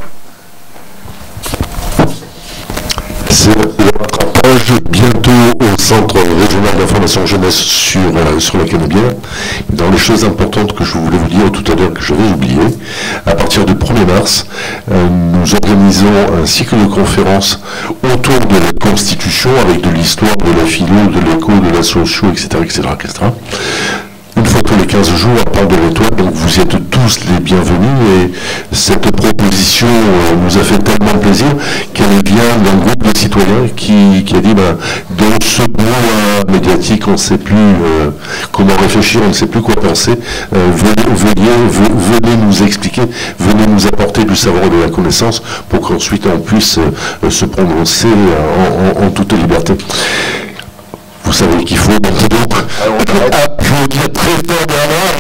C'est le rattrapage bientôt au Centre régional d'information jeunesse sur la Canebière. Dans les choses importantes que je voulais vous dire tout à l'heure que j'avais oublié, à partir du 1er mars, nous organisons un cycle de conférences autour de la Constitution avec de l'histoire, de la philo, de l'éco, de la socio, etc., etc., etc. Une fois tous les 15 jours, à part de l'étoile, donc vous êtes tous les bienvenus et cette proposition nous a fait tellement plaisir qu'elle vient d'un groupe de citoyens qui a dit dans ce bois médiatique, on ne sait plus comment réfléchir, on ne sait plus quoi penser, venez nous expliquer, venez nous apporter du savoir et de la connaissance pour qu'ensuite on puisse se prononcer en toute liberté. Vous savez qu'il faut maintenant applaudir très fort derrière.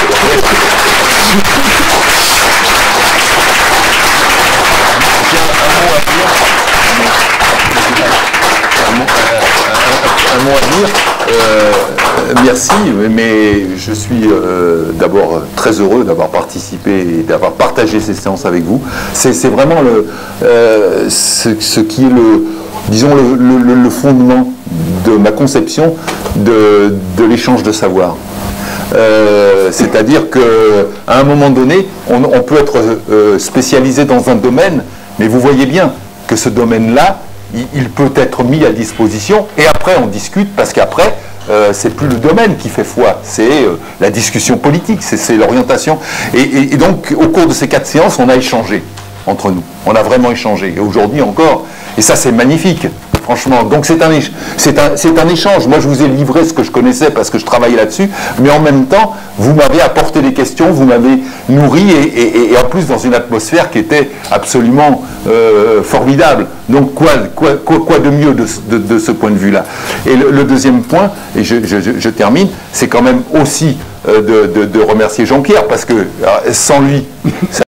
Un mot à dire. Merci, mais je suis d'abord très heureux d'avoir participé et d'avoir partagé ces séances avec vous. C'est vraiment ce qui est disons le fondement de ma conception de l'échange de savoir. C'est-à-dire qu'à un moment donné, on peut être spécialisé dans un domaine, mais vous voyez bien que ce domaine-là, il peut être mis à disposition, et après on discute, parce qu'après, c'est plus le domaine qui fait foi, c'est la discussion politique, c'est l'orientation. Et donc, au cours de ces 4 séances, on a échangé entre nous. On a vraiment échangé. Et aujourd'hui encore, et ça c'est magnifique. franchement. Donc c'est un échange. Moi, je vous ai livré ce que je connaissais parce que je travaillais là-dessus, mais en même temps, vous m'avez apporté des questions, vous m'avez nourri, et en plus dans une atmosphère qui était absolument formidable. Donc quoi de mieux de ce point de vue-là? Et le deuxième point, et je termine, c'est quand même aussi de remercier Jean-Pierre, parce que sans lui,